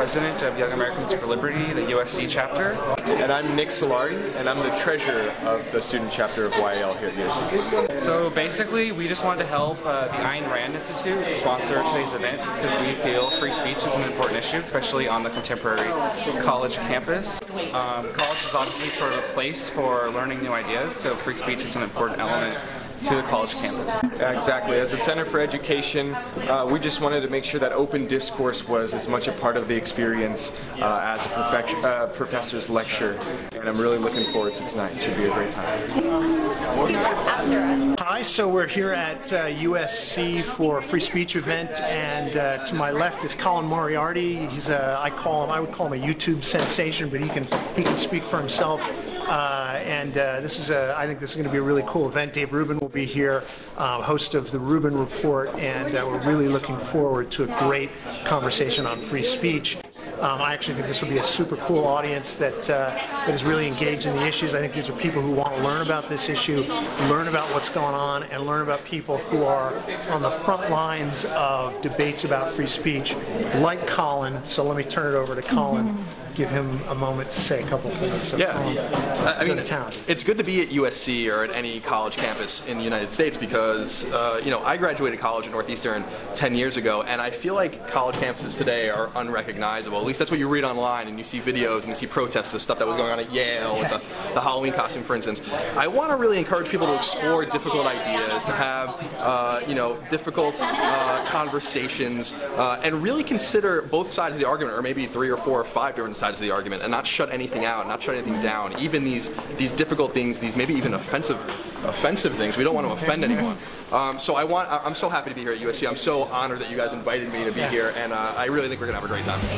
president of Young Americans for Liberty, the USC chapter. And I'm Nick Solari, and I'm the treasurer of the student chapter of YAL here at USC. So basically, we just wanted to help the Ayn Rand Institute sponsor today's event because we feel free speech is an important issue, especially on the contemporary college campus. College is obviously sort of a place for learning new ideas, so free speech is an important element to the college campus. Yeah, exactly. As a Center for Education, we just wanted to make sure that open discourse was as much a part of the experience as a professor's lecture. And I'm really looking forward to tonight. It should be a great time. Hi, so we're here at USC for a free speech event, and to my left is Colin Moriarty. He's I would call him a YouTube sensation, but he can speak for himself. I think this is going to be a really cool event. Dave Rubin will be here, host of the Rubin Report, and we're really looking forward to a great conversation on free speech. I actually think this will be a super cool audience that is really engaged in the issues. I think these are people who want to learn about this issue, learn about what's going on, and learn about people who are on the front lines of debates about free speech, like Colin. So let me turn it over to Colin. Give him a moment to say a couple things. So yeah, I mean, town. It's good to be at USC or at any college campus in the United States because, I graduated college at Northeastern 10 years ago, and I feel like college campuses today are unrecognizable. At least that's what you read online, and you see videos and you see protests, the stuff that was going on at Yale with the Halloween costume, for instance. I want to really encourage people to explore difficult ideas, to have, difficult conversations, and really consider both sides of the argument, or maybe 3 or 4 or 5 different sides of the argument, and not shut anything out, not shut anything down, even these difficult things, these maybe even offensive things. We don't want to offend anyone. So I'm so happy to be here at USC. I'm so honored that you guys invited me to be here, and I really think we're going to have a great time.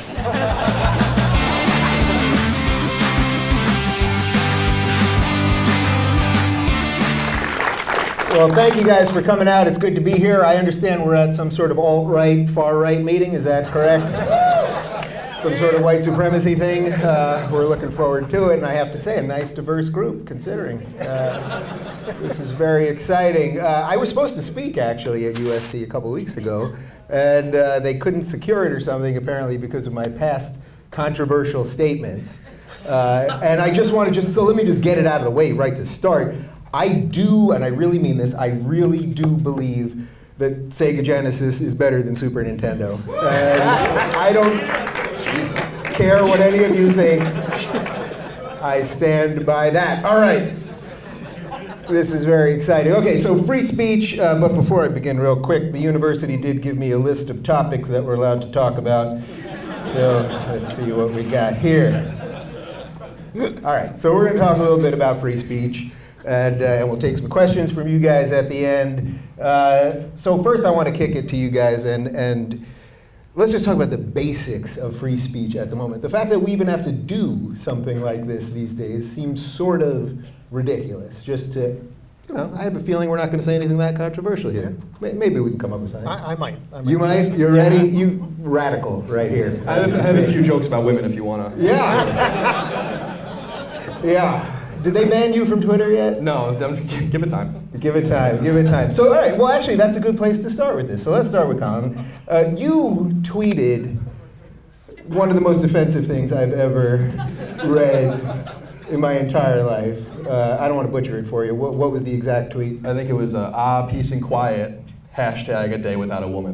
Well, thank you guys for coming out. It's good to be here. I understand we're at some sort of alt-right, far-right meeting. Is that correct? Some sort of white supremacy thing. We're looking forward to it, and I have to say, a nice, diverse group, considering. This is very exciting. I was supposed to speak, actually, at USC a couple weeks ago, and they couldn't secure it or something, apparently, because of my past controversial statements. And I just want to so let me just get it out of the way right to start. I do, and I really mean this, I really do believe that Sega Genesis is better than Super Nintendo. And I don't care what any of you think. I stand by that. All right. This is very exciting. Okay, so free speech, but before I begin real quick, the university did give me a list of topics that we're allowed to talk about. So let's see what we got here. All right, so we're going to talk a little bit about free speech, and we'll take some questions from you guys at the end. So first I want to kick it to you guys, and let's just talk about the basics of free speech at the moment. The fact that we even have to do something like this these days seems sort of ridiculous. Just to, I have a feeling we're not going to say anything that controversial here. Maybe we can come up with something. I might. You might? You're ready? You radical right here. I have a few jokes about women if you want to. Yeah. Yeah. Did they ban you from Twitter yet? No, give it time. Give it time, give it time. So, all right, well, actually, that's a good place to start with this. So let's start with Colin. You tweeted one of the most offensive things I've ever read in my entire life. I don't want to butcher it for you. What was the exact tweet? I think it was, peace and quiet, #a day without a woman.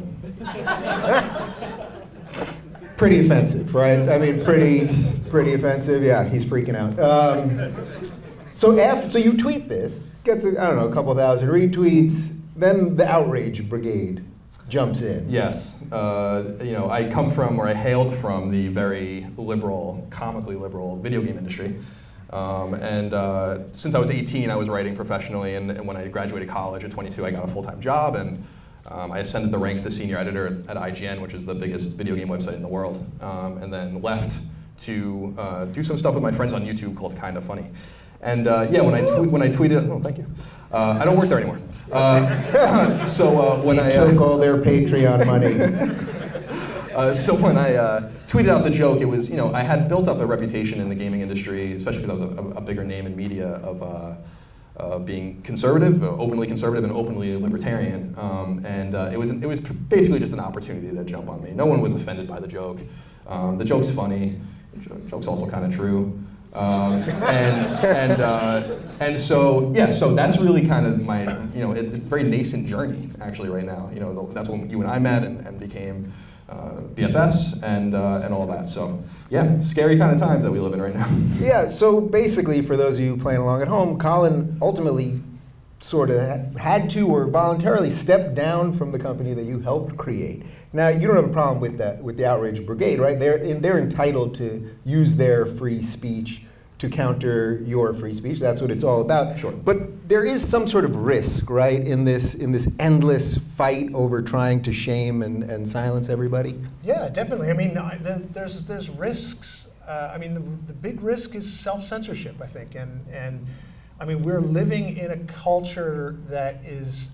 Pretty offensive, right? I mean, pretty offensive. Yeah, he's freaking out. So you tweet this, gets, a couple thousand retweets, then the outrage brigade jumps in. Yes. I come from, or I hailed from, the very liberal, comically liberal video game industry. Since I was 18, I was writing professionally, and when I graduated college at 22, I got a full-time job, and I ascended the ranks to senior editor at IGN, which is the biggest video game website in the world, and then left to do some stuff with my friends on YouTube called Kinda Funny. And when I tweeted, oh, thank you. I don't work there anymore. When I took all their Patreon money. So when I tweeted out the joke, it was, I had built up a reputation in the gaming industry, especially because I was a bigger name in media, of being conservative, openly conservative and openly libertarian. It was basically just an opportunity to jump on me. No one was offended by the joke. The joke's funny. The joke's also kind of true. And so, yeah, so that's really kind of my, it's a very nascent journey, actually, right now. That's when you and I met and became BFFs and all that. So, yeah, scary kind of times that we live in right now. Yeah, so basically, for those of you playing along at home, Colin ultimately sort of had to or voluntarily stepped down from the company that you helped create. Now, you don't have a problem with that, with the Outrage Brigade, right? They're entitled to use their free speech to counter your free speech. That's what it's all about. Sure. But there is some sort of risk, right, in this endless fight over trying to shame and silence everybody? Yeah, definitely. I mean, there's risks. I mean, the big risk is self-censorship, I think. And I mean, we're living in a culture that is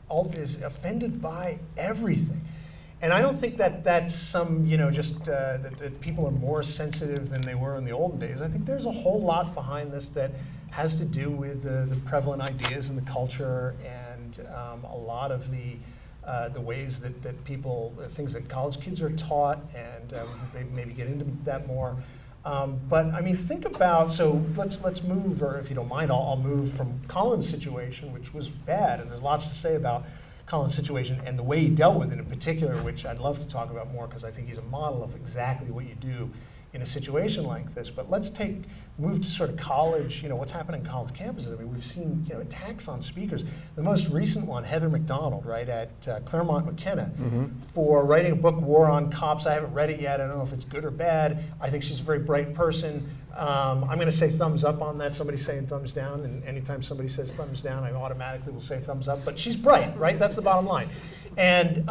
offended by everything. And I don't think that that's some, that people are more sensitive than they were in the olden days. I think there's a whole lot behind this that has to do with the prevalent ideas in the culture and a lot of the ways that people, things that college kids are taught, and they maybe get into that more. But I mean, think about, so let's move, or if you don't mind, I'll move from Colin's situation, which was bad, and there's lots to say about Colin's situation and the way he dealt with it in particular, which I'd love to talk about more because I think he's a model of exactly what you do in a situation like this. But let's move to sort of college, what's happening in college campuses. I mean, we've seen attacks on speakers. The most recent one, Heather McDonald, right, at Claremont McKenna, for writing a book, War on Cops. I haven't read it yet. I don't know if it's good or bad. I think she's a very bright person. I'm going to say thumbs up on that. Somebody's saying thumbs down, and anytime somebody says thumbs down, I automatically will say thumbs up. But she's bright, right? That's the bottom line. And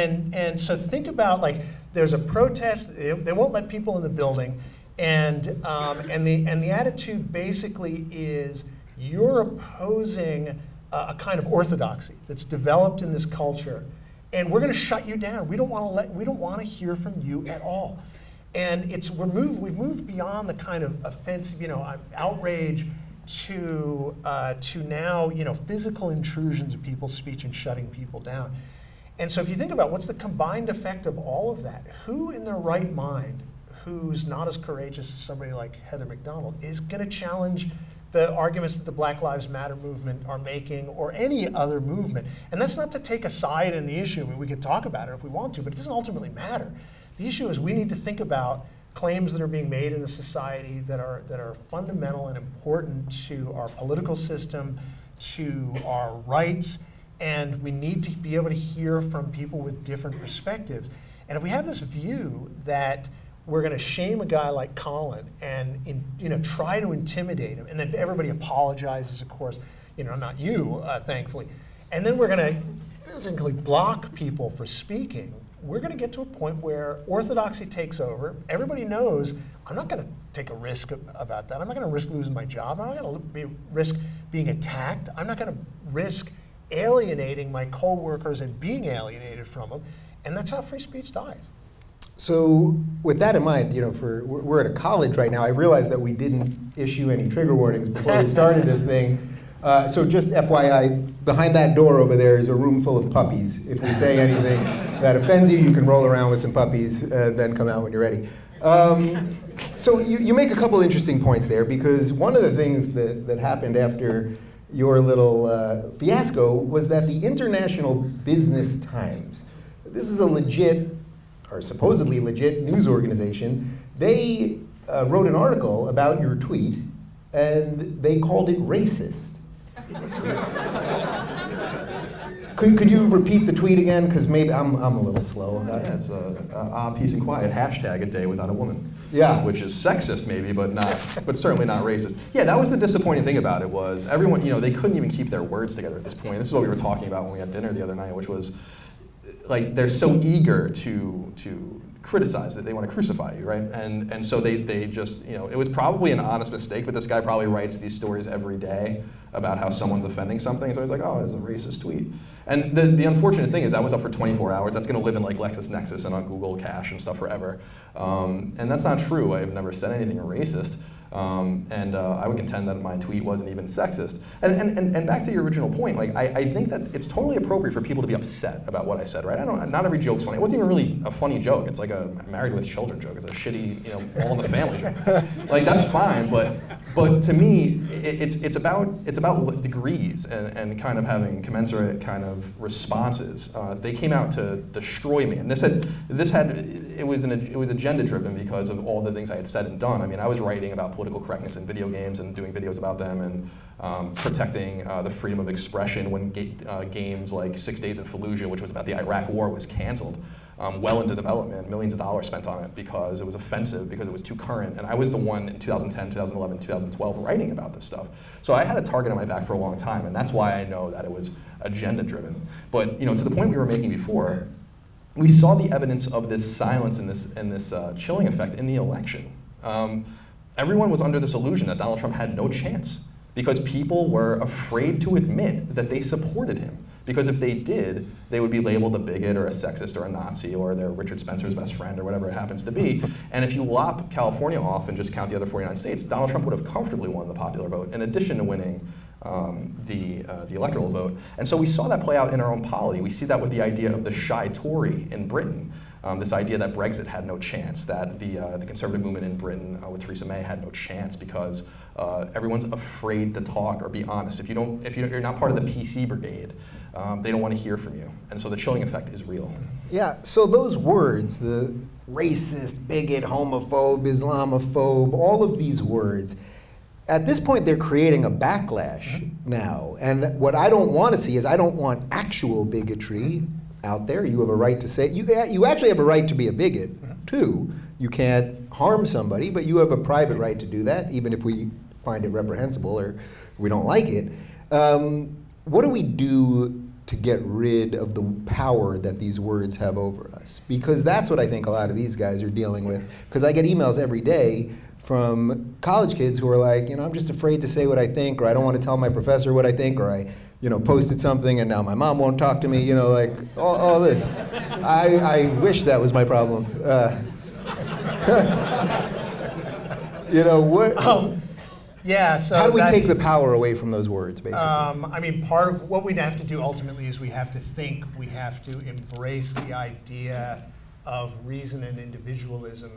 so think about, like, there's a protest. They won't let people in the building, and the attitude basically is you're opposing a kind of orthodoxy that's developed in this culture, and we're going to shut you down. We don't want to hear from you at all. And we've moved beyond the kind of offensive, outrage to now, physical intrusions of people's speech and shutting people down. And so if you think about what's the combined effect of all of that, who in their right mind, who's not as courageous as somebody like Heather McDonald, is going to challenge the arguments that the Black Lives Matter movement are making, or any other movement? And that's not to take a side in the issue. I mean, we could talk about it if we want to, but it doesn't ultimately matter. The issue is we need to think about claims that are being made in the society that are fundamental and important to our political system, to our rights, and we need to be able to hear from people with different perspectives. And if we have this view that we're going to shame a guy like Colin and try to intimidate him, and then everybody apologizes, of course, not you, thankfully, and then we're going to physically block people for speaking, we're going to get to a point where orthodoxy takes over. Everybody knows I'm not going to take a risk about that. I'm not going to risk losing my job. I'm not going to risk being attacked. I'm not going to risk alienating my coworkers and being alienated from them. And that's how free speech dies. So with that in mind, we're at a college right now. I realized that we didn't issue any trigger warnings before we started this thing. So just FYI, behind that door over there is a room full of puppies. If we say anything that offends you, you can roll around with some puppies, then come out when you're ready. So you make a couple interesting points there, because one of the things that happened after your little fiasco was that the International Business Times, this is a legit, or supposedly legit, news organization. They wrote an article about your tweet, and they called it racist. Could you repeat the tweet again? Because maybe I'm a little slow. Yeah, it's peace and quiet, hashtag a day without a woman. Yeah. Which is sexist maybe, but certainly not racist. Yeah, that was the disappointing thing about it, was everyone, they couldn't even keep their words together at this point. This is what we were talking about when we had dinner the other night, which was, like, they're so eager to criticize it, they want to crucify you, right? And so they just, it was probably an honest mistake, but this guy probably writes these stories every day about how someone's offending something, so he's like, oh, it's a racist tweet. And the unfortunate thing is that was up for 24 hours. That's going to live in like LexisNexis and on Google Cache and stuff forever. And that's not true. I've never said anything racist. And I would contend that my tweet wasn't even sexist. And back to your original point, like I think that it's totally appropriate for people to be upset about what I said, right? Not every joke's funny. It wasn't even really a funny joke. It's like a Married with Children joke. It's a shitty, All in the Family joke. Like that's fine, but to me, it's about degrees and kind of having commensurate kind of responses. They came out to destroy me, and it was agenda driven because of all the things I had said and done. I mean, I was writing about political correctness in video games and doing videos about them and protecting the freedom of expression when games like 6 Days in Fallujah, which was about the Iraq War, was canceled. Well into development, millions of dollars spent on it because it was offensive, because it was too current. And I was the one in 2010, 2011, 2012 writing about this stuff. So I had a target on my back for a long time, and that's why I know that it was agenda driven. But to the point we were making before, we saw the evidence of this silence and this chilling effect in the election. Everyone was under this illusion that Donald Trump had no chance because people were afraid to admit that they supported him. Because if they did, they would be labeled a bigot or a sexist or a Nazi or they're Richard Spencer's best friend or whatever it happens to be. And if you lop California off and just count the other 49 states, Donald Trump would have comfortably won the popular vote in addition to winning the electoral vote. And so we saw that play out in our own polity. We see that with the idea of the shy Tory in Britain. This idea that Brexit had no chance, that the conservative movement in Britain with Theresa May had no chance because everyone's afraid to talk or be honest. If you're not part of the PC brigade, they don't want to hear from you. And so the chilling effect is real. Yeah, so those words, the racist, bigot, homophobe, Islamophobe, all of these words, at this point they're creating a backlash now. And what I don't want to see is I don't want actual bigotry out there. You have a right to say, you actually have a right to be a bigot too. You can't harm somebody, but you have a private right to do that, even if we find it reprehensible or we don't like it. What do we do to get rid of the power that these words have over us? Because that's what I think a lot of these guys are dealing with. Because I get emails every day from college kids who are like, I'm just afraid to say what I think, or I don't want to tell my professor what I think, or I posted something and now my mom won't talk to me, like all this. I wish that was my problem. What? Yeah, so how do we take the power away from those words, basically? I mean, part of what we'd have to do ultimately is we have to embrace the idea of reason and individualism,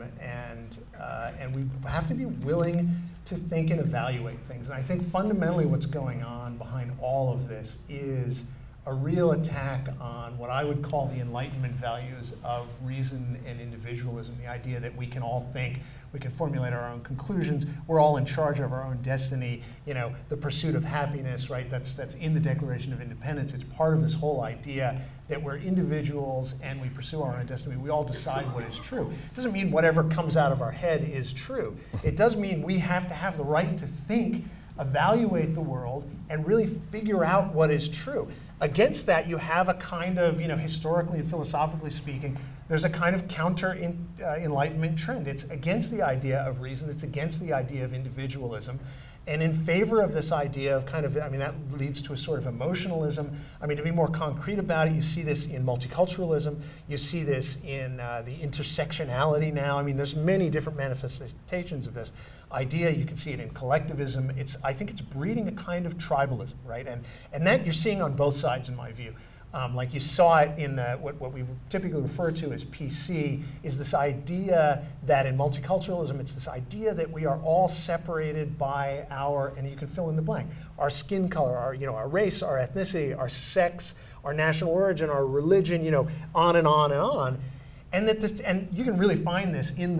and we have to be willing to think and evaluate things. And I think fundamentally what's going on behind all of this is a real attack on what I would call the Enlightenment values of reason and individualism, the idea that we can all think, we can formulate our own conclusions, we're all in charge of our own destiny, the pursuit of happiness, right? That's in the Declaration of Independence. It's part of this whole idea that we're individuals and we pursue our own destiny. We all decide what is true. It doesn't mean whatever comes out of our head is true. It does mean we have to have the right to think, evaluate the world, and really figure out what is true. Against that, you have a kind of, historically and philosophically speaking, there's a kind of counter-Enlightenment trend. It's against the idea of reason. It's against the idea of individualism. And in favor of this idea of that leads to a sort of emotionalism. To be more concrete about it, you see this in multiculturalism. You see this in the intersectionality now. There's many different manifestations of this idea. You can see it in collectivism. I think it's breeding a kind of tribalism, right? And that you're seeing on both sides, in my view. Like you saw it in what we typically refer to as PC, is this idea that in multiculturalism, it's this idea that we are all separated by and you can fill in the blank, our skin color, our race, our ethnicity, our sex, our national origin, our religion, on and on and on. And you can really find this in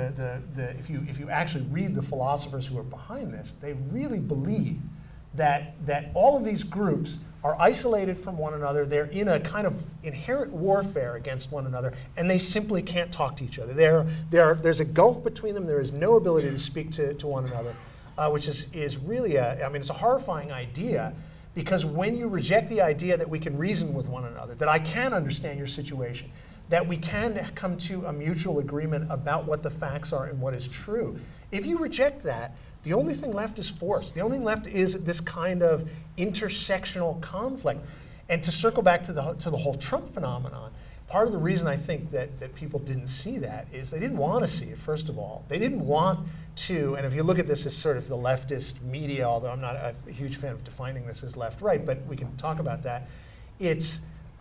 if you actually read the philosophers who are behind this, they really believe that all of these groups are isolated from one another. They're in a kind of inherent warfare against one another, and they simply can't talk to each other. There's a gulf between them. There is no ability to speak to one another, which is really it's a horrifying idea, because when you reject the idea that we can reason with one another, that I can understand your situation, that we can come to a mutual agreement about what the facts are and what is true, if you reject that, the only thing left is force. The only thing left is this kind of intersectional conflict. And to circle back to the whole Trump phenomenon, part of the reason I think that people didn't see that is they didn't want to see it, first of all. They didn't want to, and if you look at this as sort of the leftist media, although I'm not a huge fan of defining this as left-right, but we can talk about that. It's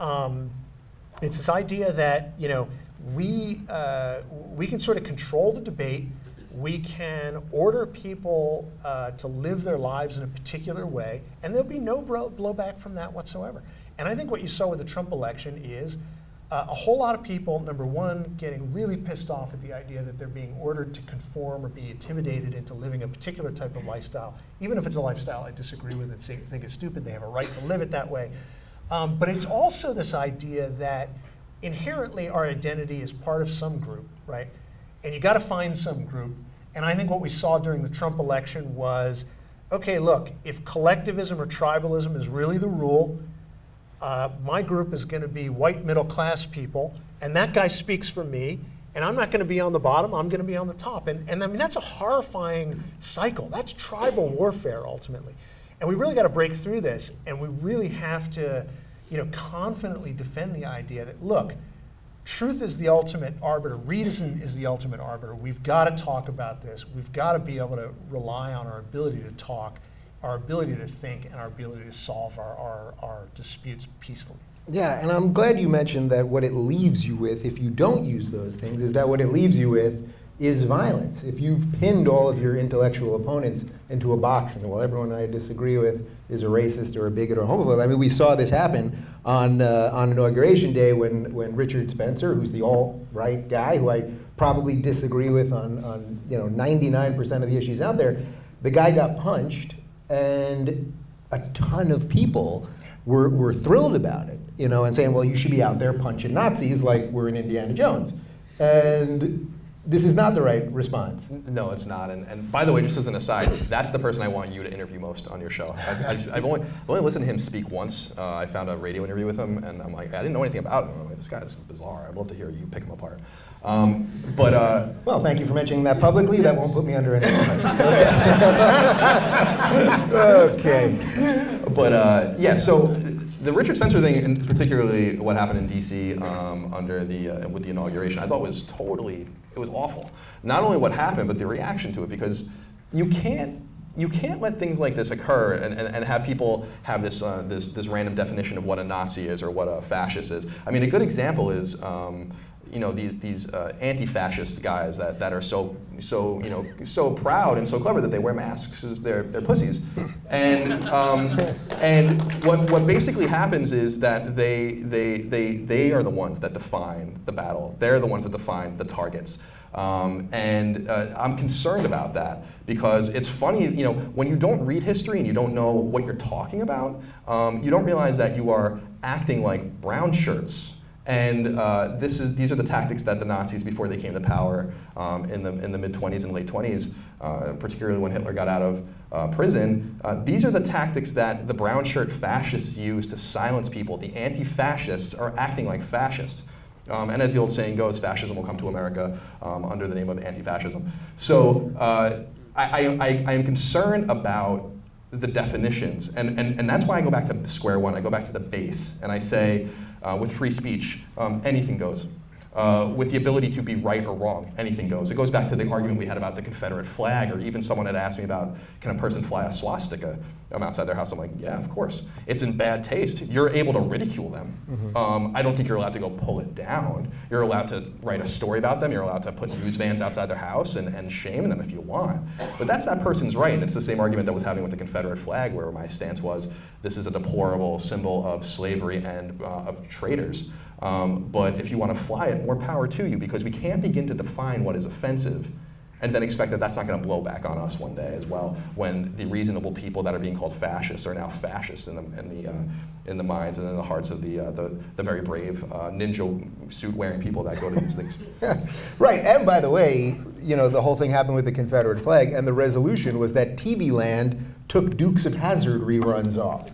this idea that, you know, we can sort of control the debate. We can order people to live their lives in a particular way, and there'll be no blowback from that whatsoever. And I think what you saw with the Trump election is a whole lot of people, number one, getting really pissed off at the idea that they're being ordered to conform or be intimidated into living a particular type of lifestyle, even if it's a lifestyle I disagree with and think is stupid. They have a right to live it that way. But it's also this idea that inherently our identity is part of some group, right? And you got to find some group. And I think what we saw during the Trump election was, okay, look, if collectivism or tribalism is really the rule, my group is going to be white middle-class people, and that guy speaks for me, and I'm not going to be on the bottom, I'm going to be on the top. And I mean, that's a horrifying cycle. That's tribal warfare, ultimately. And we really got to break through this, and we really have to, you know, confidently defend the idea that, look, truth is the ultimate arbiter, reason is the ultimate arbiter. We've got to talk about this. We've got to be able to rely on our ability to talk, our ability to think, and our ability to solve our disputes peacefully. Yeah, and I'm glad you mentioned that what it leaves you with, if you don't use those things, is that what it leaves you with is violence. If you've pinned all of your intellectual opponents into a box and, well, everyone I disagree with is a racist or a bigot or a homophobe. I mean, we saw this happen on Inauguration Day when Richard Spencer, who's the alt-right guy, who I probably disagree with on 99% of the issues out there, the guy got punched, and a ton of people were thrilled about it, you know, and saying, well, you should be out there punching Nazis like we're in Indiana Jones. And this is not the right response. No, it's not. And by the way, just as an aside, that's the person I want you to interview most on your show. I've only listened to him speak once. I found a radio interview with him, and I'm like, I didn't know anything about him. I'm like, this guy's bizarre. I'd love to hear you pick him apart. Well, thank you for mentioning that publicly. That won't put me under any Okay. But yeah, so the Richard Spencer thing, and particularly what happened in D.C. With the inauguration, I thought was it was awful. Not only what happened, but the reaction to it, because you can't let things like this occur and have people have this random definition of what a Nazi is or what a fascist is. I mean, a good example is these anti-fascist guys that are so proud and so clever that they wear masks because they're pussies. And what basically happens is that they are the ones that define the battle. They're the ones that define the targets. I'm concerned about that because it's funny, you know, when you don't read history and you don't know what you're talking about, you don't realize that you are acting like brown shirts. And these are the tactics that the Nazis, before they came to power in the mid-20s and late 20s, particularly when Hitler got out of prison, these are the tactics that the brown shirt fascists use to silence people. The anti-fascists are acting like fascists. And as the old saying goes, fascism will come to America under the name of anti-fascism. So I am concerned about the definitions. And that's why I go back to square one. I go back to the base. And I say, with free speech, anything goes. With the ability to be right or wrong, anything goes. It goes back to the argument we had about the Confederate flag, or even someone had asked me about, can a person fly a swastika outside their house? I'm like, yeah, of course. It's in bad taste. You're able to ridicule them. Mm-hmm. I don't think you're allowed to go pull it down. You're allowed to write a story about them. You're allowed to put news vans outside their house and shame them if you want. But that's that person's right. And it's the same argument that was having with the Confederate flag, where my stance was, this is a deplorable symbol of slavery and of traitors. But if you want to fly it, more power to you, because we can't begin to define what is offensive and then expect that that's not going to blow back on us one day as well, when the reasonable people that are being called fascists are now fascists in the minds and in the hearts of the very brave ninja suit-wearing people that go to these things. Right, and by the way, you know, the whole thing happened with the Confederate flag, and the resolution was that TV Land took Dukes of Hazzard reruns off.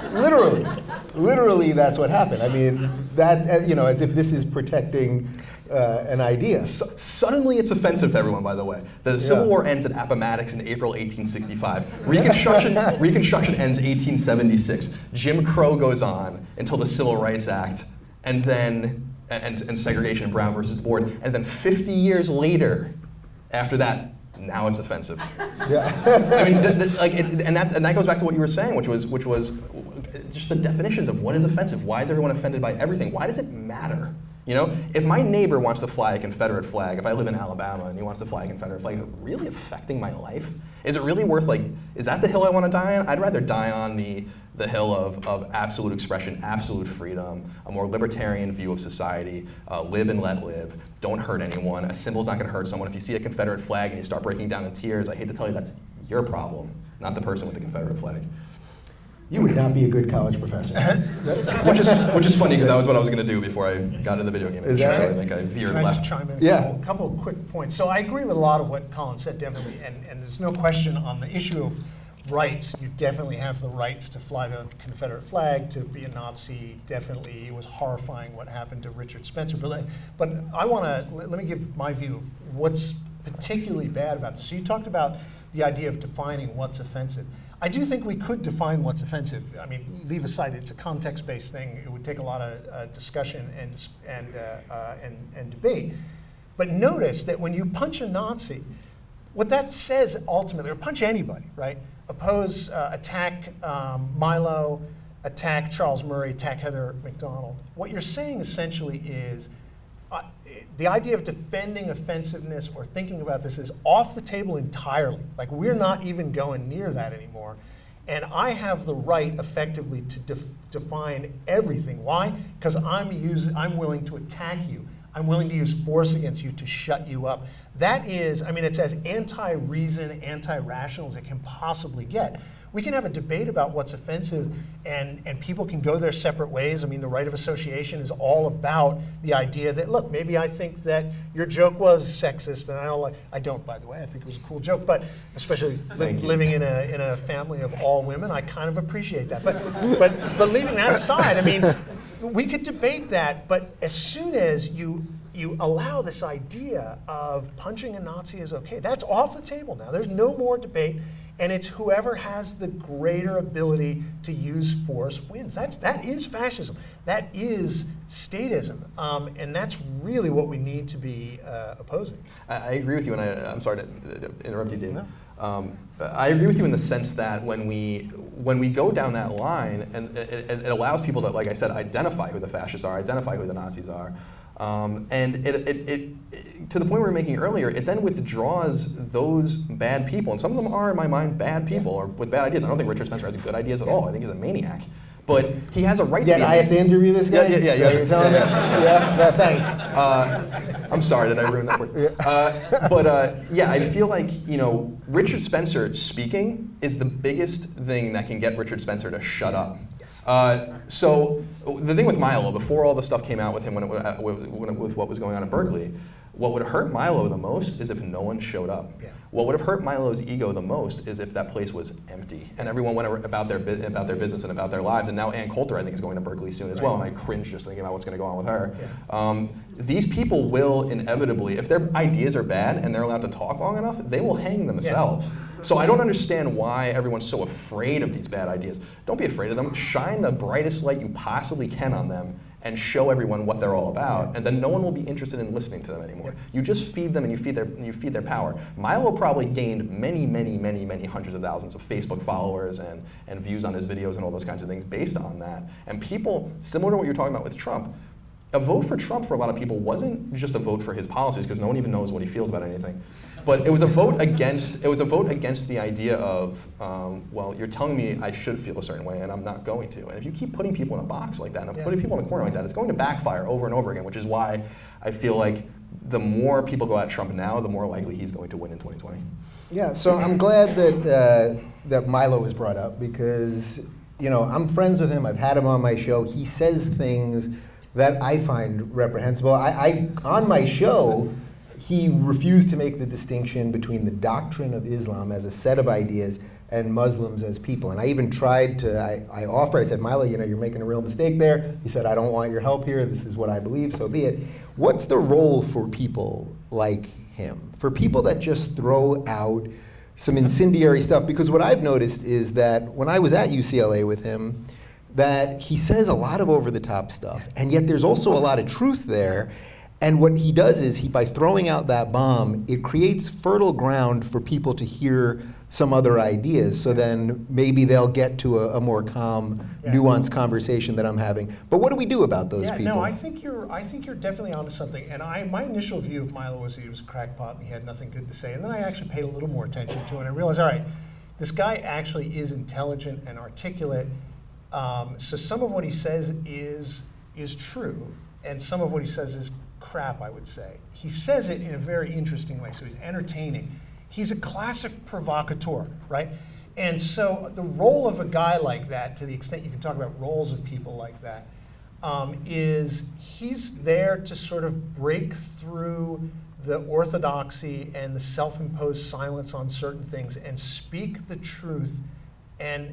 Literally, that's what happened. I mean, that, you know, as if this is protecting an idea. Suddenly it's offensive to everyone, by the way. The Civil War ends at Appomattox in April 1865. Reconstruction ends 1876. Jim Crow goes on until the Civil Rights Act, and then and segregation and Brown versus Board, and then 50 years later, after that, now it's offensive. Yeah. I mean, and that goes back to what you were saying, which was just the definitions of what is offensive. Why is everyone offended by everything? Why does it matter? You know, if my neighbor wants to fly a Confederate flag, if I live in Alabama and he wants to fly a Confederate flag, is it really affecting my life? Is it really worth, like, is that the hill I want to die on? I'd rather die on the hill of absolute expression, absolute freedom, a more libertarian view of society, live and let live, don't hurt anyone. A symbol's not going to hurt someone. If you see a Confederate flag and you start breaking down in tears, I hate to tell you that's your problem, not the person with the Confederate flag. You would not be a good college professor. which is funny because that was what I was going to do before I got into the video game industry. So I think I veered left. Can I just chime in a couple of quick points? So I agree with a lot of what Colin said, definitely, and there's no question on the issue of rights. You definitely have the rights to fly the Confederate flag, to be a Nazi. Definitely, it was horrifying what happened to Richard Spencer. But I want to let me give my view of what's particularly bad about this. So you talked about the idea of defining what's offensive. I do think we could define what's offensive. I mean, leave aside it's a context-based thing. It would take a lot of discussion and debate. But notice that when you punch a Nazi, what that says ultimately, or punch anybody, right? Attack Milo, attack Charles Murray, attack Heather McDonald. What you're saying essentially is the idea of defending offensiveness or thinking about this is off the table entirely. Like, we're not even going near that anymore. And I have the right effectively to define everything. Why? Because I'm willing to attack you. I'm willing to use force against you to shut you up. That is, I mean, it's as anti-reason, anti-rational as it can possibly get. We can have a debate about what's offensive, and people can go their separate ways. I mean, the right of association is all about the idea that, look, maybe I think that your joke was sexist, and I don't, by the way. I think it was a cool joke, but especially living in a family of all women, I kind of appreciate that. But leaving that aside, I mean, we could debate that, but as soon as you allow this idea of punching a Nazi is okay, that's off the table now. There's no more debate. And it's whoever has the greater ability to use force wins. That is fascism. That is statism. And that's really what we need to be opposing. I agree with you, and I'm sorry to interrupt you, Dave. No. I agree with you in the sense that when we go down that line, and it allows people to, like I said, identify who the fascists are, identify who the Nazis are. And to the point we were making earlier, it then withdraws those bad people, and some of them are, in my mind, bad people or with bad ideas. I don't think Richard Spencer has good ideas at all. I think he's a maniac. But he has a right to be. I have to interview this guy? Yeah. You're telling me? Yeah, thanks. I'm sorry, did I ruin that for you? Yeah, I feel like, Richard Spencer speaking is the biggest thing that can get Richard Spencer to shut up. So the thing with Milo, before all the stuff came out with him with what was going on at Berkeley, what would hurt Milo the most is if no one showed up. Yeah. What would have hurt Milo's ego the most is if that place was empty and everyone went about their business and about their lives. And now Ann Coulter, I think, is going to Berkeley soon as well, and I cringe just thinking about what's going to go on with her. Yeah. These people will inevitably, if their ideas are bad and they're allowed to talk long enough, they will hang themselves. Yeah. So I don't understand why everyone's so afraid of these bad ideas. Don't be afraid of them. Shine the brightest light you possibly can on them and show everyone what they're all about, and then no one will be interested in listening to them anymore. You just feed them and you feed their power. Milo probably gained many hundreds of thousands of Facebook followers and views on his videos and all those kinds of things based on that. And people, similar to what you're talking about with Trump, a vote for Trump for a lot of people wasn't just a vote for his policies, because no one even knows what he feels about anything. But it was a vote against the idea of, well, you're telling me I should feel a certain way and I'm not going to. And if you keep putting people in a box like that, and putting people in a corner like that, it's going to backfire over and over again, which is why I feel like the more people go at Trump now, the more likely he's going to win in 2020. Yeah, so I'm glad that Milo was brought up, because I'm friends with him, I've had him on my show. He says things that I find reprehensible. On my show, he refused to make the distinction between the doctrine of Islam as a set of ideas and Muslims as people. And I even tried to, I offered, I said, Milo, you're making a real mistake there. He said, I don't want your help here. This is what I believe, so be it. What's the role for people like him? For people that just throw out some incendiary stuff? Because what I've noticed is that when I was at UCLA with him, that he says a lot of over-the-top stuff, and yet there's also a lot of truth there. And what he does is, by throwing out that bomb, it creates fertile ground for people to hear some other ideas. So then maybe they'll get to a more calm, nuanced conversation that I'm having. But what do we do about those people? No, I think you're definitely onto something. And my initial view of Milo was he was a crackpot and he had nothing good to say. And then I actually paid a little more attention to it, and I realized, all right, this guy actually is intelligent and articulate. So some of what he says is true, and some of what he says is crap, I would say. He says it in a very interesting way, so he's entertaining. He's a classic provocateur, right? And so the role of a guy like that, to the extent you can talk about roles of people like that, is he's there to sort of break through the orthodoxy and the self-imposed silence on certain things and speak the truth, and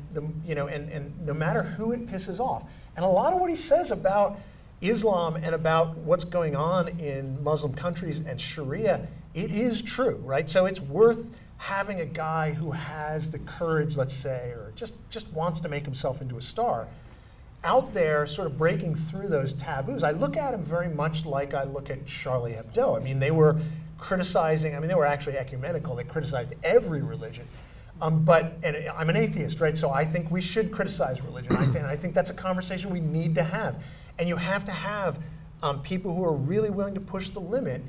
and no matter who it pisses off. And a lot of what he says about Islam and about what's going on in Muslim countries and Sharia, it is true, right? So it's worth having a guy who has the courage, let's say, or just wants to make himself into a star, out there sort of breaking through those taboos. I look at him very much like I look at Charlie Hebdo. I mean, they were criticizing, they were actually ecumenical. They criticized every religion. And I'm an atheist, right? So I think we should criticize religion. I think that's a conversation we need to have. And you have to have people who are really willing to push the limit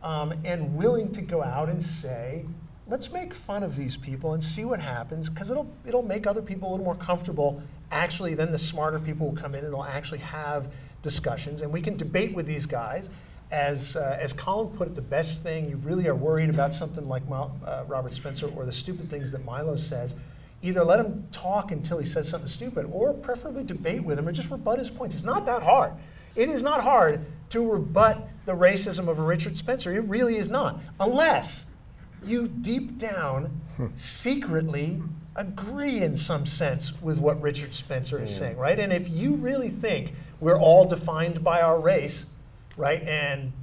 and willing to go out and say, let's make fun of these people and see what happens, because it'll make other people a little more comfortable. Actually, then the smarter people will come in and they'll actually have discussions, and we can debate with these guys. As Colin put it, the best thing, you really are worried about something like Robert Spencer or the stupid things that Milo says, either let him talk until he says something stupid, or preferably debate with him or just rebut his points. It's not that hard. It is not hard to rebut the racism of a Richard Spencer. It really is not, unless you deep down secretly agree in some sense with what Richard Spencer is saying, right? And if you really think we're all defined by our race, right, and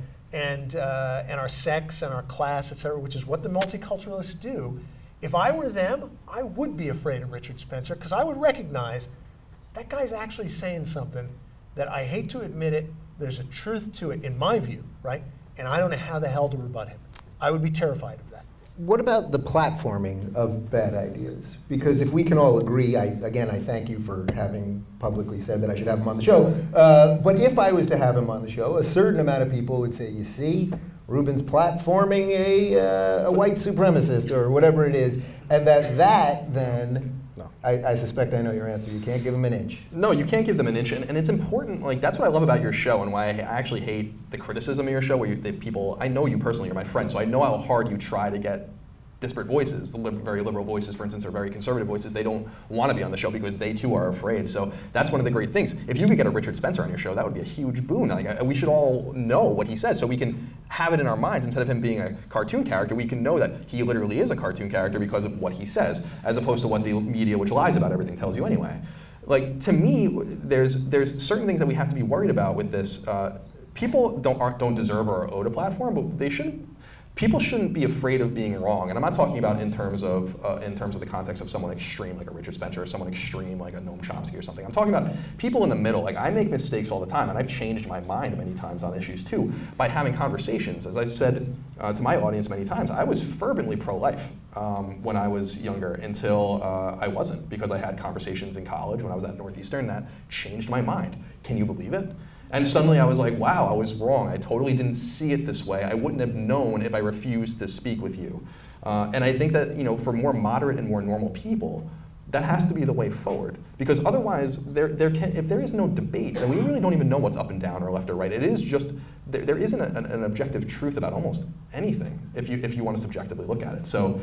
and our sex and our class, et cetera, which is what the multiculturalists do, if I were them, I would be afraid of Richard Spencer, because I would recognize that guy's actually saying something that, I hate to admit it, there's a truth to it in my view, right? And I don't know how the hell to rebut him. I would be terrified of that. What about the platforming of bad ideas? Because if we can all agree, I thank you for having publicly said that I should have him on the show. But if I was to have him on the show, a certain amount of people would say, you see, Rubin's platforming a white supremacist or whatever it is, and that then, no. I suspect I know your answer. You can't give them an inch. No, you can't give them an inch, and it's important. Like, that's what I love about your show, and why I actually hate the criticism of your show, where people, I know you personally, you're my friend, so I know how hard you try to get disparate voices. The very liberal voices, for instance, or very conservative voices, they don't want to be on the show because they too are afraid. So that's one of the great things. If you could get a Richard Spencer on your show, that would be a huge boon. Like, we should all know what he says, so we can have it in our minds. Instead of him being a cartoon character, we can know that he literally is a cartoon character because of what he says, as opposed to what the media, which lies about everything, tells you anyway. Like, to me, there's certain things that we have to be worried about with this. People don't deserve or owe a platform, but they shouldn't. People shouldn't be afraid of being wrong, and I'm not talking about in terms of the context of someone extreme like a Richard Spencer, or someone extreme like a Noam Chomsky or something. I'm talking about people in the middle. Like, I make mistakes all the time, and I've changed my mind many times on issues too by having conversations. As I've said to my audience many times, I was fervently pro-life when I was younger, until I wasn't, because I had conversations in college when I was at Northeastern that changed my mind. Can you believe it? And suddenly I was like, wow, I was wrong. I totally didn't see it this way. I wouldn't have known if I refused to speak with you. And I think that, for more moderate and more normal people, that has to be the way forward. Because otherwise, if there is no debate, then we really don't even know what's up and down or left or right. It is just, there isn't an objective truth about almost anything if you want to subjectively look at it. So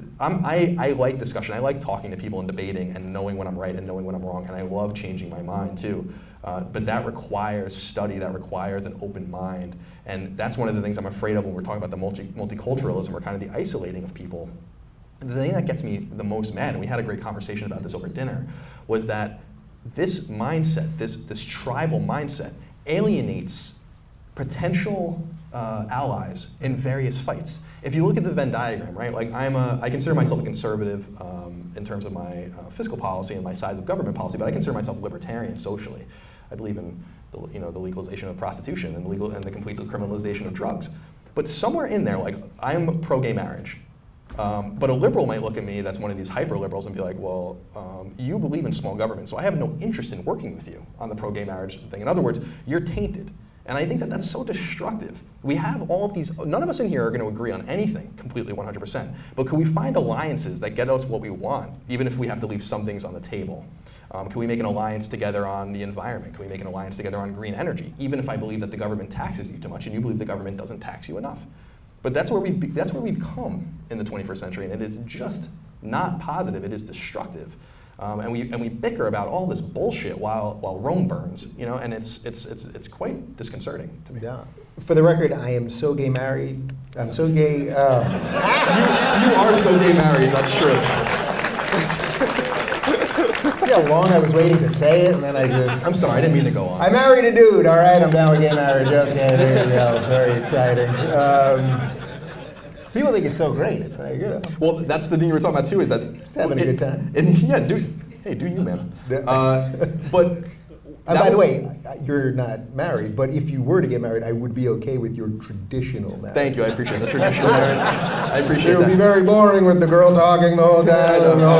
I like discussion. I like talking to people and debating and knowing when I'm right and knowing when I'm wrong. And I love changing my mind too. But that requires study, that requires an open mind. And that's one of the things I'm afraid of when we're talking about the multiculturalism, or kind of the isolating of people. The thing that gets me the most mad, and we had a great conversation about this over dinner, was that this mindset, this tribal mindset, alienates potential allies in various fights. If you look at the Venn diagram, right? Like I consider myself a conservative in terms of my fiscal policy and my size of government policy, but I consider myself libertarian socially. I believe in the legalization of prostitution and the complete criminalization of drugs. But somewhere in there, like I'm pro-gay marriage. But a liberal might look at me that's one of these hyper-liberals and be like, well, you believe in small government, so I have no interest in working with you on the pro-gay marriage thing. In other words, you're tainted. And I think that that's so destructive. We have all of these, none of us in here are going to agree on anything completely 100%. But can we find alliances that get us what we want, even if we have to leave some things on the table? Can we make an alliance together on the environment? Can we make an alliance together on green energy? Even if I believe that the government taxes you too much and you believe the government doesn't tax you enough. But that's where we've come in the 21st century, and it is just not positive, it is destructive. And we bicker about all this bullshit while Rome burns, and it's quite disconcerting to me. Yeah. For the record, I am so gay married. I'm so gay. You are so gay married. That's true. See how long I was waiting to say it, and then I just... I'm sorry, I didn't mean to go on. I married a dude. All right, I'm down with gay marriage. Okay, there you go. Very exciting. People think it's so great. It's like, Well, that's the thing you were talking about too. Is that just having a good time? Yeah, do you, man? But by the way, you're not married, but if you were to get married, I would be okay with your traditional marriage. Thank you, I appreciate the traditional marriage. I appreciate that. It would be very boring with the girl talking the whole time and all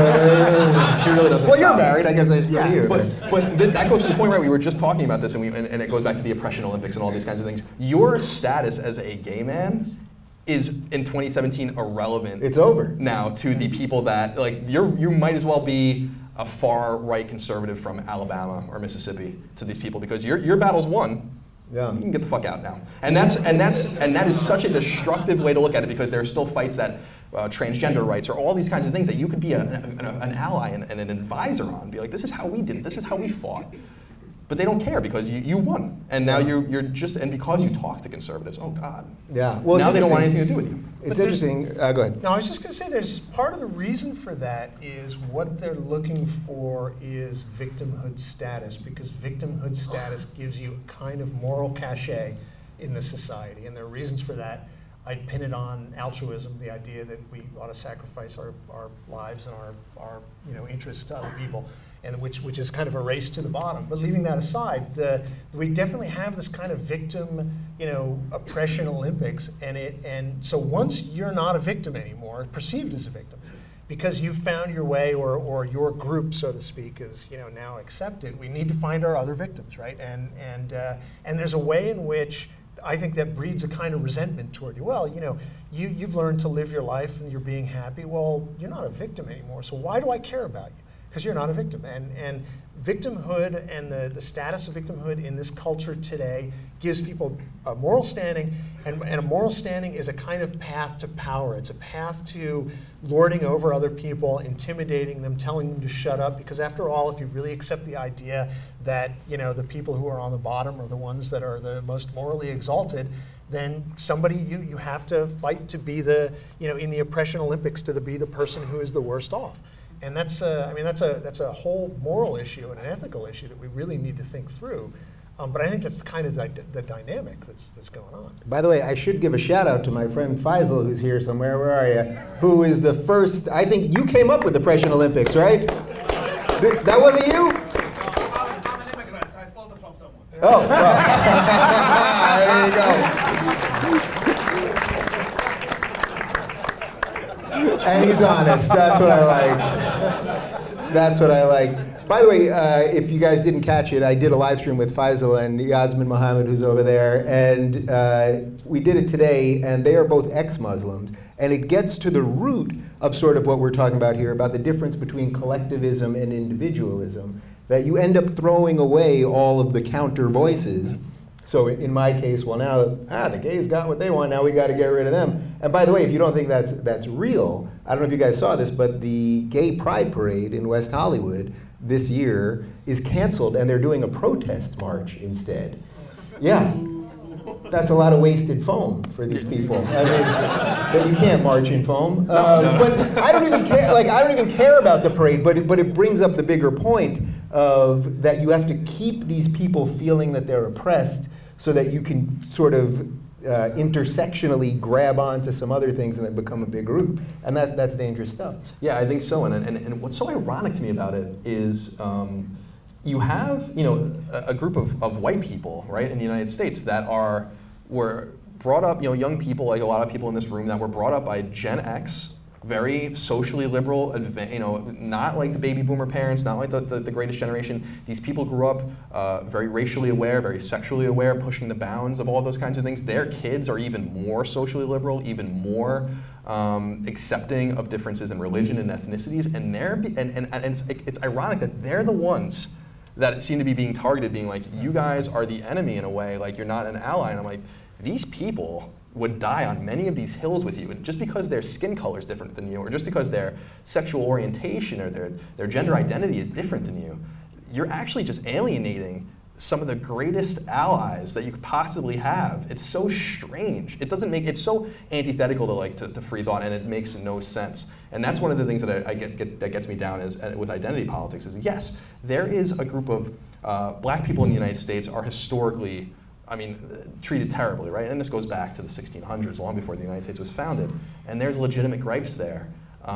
thing. She really doesn't. Well, stop. you're married, I guess. Yeah, you. But that goes to the point, right? We were just talking about this, and it goes back to the oppression Olympics and all these kinds of things. Your status as a gay man is in 2017 irrelevant. It's over now to the people that you might as well be a far-right conservative from Alabama or Mississippi to these people, because your battle's won. Yeah. You can get the fuck out now. And that is such a destructive way to look at it, because there are still fights that transgender rights or all these kinds of things that you could be an ally and an advisor on. Be like, this is how we did it. This is how we fought. But they don't care because you won, and now you're just, and because you talk to conservatives, oh God. Yeah. Well, now they don't want anything to do with you. It's interesting. Go ahead. No, I was just going to say, there's part of the reason for that is what they're looking for is victimhood status, because victimhood status gives you a kind of moral cachet in the society, and there are reasons for that. I'd pin it on altruism, the idea that we ought to sacrifice our lives and our interests to other people, and which is kind of a race to the bottom. But leaving that aside, we definitely have this kind of victim, oppression Olympics, and so once you're not a victim anymore, perceived as a victim, because you've found your way, or your group, so to speak, is now accepted, we need to find our other victims, right? And there's a way in which I think that breeds a kind of resentment toward you. Well, you've learned to live your life and you're being happy. Well, you're not a victim anymore, so why do I care about you? Because you're not a victim. And victimhood and the status of victimhood in this culture today gives people a moral standing, and a moral standing is a kind of path to power. It's a path to lording over other people, intimidating them, telling them to shut up, because after all, if you really accept the idea that the people who are on the bottom are the ones that are the most morally exalted, then somebody you have to fight to be the in the oppression Olympics to be the person who is the worst off. And that's that's a whole moral issue and an ethical issue that we really need to think through. But I think that's kind of the dynamic that's going on. By the way, I should give a shout out to my friend Faisal, who's here somewhere. Where are you? Who is the first? I think you came up with the Oppression Olympics, right? That wasn't you? I'm an immigrant. I stole it from someone. Oh, well. There you go. And he's honest. That's what I like. That's what I like. By the way, if you guys didn't catch it, I did a live stream with Faisal and Yasmin Mohammed, who's over there, and we did it today, and they are both ex-Muslims, and it gets to the root of sort of what we're talking about here, about the difference between collectivism and individualism, that you end up throwing away all of the counter voices. So in my case, well now, the gays got what they want, now we got to get rid of them. And by the way, if you don't think that's real, I don't know if you guys saw this, but the Gay Pride Parade in West Hollywood this year is canceled, and they're doing a protest march instead. Yeah, that's a lot of wasted foam for these people. I mean, but you can't march in foam. But I don't even care. Like, I don't even care about the parade. But it brings up the bigger point of that you have to keep these people feeling that they're oppressed, so that you can sort of intersectionally grab onto some other things and then become a big group. And that's dangerous stuff. Yeah, I think so. And what's so ironic to me about it is you have a group of white people, right, in the United States that were brought up, young people, like a lot of people in this room, that were brought up by Gen X, very socially liberal, not like the baby boomer parents, not like the greatest generation. These people grew up very racially aware, very sexually aware, pushing the bounds of all those kinds of things. Their kids are even more socially liberal, even more accepting of differences in religion and ethnicities, and it's ironic that they're the ones that seem to be being targeted, being like, you guys are the enemy in a way, like you're not an ally. And I'm like, these people would die on many of these hills with you, and just because their skin color is different than you, or just because their sexual orientation or their gender identity is different than you, you're actually just alienating some of the greatest allies that you could possibly have. It's so strange. It's so antithetical to free thought, and it makes no sense. And that's one of the things that that gets me down with identity politics is, yes, there is a group of black people in the United States are historically, treated terribly, right? And this goes back to the 1600s, long before the United States was founded. And there's legitimate gripes there.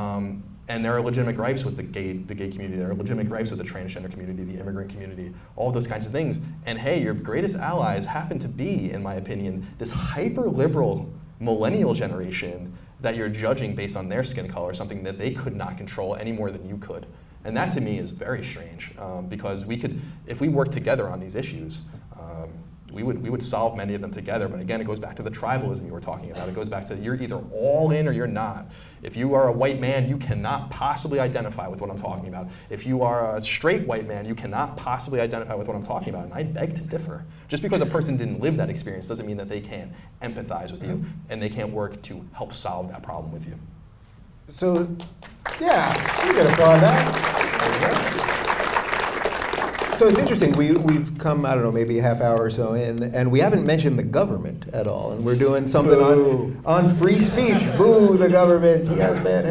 And there are legitimate gripes with the gay community. There are legitimate gripes with the transgender community, the immigrant community, all those kinds of things. And hey, your greatest allies happen to be, in my opinion, this hyper-liberal millennial generation that you're judging based on their skin color, something that they could not control any more than you could. And that to me is very strange, because if we worked together on these issues, we would solve many of them together. But again, it goes back to the tribalism you were talking about. It goes back to you're either all in or you're not. If you are a white man, you cannot possibly identify with what I'm talking about. If you are a straight white man, you cannot possibly identify with what I'm talking about. And I beg to differ. Just because a person didn't live that experience doesn't mean that they can't empathize with you and they can't work to help solve that problem with you. So, yeah, you can applaud that. So it's interesting, we've come, I don't know, maybe a half hour or so in, and we haven't mentioned the government at all, and we're doing something on free speech. Boo, the government, he has bad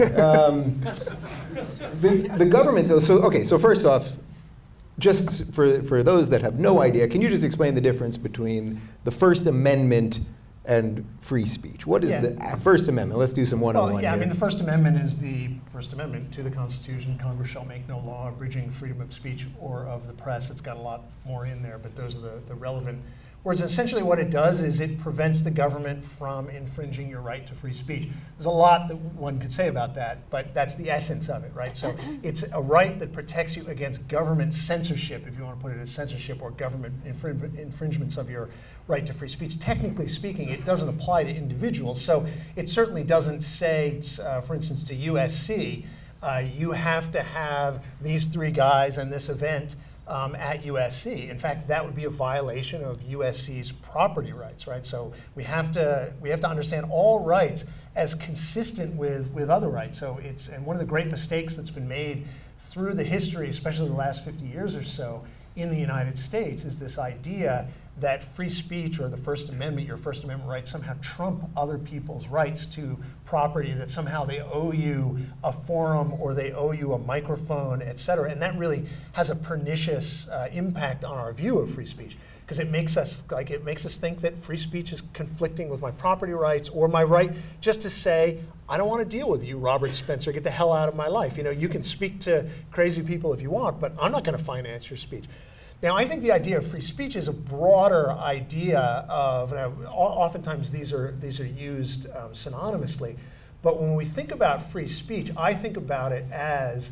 hair. The government, though, so first off, just for those that have no idea, can you just explain the difference between the First Amendment and free speech? What is the First Amendment? Let's do some one-on-one here. The First Amendment is the First Amendment to the Constitution. Congress shall make no law abridging freedom of speech or of the press. It's got a lot more in there, but those are the relevant words. Essentially what it does is it prevents the government from infringing your right to free speech. There's a lot that one could say about that, but that's the essence of it, right? So it's a right that protects you against government censorship, if you want to put it as censorship, or government infringements of your right to free speech. Technically speaking, it doesn't apply to individuals, so it certainly doesn't say, for instance, to USC, you have to have these 3 guys and this event at USC. In fact, that would be a violation of USC's property rights, right? So we have to understand all rights as consistent with other rights. So and one of the great mistakes that's been made through the history, especially the last 50 years or so in the United States, is this idea that free speech or the First Amendment, your First Amendment rights, somehow trump other people's rights to property, that somehow they owe you a forum or they owe you a microphone, et cetera. And that really has a pernicious impact on our view of free speech, because it makes us think that free speech is conflicting with my property rights or my right just to say, I don't want to deal with you, Robert Spencer, get the hell out of my life. You can speak to crazy people if you want, but I'm not going to finance your speech. Now, I think the idea of free speech is a broader idea of, oftentimes these are used synonymously, but when we think about free speech, I think about it as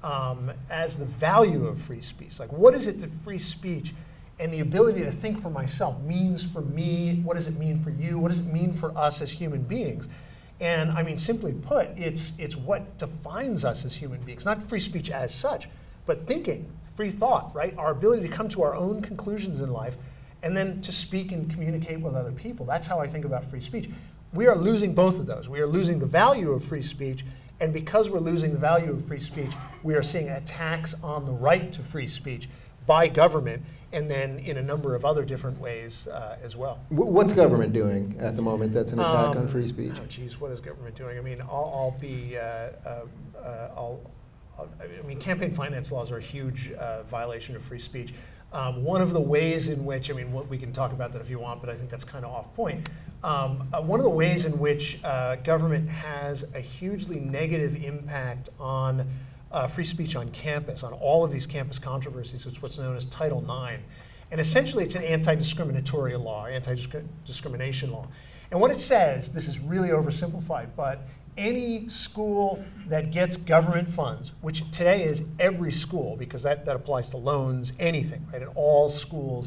the value of free speech. Like, what is it that free speech and the ability to think for myself means for me? What does it mean for you? What does it mean for us as human beings? And I mean, simply put, it's what defines us as human beings, not free speech as such, but thinking, free thought, right? Our ability to come to our own conclusions in life and then to speak and communicate with other people. That's how I think about free speech. We are losing both of those. We are losing the value of free speech, and because we're losing the value of free speech, we are seeing attacks on the right to free speech by government, and then in a number of other different ways as well. What's government doing at the moment that's an attack on free speech? Oh, geez, what is government doing? I mean, I mean, campaign finance laws are a huge violation of free speech. One of the ways in which, I mean, we can talk about that if you want, but I think that's kind of off point. One of the ways in which government has a hugely negative impact on free speech on campus, on all of these campus controversies, is what's known as Title IX. And essentially it's an anti-discriminatory law, anti-discrimination law. And what it says, this is really oversimplified, but any school that gets government funds, which today is every school, because that applies to loans, anything, right? And all schools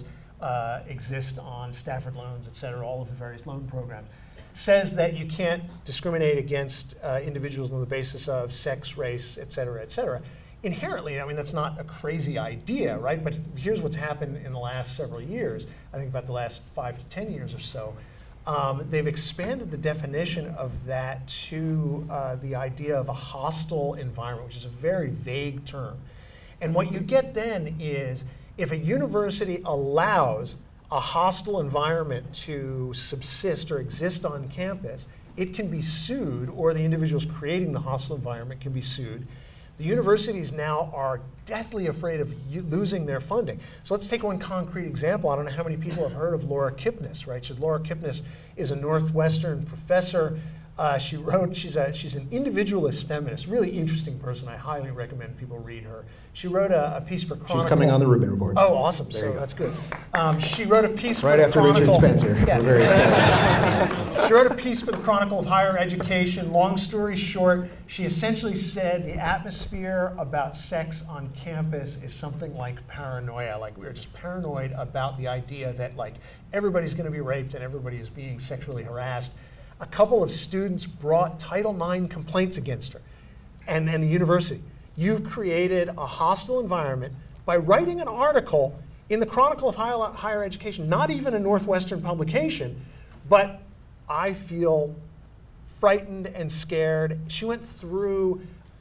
exist on Stafford loans, et cetera, all of the various loan programs, says that you can't discriminate against individuals on the basis of sex, race, et cetera, et cetera. Inherently, I mean, that's not a crazy idea, right? But here's what's happened in the last several years, I think about the last 5 to 10 years or so. They've expanded the definition of that to the idea of a hostile environment, which is a very vague term. And what you get then is, if a university allows a hostile environment to subsist or exist on campus, it can be sued, or the individuals creating the hostile environment can be sued. The universities now are deathly afraid of losing their funding. So let's take one concrete example. I don't know how many people have heard of Laura Kipnis, right? Laura Kipnis is a Northwestern professor. She's an individualist feminist, really interesting person. I highly recommend people read her. She wrote a piece for Chronicle. She's coming on the Rubin Report. Oh, awesome. So that's good. She wrote a piece right for after the Chronicle. Richard Spencer. Yeah. We're very excited. She wrote a piece for the Chronicle of Higher Education. Long story short, she essentially said the atmosphere about sex on campus is something like paranoia. Like, we're just paranoid about the idea that, like, everybody's going to be raped and everybody is being sexually harassed. A couple of students brought Title IX complaints against her and the university. You've created a hostile environment by writing an article in the Chronicle of Higher Education, not even a Northwestern publication, but I feel frightened and scared. She went through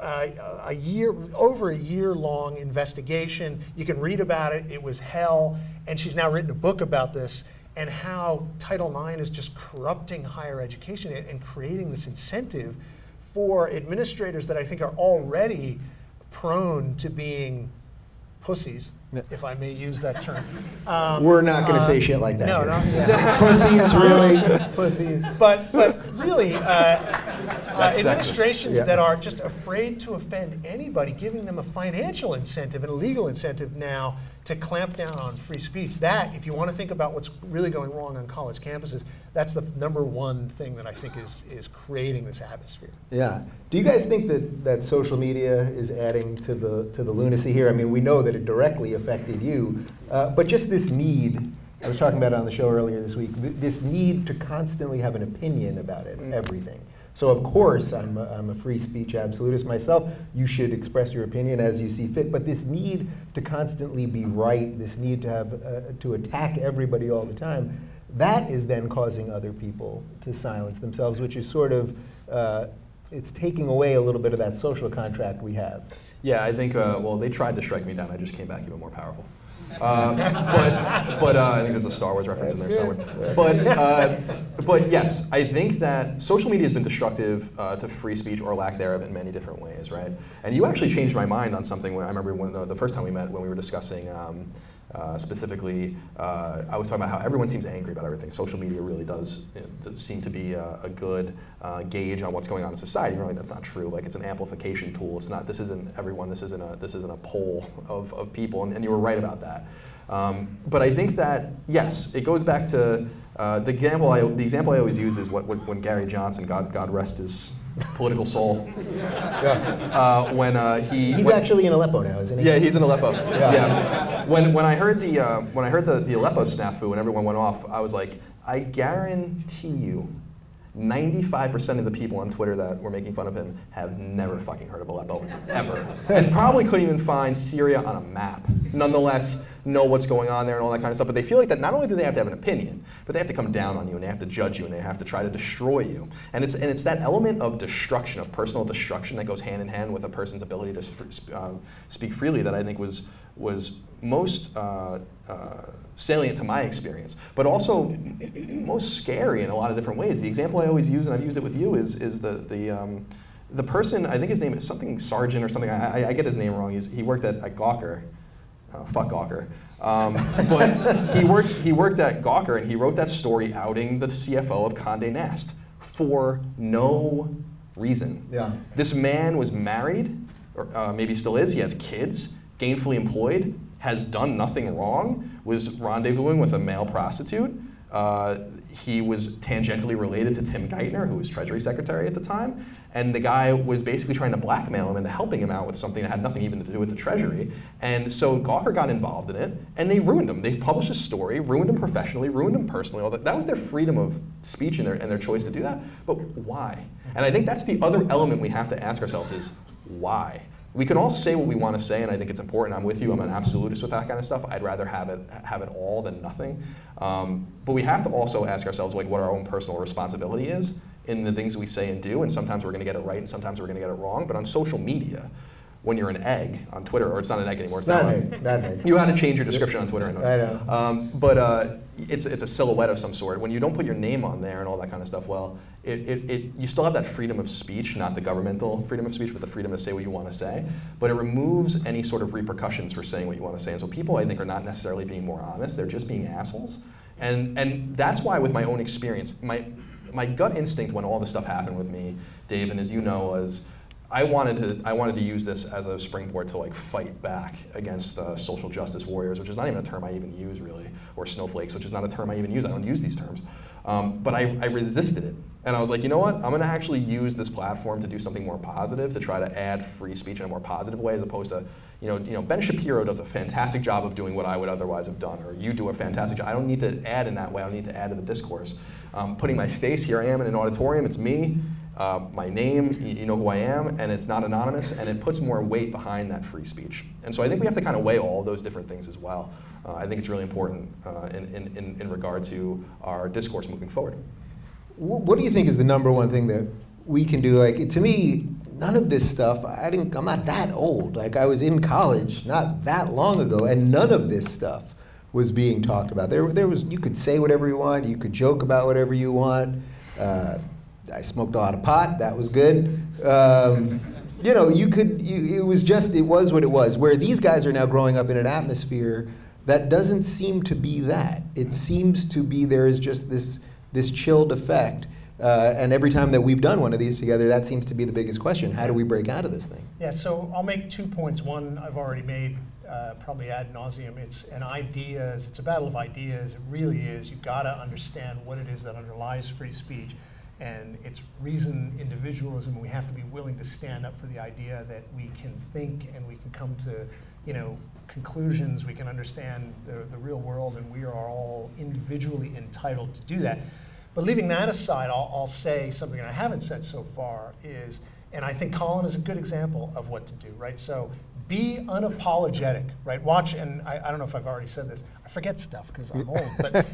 over a year-long investigation. You can read about it. It was hell. And she's now written a book about this, and how Title IX is just corrupting higher education and creating this incentive for administrators that I think are already prone to being pussies, if I may use that term. We're not going to say shit like that. No, here. no. Yeah. Pussies, really? Pussies. But really, administrations that are just afraid to offend anybody, giving them a financial incentive and a legal incentive now to clamp down on free speech. That, if you want to think about what's really going wrong on college campuses, that's the #1 thing that I think is creating this atmosphere. Yeah. Do you guys think that social media is adding to the lunacy here? I mean, we know that it directly affected you, but just this need, I was talking about it on the show earlier this week, this need to constantly have an opinion about it, everything. So of course, I'm a free speech absolutist myself. You should express your opinion as you see fit. But this need to constantly be right, this need to have to attack everybody all the time, that is then causing other people to silence themselves, which is sort of it's taking away a little bit of that social contract we have. Yeah, I think. Well, they tried to strike me down. I just came back even more powerful. But I think there's a Star Wars reference in there somewhere. But yes, I think that social media has been destructive to free speech or lack thereof in many different ways, right? And you actually changed my mind on something when I remember when the first time we met when we were discussing specifically, I was talking about how everyone seems angry about everything. Social media really does seem to be a good gauge on what's going on in society. Really, that's not true. Like, it's an amplification tool. It's not. This isn't everyone. This isn't a poll of people. And you were right about that. But I think that yes, it goes back to the example I always use is when Gary Johnson, God rest his political soul. Yeah. He's actually in Aleppo now, isn't he? Yeah, he's in Aleppo. Yeah. When I heard the Aleppo snafu and everyone went off, I was like, I guarantee you, 95% of the people on Twitter that were making fun of him have never fucking heard of Aleppo, ever. And probably couldn't even find Syria on a map. Nonetheless, know what's going on there and all that kind of stuff. But they feel like that not only do they have to have an opinion, but they have to come down on you and they have to judge you and they have to try to destroy you. And it's that element of destruction, of personal destruction, that goes hand in hand with a person's ability to speak freely that I think was most salient to my experience, but also most scary in a lot of different ways. The example I always use, and I've used it with you, is the person, I think his name is something Sargent or something, I get his name wrong, he worked at Gawker, Fuck Gawker. But he worked at Gawker, and he wrote that story outing the CFO of Condé Nast for no reason. Yeah. This man was married, or maybe still is. He has kids, gainfully employed, has done nothing wrong, was rendezvousing with a male prostitute. He was tangentially related to Tim Geithner, who was Treasury Secretary at the time, and the guy was basically trying to blackmail him into helping him out with something that had nothing even to do with the Treasury. And so Gawker got involved in it, and they ruined him. They published a story, ruined him professionally, ruined him personally. All that. That was their freedom of speech and their choice to do that. But why? And I think that's the other element we have to ask ourselves is why? We can all say what we want to say, and I think it's important. I'm with you. I'm an absolutist with that kind of stuff. I'd rather have it all than nothing. But we have to also ask ourselves like what our own personal responsibility is in the things we say and do. And sometimes we're going to get it right, and sometimes we're going to get it wrong. But on social media, when you're an egg on Twitter, or it's not an egg anymore. It's not an egg. You had to change your description on Twitter. I know. But it's a silhouette of some sort. When you don't put your name on there and all that kind of stuff, well, you still have that freedom of speech, not the governmental freedom of speech, but the freedom to say what you want to say. But it removes any sort of repercussions for saying what you want to say. And so people, I think, are not necessarily being more honest. They're just being assholes. And that's why, with my own experience, my gut instinct when all this stuff happened with me, Dave, and as you know, was I wanted to use this as a springboard to like fight back against social justice warriors, which is not even a term I even use really, or snowflakes, which is not a term I even use. I don't use these terms. But I resisted it. And I was like, you know what? I'm going to actually use this platform to do something more positive, to try to add free speech in a more positive way, as opposed to, Ben Shapiro does a fantastic job of doing what I would otherwise have done, or you do a fantastic job. I don't need to add in that way. I don't need to add to the discourse. Putting my face, here I am in an auditorium, it's me, my name, you know who I am, and it's not anonymous, and it puts more weight behind that free speech. And so I think we have to kind of weigh all those different things as well. I think it's really important in regard to our discourse moving forward. What do you think is the number one thing that we can do? Like, to me, none of this stuff, I'm not that old. Like, I was in college not that long ago, and none of this stuff was being talked about. There was, you could say whatever you want, you could joke about whatever you want. I smoked a lot of pot, that was good. It was what it was. Where these guys are now growing up in an atmosphere that doesn't seem to be that. It seems to be there is just this chilled effect. And every time that we've done one of these together, that seems to be the biggest question. How do we break out of this thing? Yeah, so I'll make 2 points. One I've already made, probably ad nauseum. It's a battle of ideas. It really is. You've got to understand what it is that underlies free speech. And it's reason individualism. We have to be willing to stand up for the idea that we can think and we can come to, conclusions. We can understand the real world, and we are all individually entitled to do that. But leaving that aside, I'll say something I haven't said so far is, and I think Colin is a good example of what to do, right? So be unapologetic, right? Watch, and I don't know if I've already said this. I forget stuff because I'm old,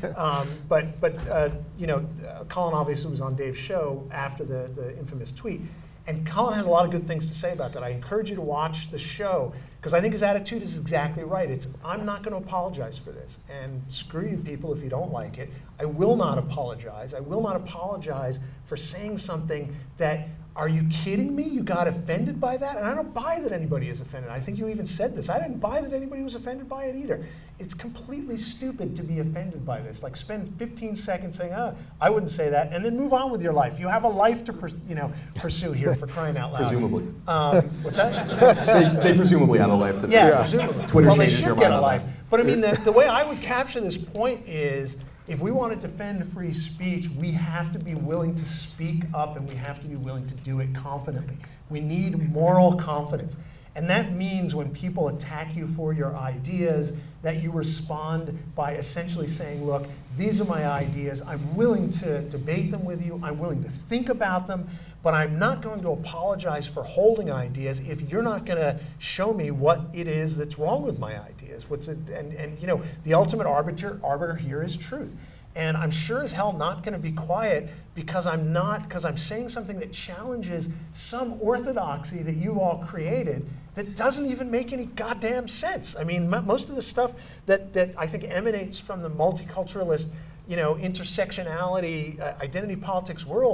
but Colin obviously was on Dave's show after the infamous tweet. And Colin has a lot of good things to say about that. I encourage you to watch the show, because I think his attitude is exactly right. It's, I'm not going to apologize for this. And screw you people if you don't like it. I will not apologize. I will not apologize for saying something that, are you kidding me? You got offended by that? And I don't buy that anybody is offended. I think you even said this. I didn't buy that anybody was offended by it either. It's completely stupid to be offended by this. Like, spend 15 seconds saying, I wouldn't say that, and then move on with your life. You have a life to pursue here, for crying out loud. Presumably. What's that? they presumably have a life to presumably. Twitter well, they changes should your get mind a on life. that. But I mean, the way I would capture this point is, if we want to defend free speech, we have to be willing to speak up, and we have to be willing to do it confidently. We need moral confidence. And that means when people attack you for your ideas, that you respond by essentially saying, look, these are my ideas. I'm willing to debate them with you. I'm willing to think about them. But I'm not going to apologize for holding ideas if you're not going to show me what it is that's wrong with my ideas. The ultimate arbiter here is truth. And I'm sure as hell not going to be quiet because I'm saying something that challenges some orthodoxy that you all created that doesn't even make any goddamn sense. I mean, most of the stuff that I think emanates from the multiculturalist, intersectionality, identity politics world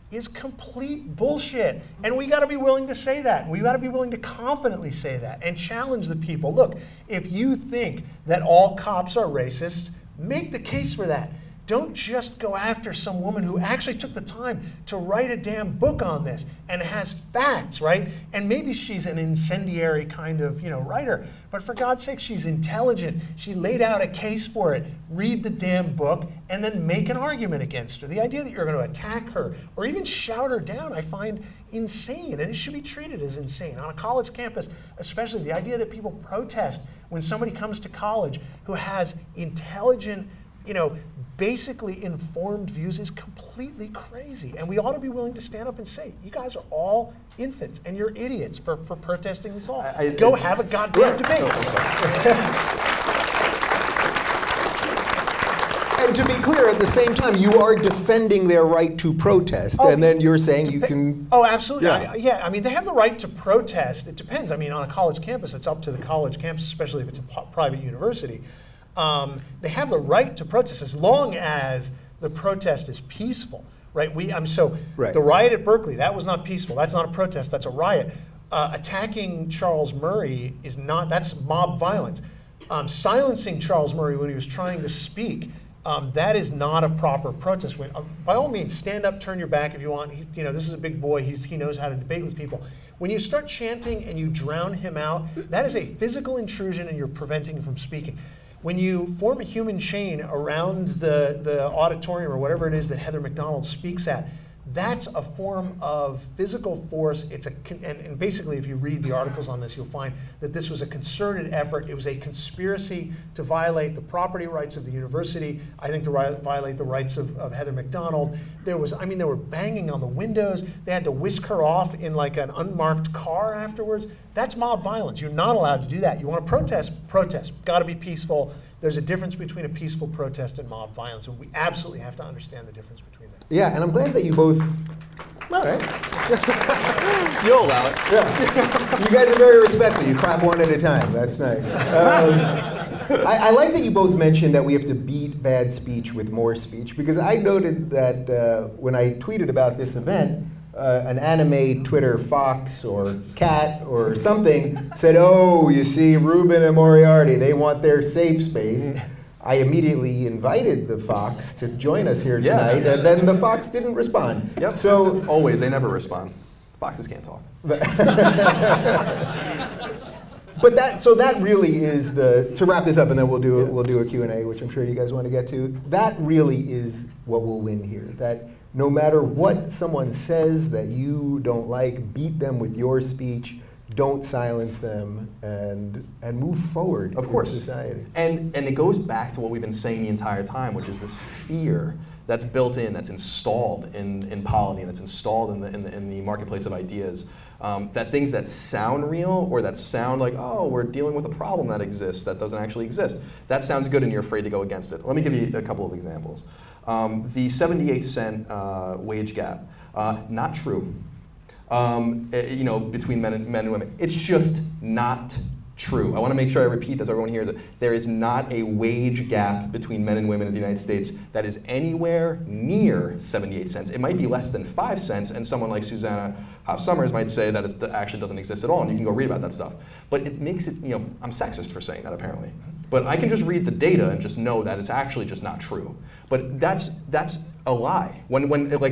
is complete bullshit. And we got to be willing to say that. We got to be willing to confidently say that and challenge the people. Look, if you think that all cops are racists, make the case for that. Don't just go after some woman who actually took the time to write a damn book on this and has facts, right? And maybe she's an incendiary kind of, writer, but for God's sake, she's intelligent. She laid out a case for it. Read the damn book and then make an argument against her. The idea that you're going to attack her or even shout her down, I find insane, and it should be treated as insane. On a college campus, especially the idea that people protest when somebody comes to college who has intelligent, basically informed views is completely crazy. And we ought to be willing to stand up and say, you guys are all infants and you're idiots for protesting this all. Go have a goddamn debate. And to be clear, at the same time, you are defending their right to protest, and then you're saying you can... Oh, absolutely. Yeah. I mean, they have the right to protest. It depends. I mean, on a college campus, it's up to the college campus, especially if it's a private university. They have the right to protest as long as the protest is peaceful, right? The riot at Berkeley, that was not peaceful. That's not a protest. That's a riot. Attacking Charles Murray is not. That's mob violence. Silencing Charles Murray when he was trying to speak, that is not a proper protest. By all means, stand up, turn your back if you want. This is a big boy. He knows how to debate with people. When you start chanting and you drown him out, that is a physical intrusion and you're preventing him from speaking. When you form a human chain around the auditorium or whatever it is that Heather McDonald speaks at, that's a form of physical force. And basically, if you read the articles on this, you'll find that this was a concerted effort. It was a conspiracy to violate the property rights of the university. I think to violate the rights of Heather McDonald. They were banging on the windows. They had to whisk her off in like an unmarked car afterwards. That's mob violence. You're not allowed to do that. You want to protest? Protest. Got to be peaceful. There's a difference between a peaceful protest and mob violence, and we absolutely have to understand the difference between that. Yeah, and I'm glad that you both... All right. You'll allow it. Yeah. You guys are very respectful. You clap one at a time. That's nice. I like that you both mentioned that we have to beat bad speech with more speech, because I noted that when I tweeted about this event, an anime Twitter fox or cat or something said, oh, you see, Rubin and Moriarty, they want their safe space. I immediately invited the fox to join us here tonight, and then the fox didn't respond. Yep. So always, they never respond. Foxes can't talk. But that really is to wrap this up, and then we'll do a Q&A, which I'm sure you guys want to get to. That really is what will win here. That no matter what someone says that you don't like, beat them with your speech. Don't silence them, and move forward in society. And it goes back to what we've been saying the entire time, which is this fear that's built in, that's installed in polity, and that's installed in the marketplace of ideas. That things that sound real or that sound like, oh, we're dealing with a problem that exists that doesn't actually exist, that sounds good and you're afraid to go against it. Let me give you a couple of examples. The 78-cent wage gap, not true. Between men and women. It's just not true. I want to make sure I repeat this so everyone hears it. There is not a wage gap between men and women in the United States that is anywhere near 78 cents. It might be less than 5 cents, and someone like Susanna House Summers might say that it actually doesn't exist at all, and you can go read about that stuff. But it makes it, I'm sexist for saying that apparently. But I can just read the data and just know that it's actually just not true. But that's a lie. When like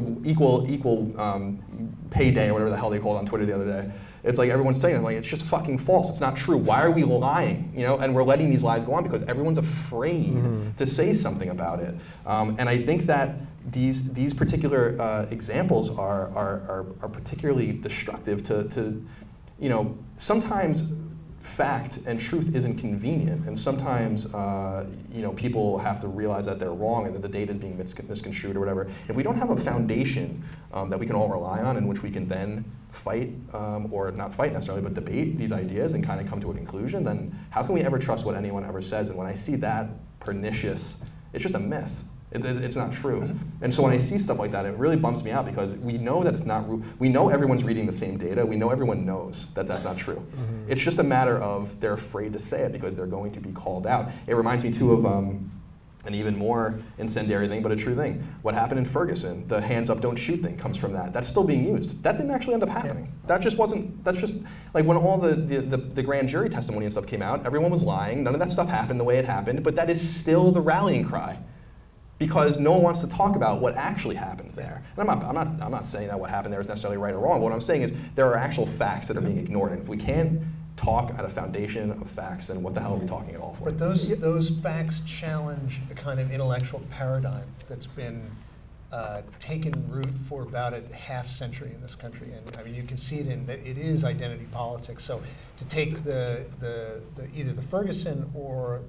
equal pay day or whatever the hell they called it on Twitter the other day, it's like everyone's saying, like, it's just fucking false. It's not true. Why are we lying? And we're letting these lies go on because everyone's afraid to say something about it. And I think that these particular examples are particularly destructive to sometimes fact and truth isn't convenient, and sometimes people have to realize that they're wrong and that the data is being misconstrued or whatever. If we don't have a foundation that we can all rely on, in which we can then fight, or not fight necessarily, but debate these ideas and kind of come to a conclusion, then how can we ever trust what anyone ever says? And when I see that pernicious, it's just a myth. It's not true. And so when I see stuff like that, it really bumps me out, because we know that it's not, we know everyone's reading the same data, we know everyone knows that that's not true. It's just a matter of they're afraid to say it because they're going to be called out. It reminds me too of An even more incendiary thing, but a true thing. What happened in Ferguson, the hands up, don't shoot thing comes from that. That's still being used. That didn't actually end up happening. That just wasn't, that's just, like when all the grand jury testimony and stuff came out, everyone was lying, none of that stuff happened the way it happened, but that is still the rallying cry. Because no one wants to talk about what actually happened there. And I'm not saying that what happened there is necessarily right or wrong. What I'm saying is there are actual facts that are being ignored, and if we can't talk at a foundation of facts, then what the hell are we talking at all for? But those facts challenge a kind of intellectual paradigm that's been taken root for about a half century in this country. And I mean, you can see it in that it is identity politics. So to take either the Ferguson or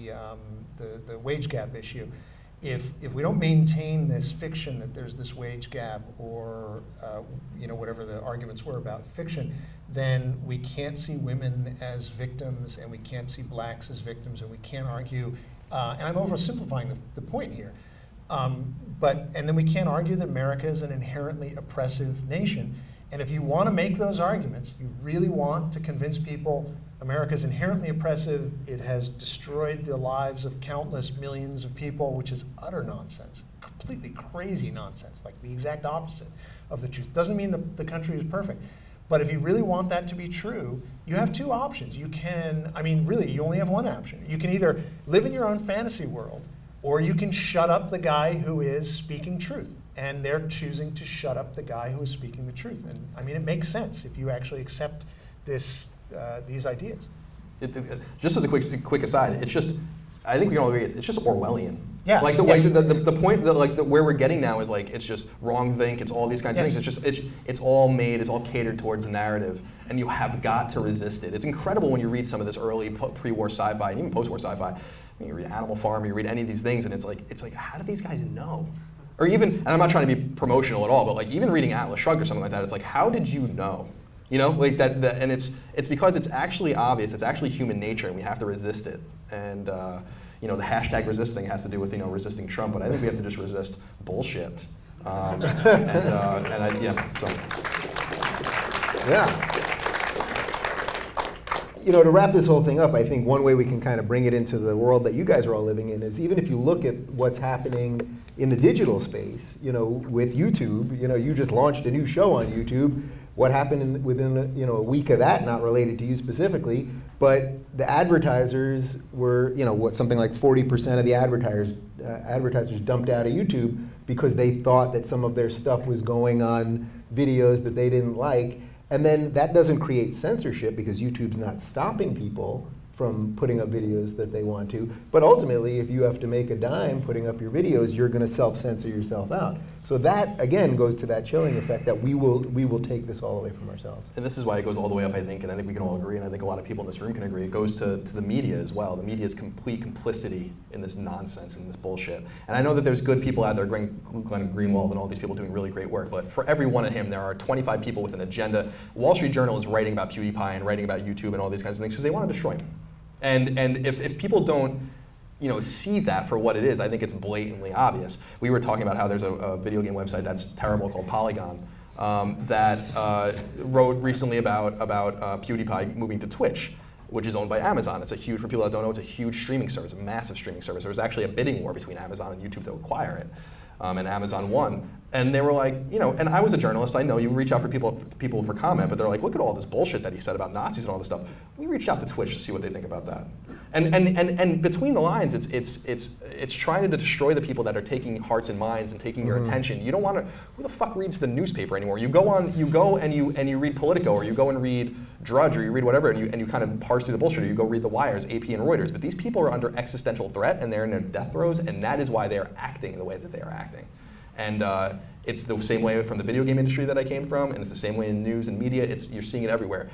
the wage gap issue, if we don't maintain this fiction that there's this wage gap or whatever the arguments were about fiction, then we can't see women as victims and we can't see blacks as victims and we can't argue, and I'm oversimplifying the point here, and then we can't argue that America is an inherently oppressive nation. And if you want to make those arguments, you really want to convince people America is inherently oppressive, it has destroyed the lives of countless millions of people, which is utter nonsense, completely crazy nonsense, like the exact opposite of the truth. Doesn't mean the country is perfect. But if you really want that to be true, you have two options. You can, I mean, really, you only have one option. You can either live in your own fantasy world, or you can shut up the guy who is speaking truth. And they're choosing to shut up the guy who is speaking the truth. And I mean, it makes sense if you actually accept these ideas. Just as a quick aside, it's just, I think we can all agree, it's just Orwellian. Yeah. Like the point that where we're getting now is like it's just wrong think, it's all these kinds of Yes. things. It's just it's all made, it's all catered towards the narrative, and you have got to resist it. It's incredible when you read some of this early pre-war sci-fi and even post-war sci-fi. You read Animal Farm, you read any of these things, and it's like how do these guys know? Or even, and I'm not trying to be promotional at all, but like even reading Atlas Shrugged or something like that, it's like how did you know? You know, like that and it's because it's actually obvious, it's actually human nature, and we have to resist it. And the hashtag resist thing has to do with resisting Trump, but I think we have to just resist bullshit. Yeah. To wrap this whole thing up, I think one way we can kind of bring it into the world that you guys are all living in is even if you look at what's happening in the digital space, with YouTube, you just launched a new show on YouTube. What happened within a week of that, not related to you specifically, but the advertisers were, something like 40% of the advertisers dumped out of YouTube because they thought that some of their stuff was going on videos that they didn't like. And then that doesn't create censorship because YouTube's not stopping people from putting up videos that they want to. But ultimately, if you have to make a dime putting up your videos, you're going to self-censor yourself out. So that, again, goes to that chilling effect that we will take this all away from ourselves. And this is why it goes all the way up, I think, and I think we can all agree, and I think a lot of people in this room can agree, it goes to the media as well. The media's complete complicity in this nonsense and this bullshit. And I know that there's good people out there, Glenn Greenwald and all these people doing really great work, but for every one of him, there are 25 people with an agenda. Wall Street Journal is writing about PewDiePie and writing about YouTube and all these kinds of things because they want to destroy him. And if people don't see that for what it is, I think it's blatantly obvious. We were talking about how there's a video game website that's terrible called Polygon that wrote recently about PewDiePie moving to Twitch, which is owned by Amazon. It's a huge, for people that don't know, it's a huge streaming service, a massive streaming service. There was actually a bidding war between Amazon and YouTube to acquire it, and Amazon won. And they were like, and I was a journalist, I know you reach out for people for comment, but they're like, look at all this bullshit that he said about Nazis and all this stuff. We reached out to Twitch to see what they think about that. And between the lines, it's trying to destroy the people that are taking hearts and minds and taking your attention. You don't want to. Who the fuck reads the newspaper anymore? You go and you read Politico, or you go and read Drudge, or you read whatever, and you kind of parse through the bullshit. Or you go read The Wires, AP, and Reuters. But these people are under existential threat, and they're in their death throes, and that is why they are acting the way that they are acting. And it's the same way from the video game industry that I came from, and it's the same way in news and media. You're seeing it everywhere.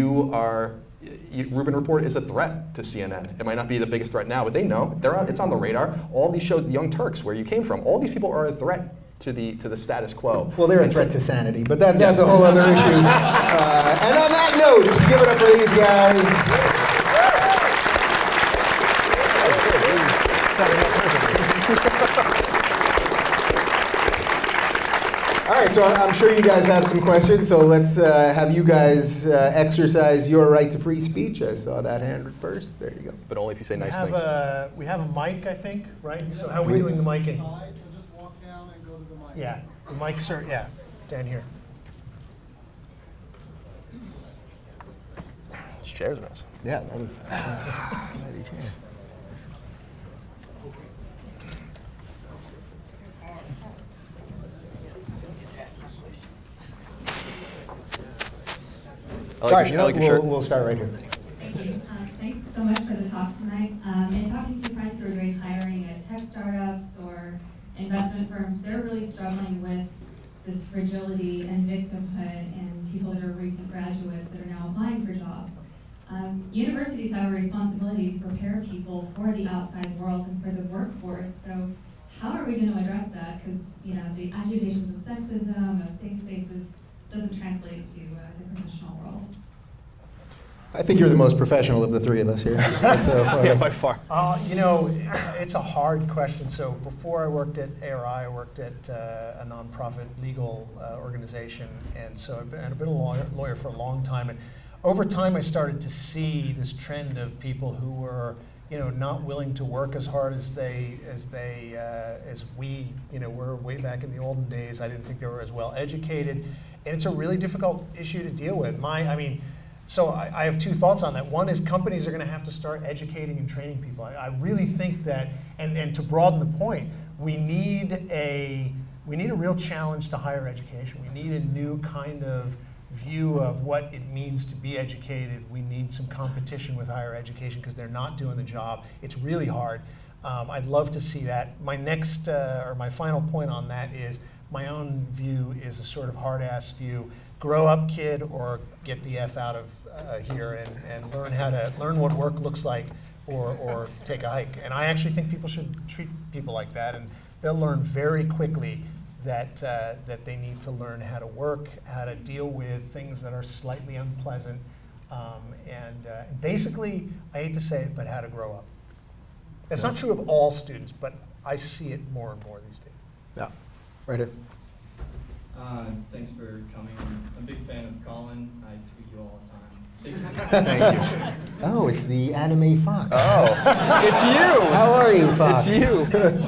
Rubin Report is a threat to CNN. It might not be the biggest threat now, but they know. It's on the radar. All these shows, the Young Turks, where you came from, all these people are a threat to the status quo. Well, they're a threat to sanity, but that's a whole other issue. And on that note, give it up for these guys. All right, right, so I'm sure you guys have some questions, so let's have you guys exercise your right to free speech. I saw that hand first. There you go. But only if you say nice things. We have a mic, I think, right? So how are we doing the micing? So just walk down and go to the mic. Yeah, the mics are, yeah, down here. This chair's a mess. Yeah, that was Sorry, we'll start right here. Thank you. Thanks so much for the talk tonight. In talking to friends who are doing hiring at tech startups or investment firms, they're really struggling with this fragility and victimhood in people that are recent graduates that are now applying for jobs. Universities have a responsibility to prepare people for the outside world and for the workforce. So how are we going to address that? Because the accusations of sexism, of safe spaces, doesn't translate to the professional world. I think you're the most professional of the three of us here. So, Yeah, by far. It's a hard question. So before I worked at ARI, I worked at a nonprofit legal organization, and so I've been a lawyer for a long time. And over time, I started to see this trend of people who were, not willing to work as hard as we, were way back in the olden days. I didn't think they were as well educated, and it's a really difficult issue to deal with. So I have two thoughts on that. One is companies are going to have to start educating and training people. I really think that, and to broaden the point, we need a real challenge to higher education. We need a new kind of view of what it means to be educated. We need some competition with higher education because they're not doing the job. It's really hard. I'd love to see that. My next, or my final point on that is, my own view is a sort of hard-ass view. Grow up, kid, or get the F out of here and learn what work looks like, or take a hike. And I actually think people should treat people like that, and they'll learn very quickly that they need to learn how to work, how to deal with things that are slightly unpleasant, and basically, I hate to say it, but how to grow up. That's not true of all students, but I see it more and more these days. Yeah, right here. Thanks for coming. I'm a big fan of Colin. I tweet you all the time. Thank you. Oh, it's the anime Fox. Oh, it's you. How are you, Fox? It's you.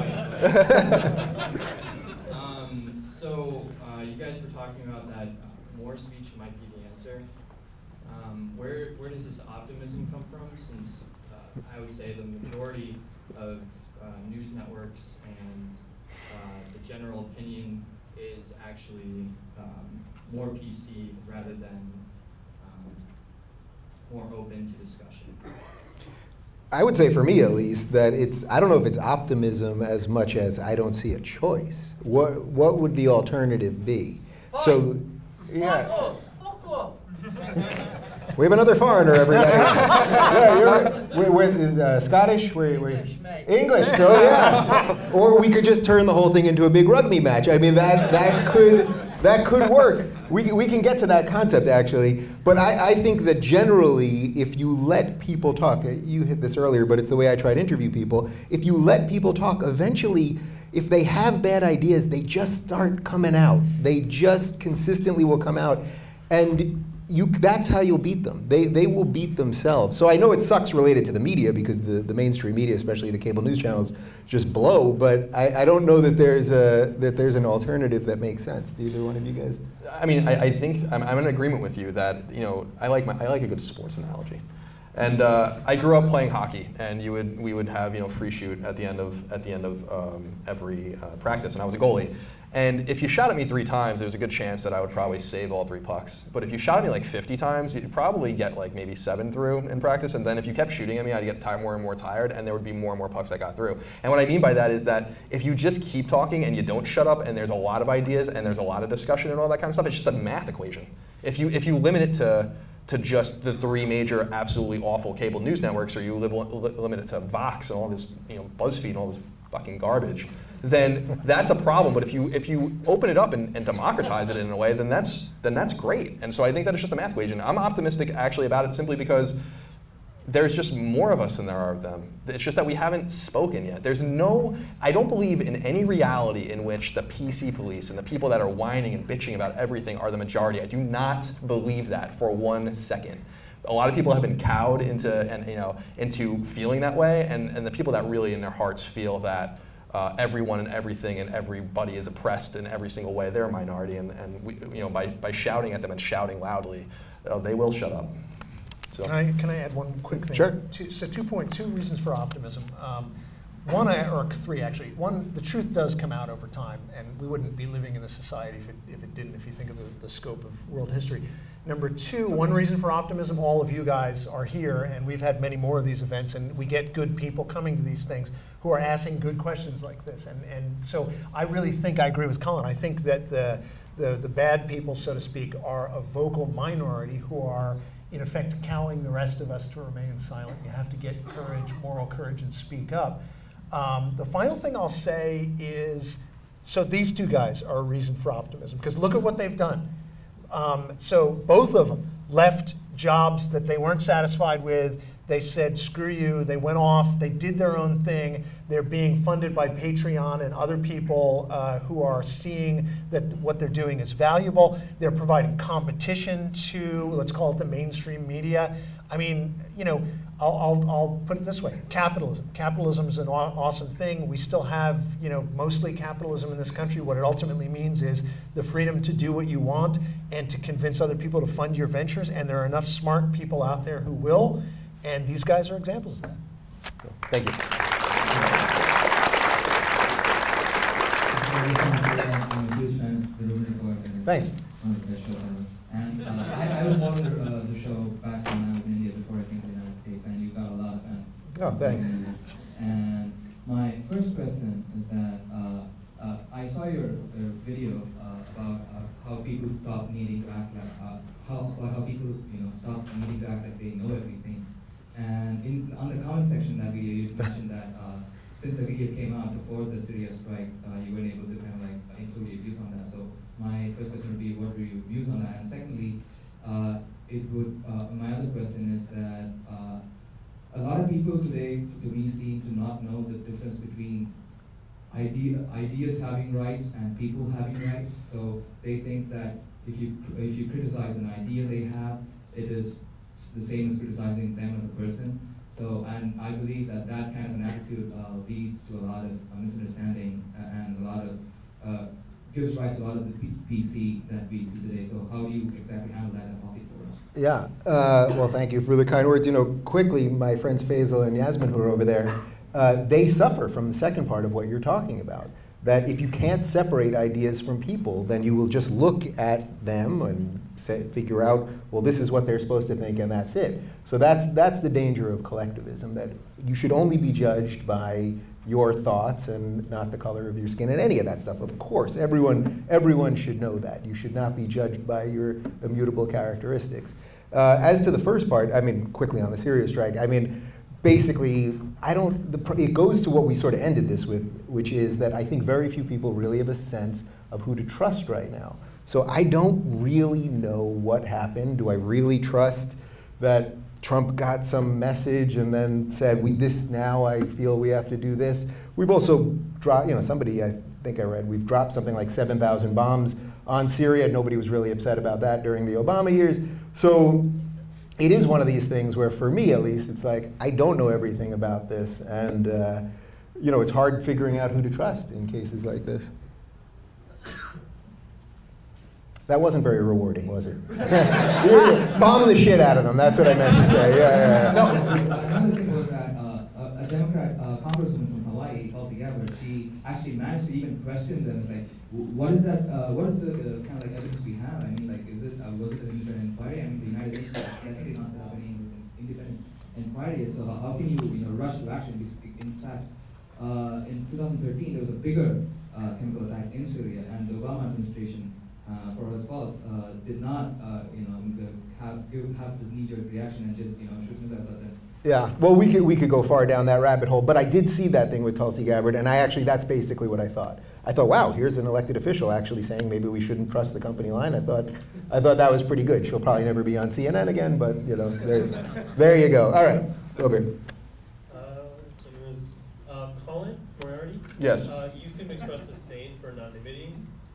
So you guys were talking about that more speech might be the answer. Where does this optimism come from? Since I would say the majority of news networks and the general opinion is actually more PC rather than more open to discussion. I would say, for me at least, that I don't know if it's optimism as much as I don't see a choice. What would the alternative be? Fine. So, yeah. Fuck off. We have another foreigner, everybody. Yeah, we're Scottish? English, mate. English, so yeah. Or we could just turn the whole thing into a big rugby match. I mean, that could work. We can get to that concept, actually. But I think that generally, if you let people talk, you hit this earlier, but it's the way I try to interview people. If you let people talk, eventually, if they have bad ideas, they just start coming out. They just consistently will come out. And that's how you'll beat them. They will beat themselves. So I know it sucks related to the media because the mainstream media, especially the cable news channels, just blow. But I don't know that there's an alternative that makes sense. Do either one of you guys? I mean, I think I'm in agreement with you that I like a good sports analogy. And I grew up playing hockey, and we would have free shoot at the end of every practice, and I was a goalie. And if you shot at me 3 times, there's a good chance that I would probably save all 3 pucks. But if you shot at me like 50 times, you'd probably get like maybe 7 through in practice. And then if you kept shooting at me, I'd get more and more tired, and there would be more and more pucks that got through. And what I mean by that is that if you just keep talking and you don't shut up, and there's a lot of ideas and there's a lot of discussion and all that kind of stuff, it's just a math equation. If you limit it to just the 3 major absolutely awful cable news networks, or you limit it to Vox and all this, BuzzFeed and all this fucking garbage, then that's a problem. But if you open it up and democratize it in a way, then that's great. And so I think that it's just a math equation. I'm optimistic actually about it simply because there's just more of us than there are of them. It's just that we haven't spoken yet. I don't believe in any reality in which the PC police and the people that are whining and bitching about everything are the majority. I do not believe that for 1 second. A lot of people have been cowed into feeling that way, and the people that really in their hearts feel that everyone and everything and everybody is oppressed in every single way, they're a minority, and we, by shouting at them and shouting loudly, they will shut up. So. Can I add one quick thing? Sure. So 2 reasons for optimism. One, or 3 actually. One, the truth does come out over time, and we wouldn't be living in this society if it didn't, if you think of the scope of world history. Number 2, one reason for optimism, all of you guys are here, and we've had many more of these events, and we get good people coming to these things who are asking good questions like this. And so I really think I agree with Colin. I think that the bad people, so to speak, are a vocal minority who are in effect cowing the rest of us to remain silent. You have to get courage, moral courage, and speak up. The final thing I'll say is, so these 2 guys are a reason for optimism, because look at what they've done. So both of them left jobs that they weren't satisfied with. They said, screw you. They went off. They did their own thing. They're being funded by Patreon and other people who are seeing that what they're doing is valuable. They're providing competition to, let's call it the mainstream media. I mean, I'll put it this way: capitalism. Capitalism is an awesome thing. We still have, mostly capitalism in this country. What it ultimately means is the freedom to do what you want and to convince other people to fund your ventures. And there are enough smart people out there who will. And these guys are examples of that. Thank you. I'm a huge fan of the Rubin report. Thanks. On the show. And I was watching the show back when I was in India before I came to the United States, and you got a lot of fans. Oh, thanks. And my first question is that I saw your video about how people stop needing to act like how people stop needing to act like they know everything. And on the comment section of that video, you mentioned that since the video came out before the Syria strikes, you weren't able to kind of like include your views on that. So my first question would be, what were your views on that? And secondly, my other question is that a lot of people today, to me, seem to not know the difference between ideas having rights and people having rights. So they think that if you criticize an idea they have, it is the same as criticizing them as a person. So, and I believe that kind of an attitude leads to a lot of misunderstanding and a lot of gives rise to a lot of the PC that we see today. So how do you exactly handle that in public forum? Yeah, well, thank you for the kind words. Quickly, my friends Faisal and Yasmin, who are over there, they suffer from the second part of what you're talking about. That if you can't separate ideas from people, then you will just look at them and figure out, well, this is what they're supposed to think, and that's it. So that's the danger of collectivism, that you should only be judged by your thoughts and not the color of your skin and any of that stuff. Of course, everyone should know that. You should not be judged by your immutable characteristics. As to the first part, I mean, quickly on the Syria strike, I mean, basically, it goes to what we sort of ended this with, which is that I think very few people really have a sense of who to trust right now. So I don't really know what happened. Do I really trust that Trump got some message and then said, now I feel we have to do this? We've also dropped, somebody, I think I read, we've dropped something like 7,000 bombs on Syria. Nobody was really upset about that during the Obama years. So it is one of these things where, for me at least, it's like, I don't know everything about this, and it's hard figuring out who to trust in cases like this. That wasn't very rewarding, was it? Bomb the shit out of them, that's what I meant to say. Yeah. No. Another thing was that a Democrat congresswoman from Hawaii, Tulsi Gabbard, she actually managed to even question them, like, what is the kind of like evidence we have? I mean, like, was it an independent inquiry? I mean, the United Nations has definitely not set up any independent inquiry. So how can you rush to action? In fact, in 2013 there was a bigger chemical attack in Syria, and the Obama administration, for all its faults, did not have this knee-jerk reaction and just shoot themselves at them. Yeah, well, we could go far down that rabbit hole, but I did see that thing with Tulsi Gabbard, and that's basically what I thought. I thought, wow, here's an elected official actually saying maybe we shouldn't trust the company line. I thought that was pretty good. She'll probably never be on CNN again, but you know, there you go. All right, over. Colin Moriarty. Yes. You seem to express disdain for anonymity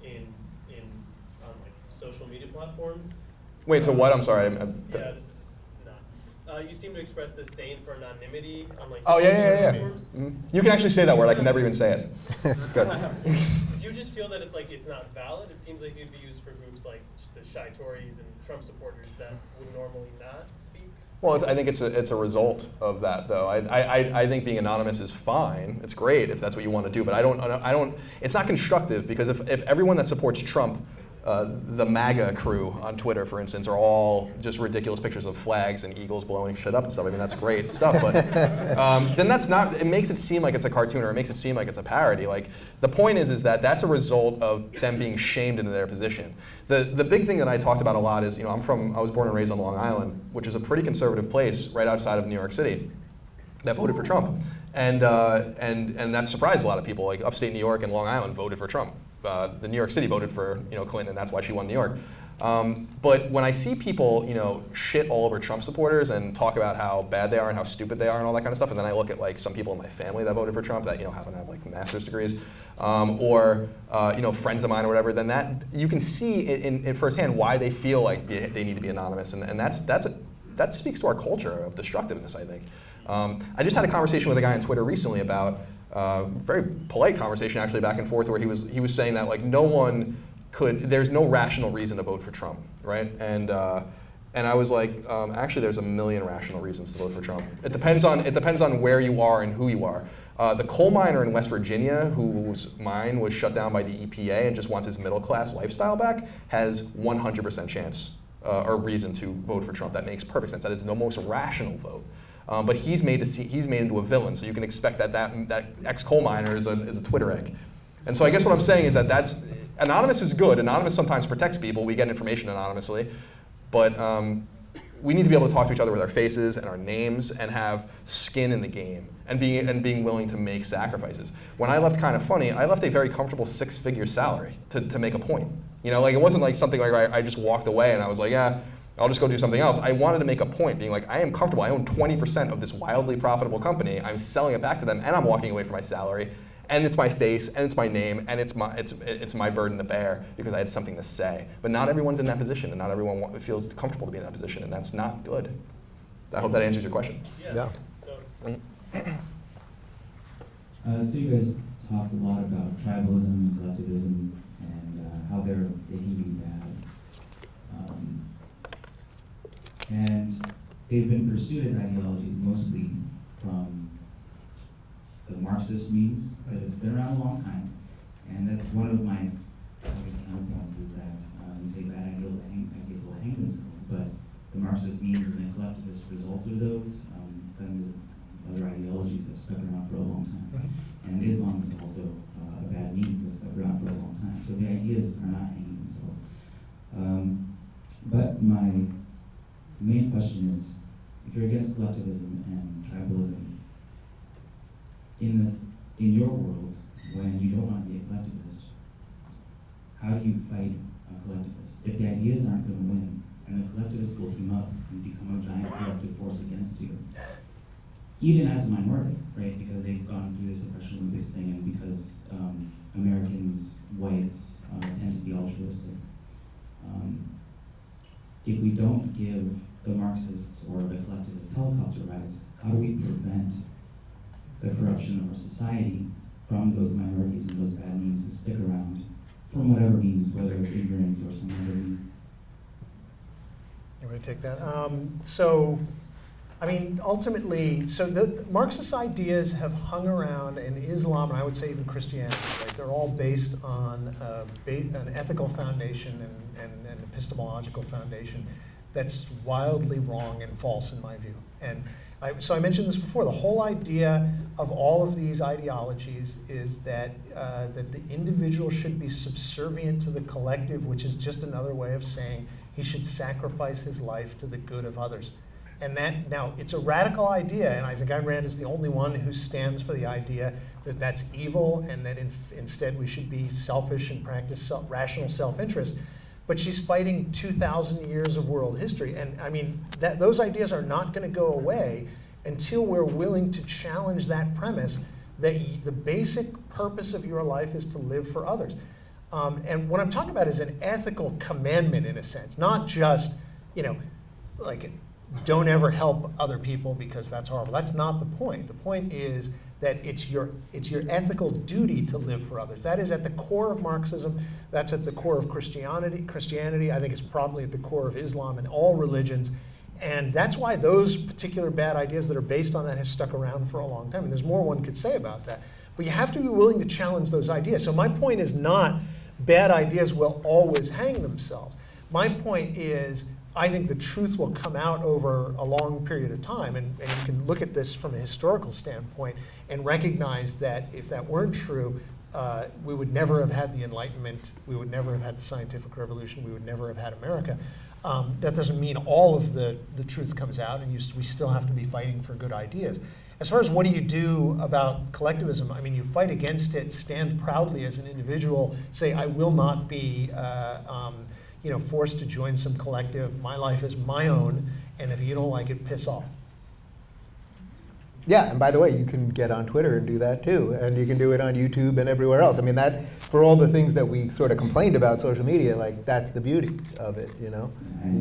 on like social media platforms. Wait, to what? I'm sorry. Yeah, this is not. You seem to express disdain for anonymity on like social media yeah. platforms. Mm-hmm. You can actually say that word. I can never even say it. Good. Do you just feel that it's not valid? It seems like it would be used for groups like the shy Tories and Trump supporters that would normally not speak. Well, I think it's a result of that, though. I think being anonymous is fine. It's great if that's what you want to do, but I don't. It's not constructive because if everyone that supports Trump, the MAGA crew on Twitter, for instance, are all just ridiculous pictures of flags and eagles blowing shit up and stuff. I mean, that's great stuff, but then that's not. It makes it seem like it's a cartoon, or it makes it seem like it's a parody. Like the point is that that's a result of them being shamed into their position. The big thing that I talked about a lot is, you know, I was born and raised on Long Island, which is a pretty conservative place right outside of New York City, that voted for Trump, and that surprised a lot of people. Like upstate New York and Long Island voted for Trump. The New York City voted for Clinton, and that's why she won New York. But when I see people shit all over Trump supporters and talk about how bad they are and how stupid they are and all that kind of stuff, and then I look at like some people in my family that voted for Trump that happen to have like master's degrees, or friends of mine or whatever, then that you can see in firsthand why they feel like they need to be anonymous, and that speaks to our culture of destructiveness, I think. I just had a conversation with a guy on Twitter recently about very polite conversation actually back and forth, where he was saying that like there's no rational reason to vote for Trump, right? And I was like, actually, there's a million rational reasons to vote for Trump. It depends on where you are and who you are. The coal miner in West Virginia, whose mine was shut down by the EPA and just wants his middle class lifestyle back, has 100% chance or reason to vote for Trump. That makes perfect sense. That is the most rational vote. But he's made into a villain, so you can expect that ex-coal miner is a Twitter egg. And so I guess what I'm saying is that anonymous is good. Anonymous sometimes protects people. We get information anonymously, but we need to be able to talk to each other with our faces and our names and have skin in the game and being willing to make sacrifices. When I left Kind of Funny, I left a very comfortable 6-figure salary to make a point. Like it wasn't like something like I just walked away and I was like, yeah, I'll just go do something else. I wanted to make a point, being like, I am comfortable. I own 20% of this wildly profitable company. I'm selling it back to them, and I'm walking away from my salary, and it's my face, and it's my name, and it's my burden to bear because I had something to say. But not everyone's in that position, and not everyone feels comfortable to be in that position, and that's not good. I hope that answers your question. Yeah. So you guys talked a lot about tribalism and collectivism and how they can be bad. And they've been pursued as ideologies mostly from the Marxist memes that have been around a long time. And that's one of my counterpoints is that you say bad ideas will hang themselves, but the Marxist memes and the collectivist results of those, feminism and other ideologies have stuck around for a long time. And Islam is also a bad meme that's stuck around for a long time. So the ideas are not hanging themselves. But my main question is, if you're against collectivism and tribalism, in your world, when you don't want to be a collectivist, how do you fight a collectivist? If the ideas aren't going to win, and the collectivists will team up and become a giant collective force against you, even as a minority, right? Because they've gone through the Suppression Olympics thing, and because Americans, whites, tend to be altruistic. If we don't give the Marxists or the collectivists helicopter rides, how do we prevent the corruption of our society from those minorities and those bad means that stick around from whatever means, whether it's ignorance or some other means? You want to take that? Ultimately, the Marxist ideas have hung around in Islam, and I would say even Christianity, right? They're all based on an ethical foundation and an epistemological foundation that's wildly wrong and false in my view. And so I mentioned this before, the whole idea of all of these ideologies is that the individual should be subservient to the collective, which is just another way of saying he should sacrifice his life to the good of others. And that, now, it's a radical idea, and I think Ayn Rand is the only one who stands for the idea that that's evil and that instead we should be selfish and practice rational self-interest. But she's fighting 2,000 years of world history. And I mean, those ideas are not going to go away until we're willing to challenge that premise that the basic purpose of your life is to live for others. And what I'm talking about is an ethical commandment in a sense, not just, you know, like, don't ever help other people because that's horrible. That's not the point. The point is that it's your ethical duty to live for others. That is at the core of Marxism. That's at the core of Christianity. I think it's probably at the core of Islam and all religions. And that's why those particular bad ideas that are based on that have stuck around for a long time. And there's more one could say about that. But you have to be willing to challenge those ideas. So my point is not bad ideas will always hang themselves. My point is, I think the truth will come out over a long period of time, and you can look at this from a historical standpoint and recognize that if that weren't true, we would never have had the Enlightenment, we would never have had the scientific revolution, we would never have had America. That doesn't mean all of the truth comes out, and we still have to be fighting for good ideas. As far as what do you do about collectivism, I mean, you fight against it, stand proudly as an individual, say, I will not be you know, forced to join some collective. My life is my own, and if you don't like it, piss off. Yeah, and by the way, you can get on Twitter and do that too, and you can do it on YouTube and everywhere else. I mean, that, for all the things that we sort of complained about social media, like, that's the beauty of it, you know?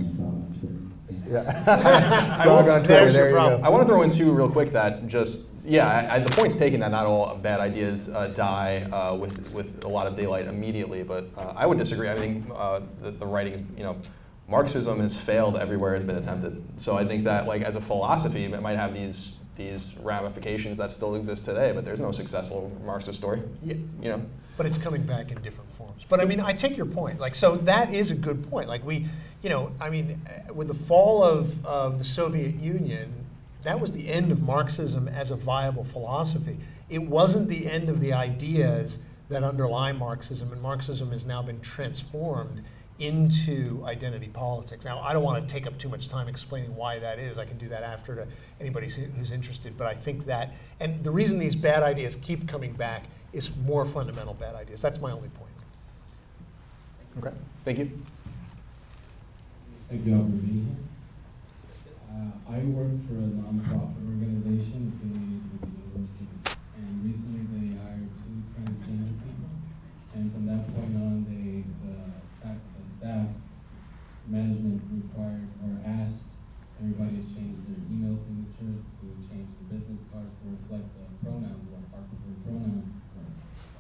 Yeah. Blog on Twitter, there you go. I want to throw in too, real quick, that just, yeah, the point's taken that not all bad ideas die with a lot of daylight immediately, but I would disagree. I think the writing, you know, Marxism has failed everywhere it's been attempted. So I think that, like, as a philosophy, it might have these ramifications that still exist today, but there's no successful Marxist story. Yeah. You know? But it's coming back in different forms. But I mean, I take your point. Like, so that is a good point. Like, we, you know, I mean, with the fall of the Soviet Union, that was the end of Marxism as a viable philosophy. It wasn't the end of the ideas that underlie Marxism, and Marxism has now been transformed into identity politics. Now, I don't want to take up too much time explaining why that is. I can do that after to anybody who's interested. But I think that, and the reason these bad ideas keep coming back is more fundamental bad ideas. That's my only point. Okay. Thank you. Thank you all for being here. I work for a nonprofit organization affiliated with the university, and recently they hired 2 transgender people, and from that point on, the staff management required or asked everybody to change their email signatures, to change the business cards to reflect the pronouns, what our preferred pronouns were.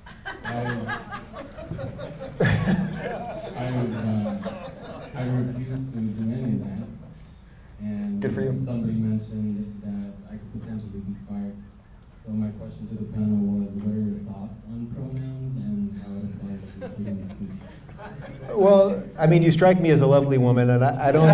I refused to do any of that. And good for you. Somebody mentioned that I could potentially be fired. So my question to the panel was, what are your thoughts on pronouns and how it applies to freedom of speech? Well, I mean, you strike me as a lovely woman, and I don't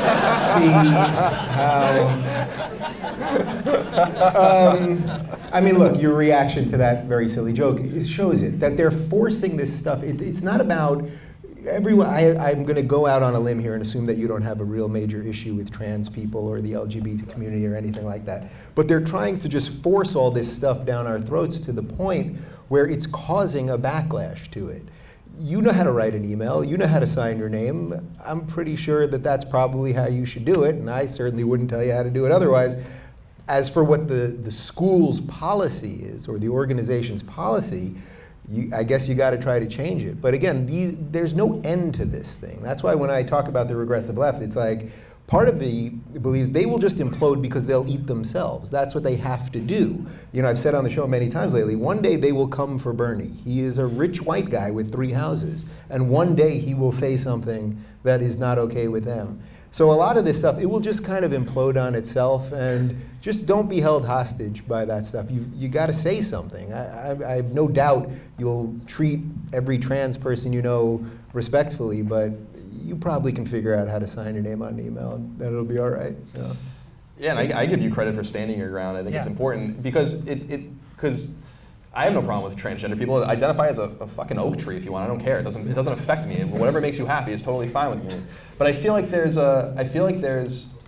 see how... I mean, look, your reaction to that very silly joke shows it, that they're forcing this stuff. It's not about... Everyone, I'm going to go out on a limb here and assume that you don't have a real major issue with trans people or the LGBT community or anything like that. But they're trying to just force all this stuff down our throats to the point where it's causing a backlash to it. You know how to write an email, you know how to sign your name. I'm pretty sure that that's probably how you should do it, and I certainly wouldn't tell you how to do it otherwise. As for what the school's policy is, or the organization's policy, I guess you got to try to change it. But again, there's no end to this thing. That's why when I talk about the regressive left, it's like, part of me believes they will just implode because they'll eat themselves. That's what they have to do. You know, I've said on the show many times lately, one day they will come for Bernie. He is a rich white guy with 3 houses. And one day he will say something that is not okay with them. So a lot of this stuff, it will just kind of implode on itself, and just don't be held hostage by that stuff. You got to say something. I have no doubt you'll treat every trans person you know respectfully, but you probably can figure out how to sign your name on an email, and then it'll be all right. Yeah, and I give you credit for standing your ground. I think it's important because because I have no problem with transgender people. Identify as a fucking oak tree if you want. I don't care. It doesn't affect me. Whatever makes you happy is totally fine with me. But I feel like there's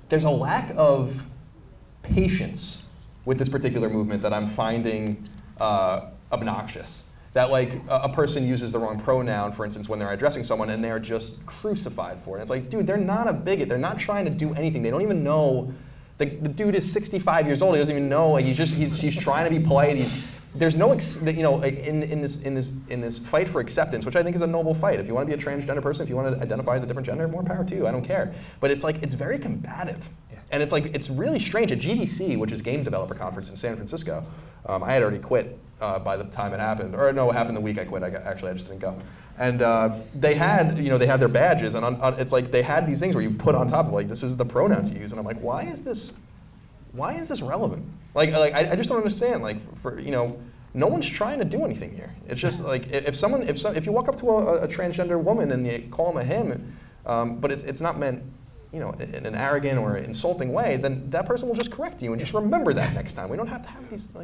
there's a lack of patience with this particular movement that I'm finding obnoxious. That like a person uses the wrong pronoun, for instance, when they're addressing someone, and they're just crucified for it. And it's like, dude, they're not a bigot. They're not trying to do anything. They don't even know. The dude is 65 years old. He doesn't even know. Like he's trying to be polite. There's no, in this fight for acceptance, which I think is a noble fight. If you want to be a transgender person, if you want to identify as a different gender, more power to you. I don't care. But it's like it's very combative, and it's like it's really strange. At GDC, which is Game Developer Conference in San Francisco, I had already quit by the time it happened, or no, it happened the week I quit. I just didn't go. And they had their badges, and it's like they had these things where you put on top of like this is the pronouns you use, and I'm like, why is this relevant? Like I just don't understand. Like no one's trying to do anything here. It's just like if you walk up to a transgender woman and you call them a him, but it's not meant in an arrogant or insulting way, then that person will just correct you and just remember that next time. We don't have to have these.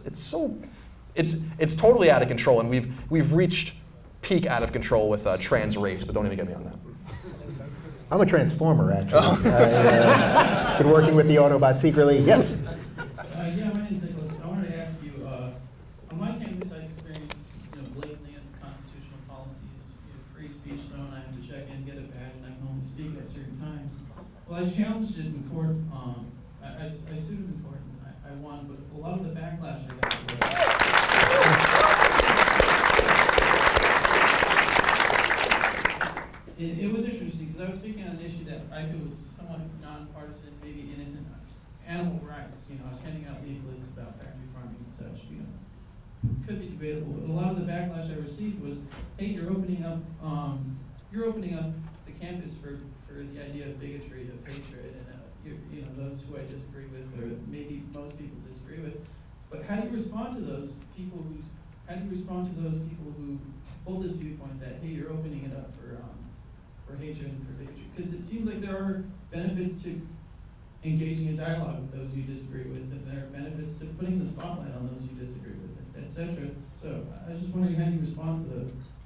It's totally out of control, and we've reached peak out of control with trans race, but don't even get me on that. I'm a transformer, actually. I've been working with the Autobot secretly. Yes? Yeah, my name is Nicholas. I wanted to ask you, on my campus, I experienced blatantly unconstitutional policies, free speech zone, I have to check in, get a badge, and I can only speak at certain times. Well, I challenged it in court. I sued it in court, and I won, but a lot of the backlash I got it was interesting because I was speaking on an issue that I feel was somewhat nonpartisan, maybe innocent. Animal rights. I was handing out leaflets about factory farming and such. Could be debatable, but a lot of the backlash I received was, "Hey, you're opening up the campus for the idea of bigotry, of hatred, and those who I disagree with, or maybe most people disagree with." But how do you respond to those people who hold this viewpoint that, hey, you're opening it up for hatred and for bigotry? Because it seems like there are benefits to engaging in dialogue with those you disagree with, and there are benefits to putting the spotlight on those you disagree with, etc. So I was just wondering how you respond to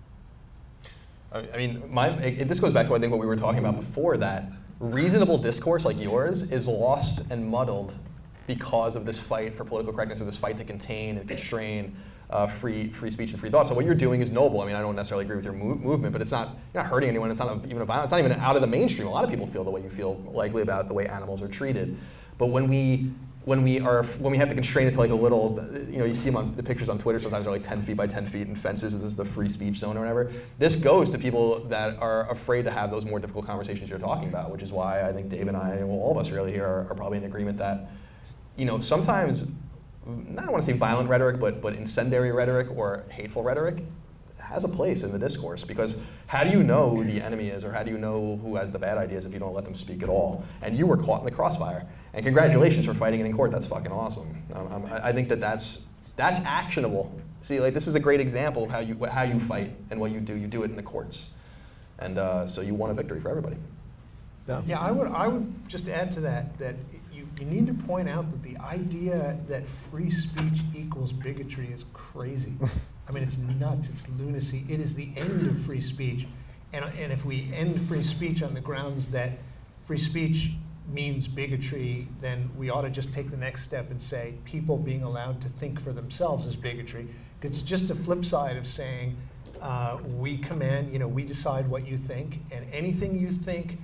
those. I mean, this goes back to I think what we were talking about before, that reasonable discourse like yours is lost and muddled because of this fight for political correctness, or this fight to contain and constrain free speech and free thought. So what you're doing is noble. I mean, I don't necessarily agree with your movement, but you're not hurting anyone. It's not even a violence. It's not even out of the mainstream. A lot of people feel the way you feel, likely about the way animals are treated. But when we have to constrain it to like a little, you see them on the pictures on Twitter. Sometimes they're like 10 feet by 10 feet in fences. This is the free speech zone or whatever. This goes to people that are afraid to have those more difficult conversations you're talking about, which is why I think Dave and I, and all of us really here, are probably in agreement that, sometimes, I don't want to say violent rhetoric, but incendiary rhetoric or hateful rhetoric has a place in the discourse, because how do you know who the enemy is, or how do you know who has the bad ideas if you don't let them speak at all? And you were caught in the crossfire. And congratulations for fighting it in court. That's fucking awesome. I think that's actionable. See, like, this is a great example of how you fight and what you do. You do it in the courts, and so you won a victory for everybody. Yeah, I would just add to that you need to point out that the idea that free speech equals bigotry is crazy. I mean, it's nuts, it's lunacy. It is the end of free speech. And if we end free speech on the grounds that free speech means bigotry, then we ought to just take the next step and say people being allowed to think for themselves is bigotry. It's just a flip side of saying we command, we decide what you think, and anything you think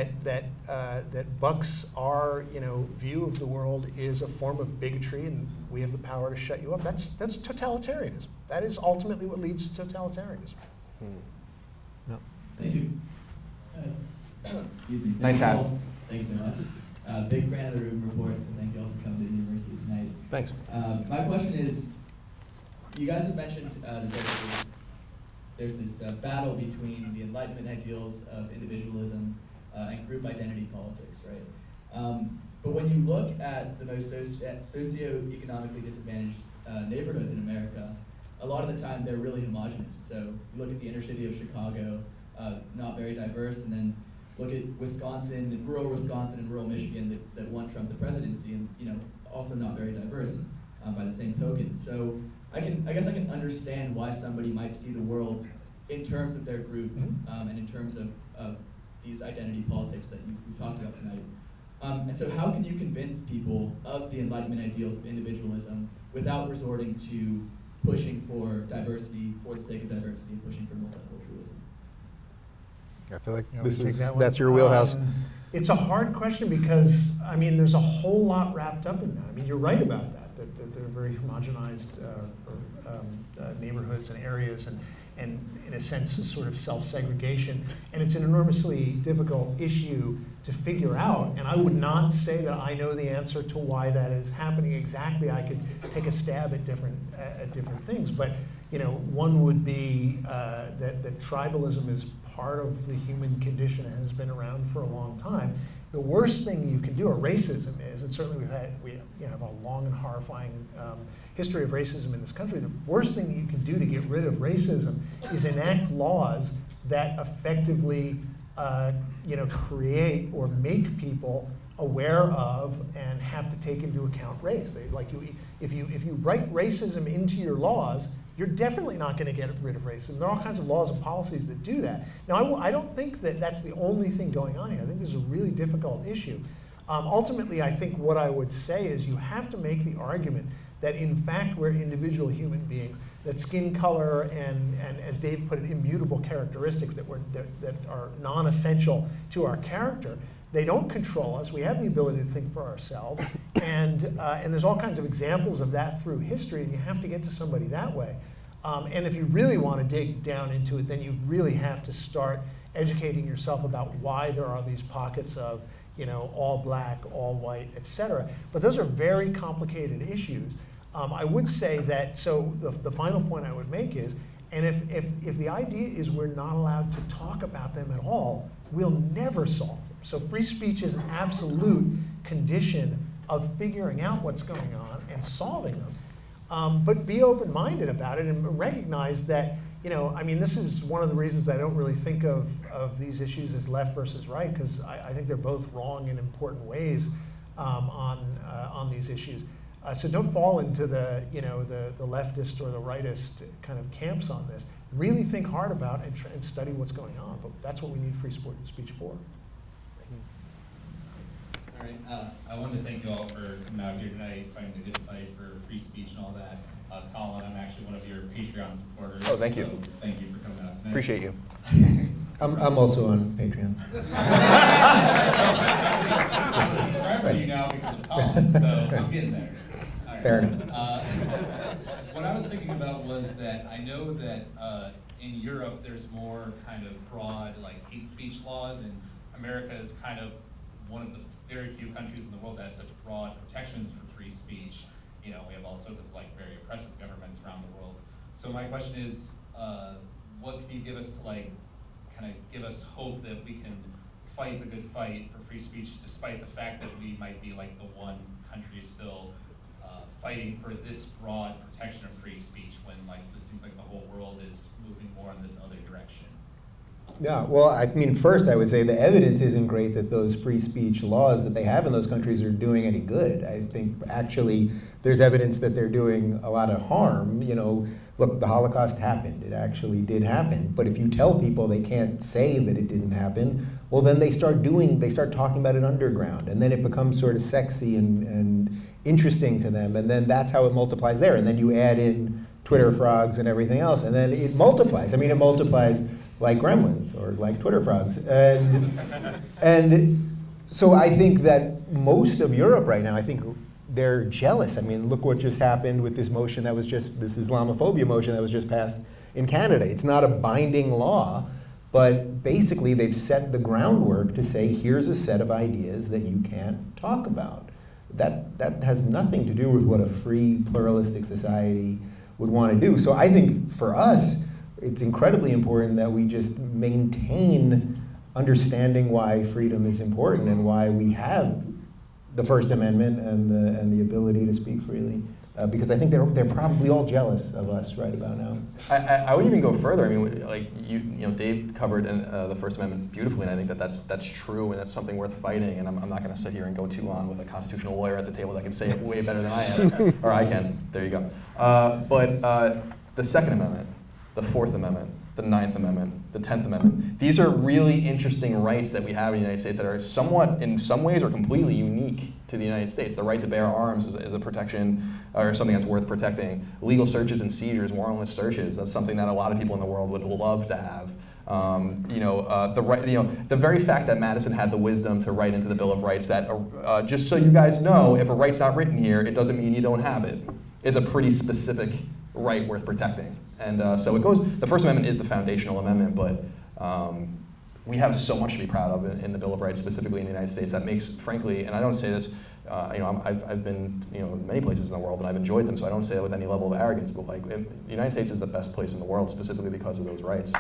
that bucks our view of the world is a form of bigotry, and we have the power to shut you up. That's totalitarianism. That is ultimately what leads to totalitarianism. No. Thank you. Excuse me. Nice hat. Thank you so much. Big fan of the Rubin reports, and thank you all for coming to the university tonight. Thanks. My question is, you guys have mentioned there's this battle between the Enlightenment ideals of individualism and group identity politics, right? But when you look at the most socioeconomically disadvantaged neighborhoods in America, a lot of the time they're really homogenous. So you look at the inner city of Chicago, not very diverse, and then look at Wisconsin, rural Michigan that won Trump the presidency, and also not very diverse by the same token. So I guess I can understand why somebody might see the world in terms of their group and in terms of these identity politics that you talked about tonight. And so how can you convince people of the Enlightenment ideals of individualism without resorting to pushing for diversity for the sake of diversity and pushing for multiculturalism? I feel like that's your wheelhouse. It's a hard question because, I mean, there's a whole lot wrapped up in that. I mean, you're right about that they're very homogenized neighborhoods and areas, and in a sense, a sort of self-segregation. And it's an enormously difficult issue to figure out. And I would not say that I know the answer to why that is happening exactly. I could take a stab at different things. But one would be that tribalism is part of the human condition and has been around for a long time. The worst thing you can do, or racism is, and certainly we have a long and horrifying history of racism in this country. The worst thing that you can do to get rid of racism is enact laws that effectively create or make people aware of and have to take into account race. If you write racism into your laws, you're definitely not going to get rid of racism. There are all kinds of laws and policies that do that. Now, I don't think that that's the only thing going on here. I think this is a really difficult issue. Ultimately, I think what I would say is you have to make the argument that in fact we're individual human beings, that skin color and as Dave put it, immutable characteristics that are non-essential to our character, they don't control us. We have the ability to think for ourselves, and there's all kinds of examples of that through history, and you have to get to somebody that way. And if you really want to dig down into it, then you really have to start educating yourself about why there are these pockets of all black, all white, etc. But those are very complicated issues. I would say that, so the final point I would make is, and if the idea is we're not allowed to talk about them at all, we'll never solve them. So free speech is an absolute condition of figuring out what's going on and solving them. But be open-minded about it and recognize that, I mean, this is one of the reasons I don't really think of these issues as left versus right, because I think they're both wrong in important ways on these issues. So don't fall into the leftist or the rightist kind of camps on this. Really think hard about and study what's going on. But that's what we need free speech for. All right. I wanted to thank you all for coming out here tonight, fighting a good fight for free speech and all that. Colin, I'm actually one of your Patreon supporters. Oh, thank you. So thank you for coming out tonight. Appreciate you. I'm also on Patreon. I'm subscribed to you now because of Colin, so I'm getting there. All right. Fair enough. What I was thinking about was that I know that in Europe there's more kind of broad hate speech laws, and America is kind of one of the very few countries in the world that has such broad protections for free speech. We have all sorts of very oppressive governments around the world. So my question is, what can you give us to kind of give us hope that we can fight the good fight for free speech, despite the fact that we might be the one country still fighting for this broad protection of free speech when it seems like the whole world is moving more in this other direction? Yeah, well, I mean, first I would say the evidence isn't great that those free speech laws that they have in those countries are doing any good. I think actually there's evidence that they're doing a lot of harm. Look, the Holocaust happened. It actually did happen. But if you tell people they can't say that it didn't happen, well, then they start talking about it underground, and then it becomes sort of sexy and interesting to them, and then that's how it multiplies there. And then you add in Twitter frogs and everything else, and then it multiplies. I mean, it multiplies like gremlins or like Twitter frogs. And so I think that most of Europe right now, I think they're jealous. I mean, look what just happened with this motion that was just, this Islamophobia motion that was just passed in Canada. It's not a binding law, but basically they've set the groundwork to say, here's a set of ideas that you can't talk about. That has nothing to do with what a free, pluralistic society would want to do. So I think for us, it's incredibly important that we just maintain understanding why freedom is important and why we have the First Amendment and the ability to speak freely. Because I think they're probably all jealous of us right about now. I would even go further. I mean, Dave covered the First Amendment beautifully, and I think that's true, and that's something worth fighting. And I'm not going to sit here and go too on with a constitutional lawyer at the table that can say it way better than I am, or I can. There you go. But the Second Amendment, the Fourth Amendment, the 9th Amendment, the 10th Amendment. These are really interesting rights that we have in the United States that are somewhat, in some ways, are completely unique to the United States. The right to bear arms is a protection, or something that's worth protecting. Legal searches and seizures, warrantless searches, that's something that a lot of people in the world would love to have. The very fact that Madison had the wisdom to write into the Bill of Rights that, just so you guys know, if a right's not written here, it doesn't mean you don't have it, is a pretty specific right worth protecting. And so it goes, the First Amendment is the foundational amendment, but we have so much to be proud of in the Bill of Rights, specifically in the United States, that makes, frankly, and I don't say this, I've been many places in the world and I've enjoyed them, so I don't say it with any level of arrogance, but like, the United States is the best place in the world specifically because of those rights.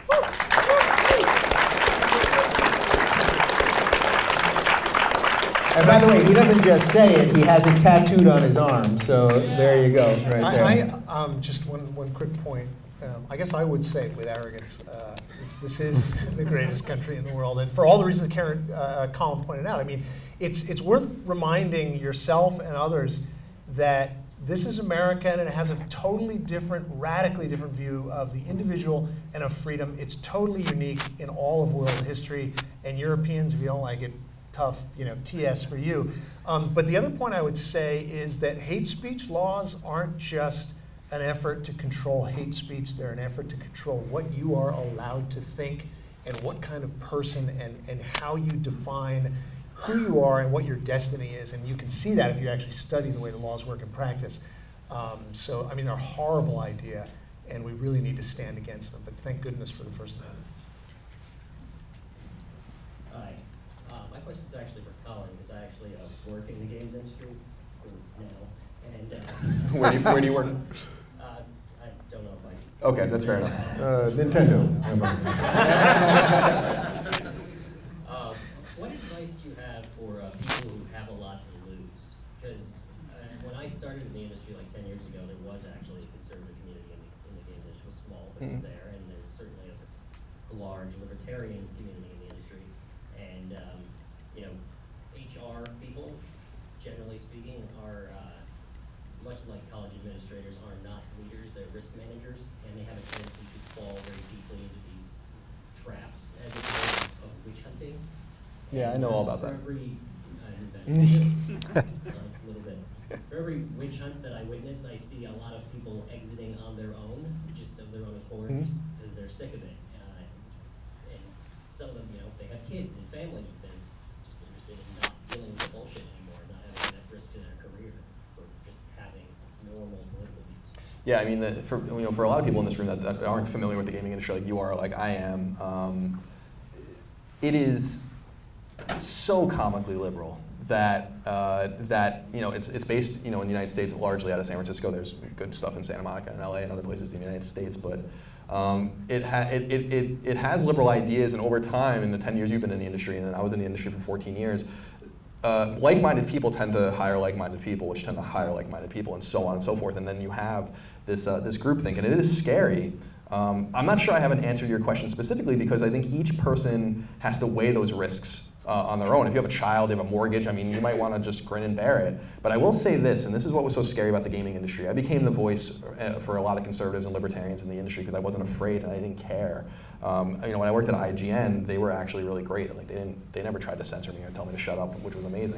And by the way, he doesn't just say it, he has it tattooed on his arm, so there you go, right there. Just one quick point. I guess I would say with arrogance, this is the greatest country in the world, and for all the reasons Colin pointed out. I mean, it's worth reminding yourself and others that this is America, and it has a totally different, radically different view of the individual and of freedom. It's totally unique in all of world history, and Europeans, if you don't like it, tough, TS for you. But the other point I would say is that hate speech laws aren't just an effort to control hate speech. They're an effort to control what you are allowed to think and what kind of person and how you define who you are and what your destiny is. And you can see that if you actually study the way the laws work in practice. So, I mean, they're a horrible idea, and we really need to stand against them. But thank goodness for the First Amendment. Hi. My question is actually for Colin, because I actually work in the games industry now. And Where do you work? I don't know if I... Okay, that's fair enough. Nintendo. What advice do you have for people who have a lot to lose? Because when I started in the industry like 10 years ago, there was actually a conservative community in the games industry. It was small, but it was there, and there's certainly a large libertarian community in the industry. And HR people, generally speaking, are much like college administrators, are not leaders. They're risk managers, and they have a tendency to fall very deeply into these traps as a result of witch hunting. Yeah, I know all about that. For every, a little bit. For every witch hunt that I witness, I see a lot of people exiting on their own, just of their own accord, because they're sick of it. And some of them, they have kids and families, but they're just interested in not dealing with the bullshit anymore, not having that risk to their career, for just having normal political views. Yeah, I mean, for a lot of people in this room that aren't familiar with the gaming industry like you are, like I am, it is so comically liberal that it's based in the United States largely out of San Francisco. There's good stuff in Santa Monica and LA and other places in the United States, but it has liberal ideas, and over time, in the 10 years you've been in the industry, and then I was in the industry for 14 years, like-minded people tend to hire like-minded people, which tend to hire like-minded people, and so on and so forth. And then you have this groupthink, and it is scary. I'm not sure I have an answer to your question specifically, because I think each person has to weigh those risks on their own. If you have a child, you have a mortgage, I mean, you might want to just grin and bear it. But I will say this, and this is what was so scary about the gaming industry. I became the voice for a lot of conservatives and libertarians in the industry because I wasn't afraid and I didn't care. When I worked at IGN, they were actually really great. Like they never tried to censor me or tell me to shut up, which was amazing.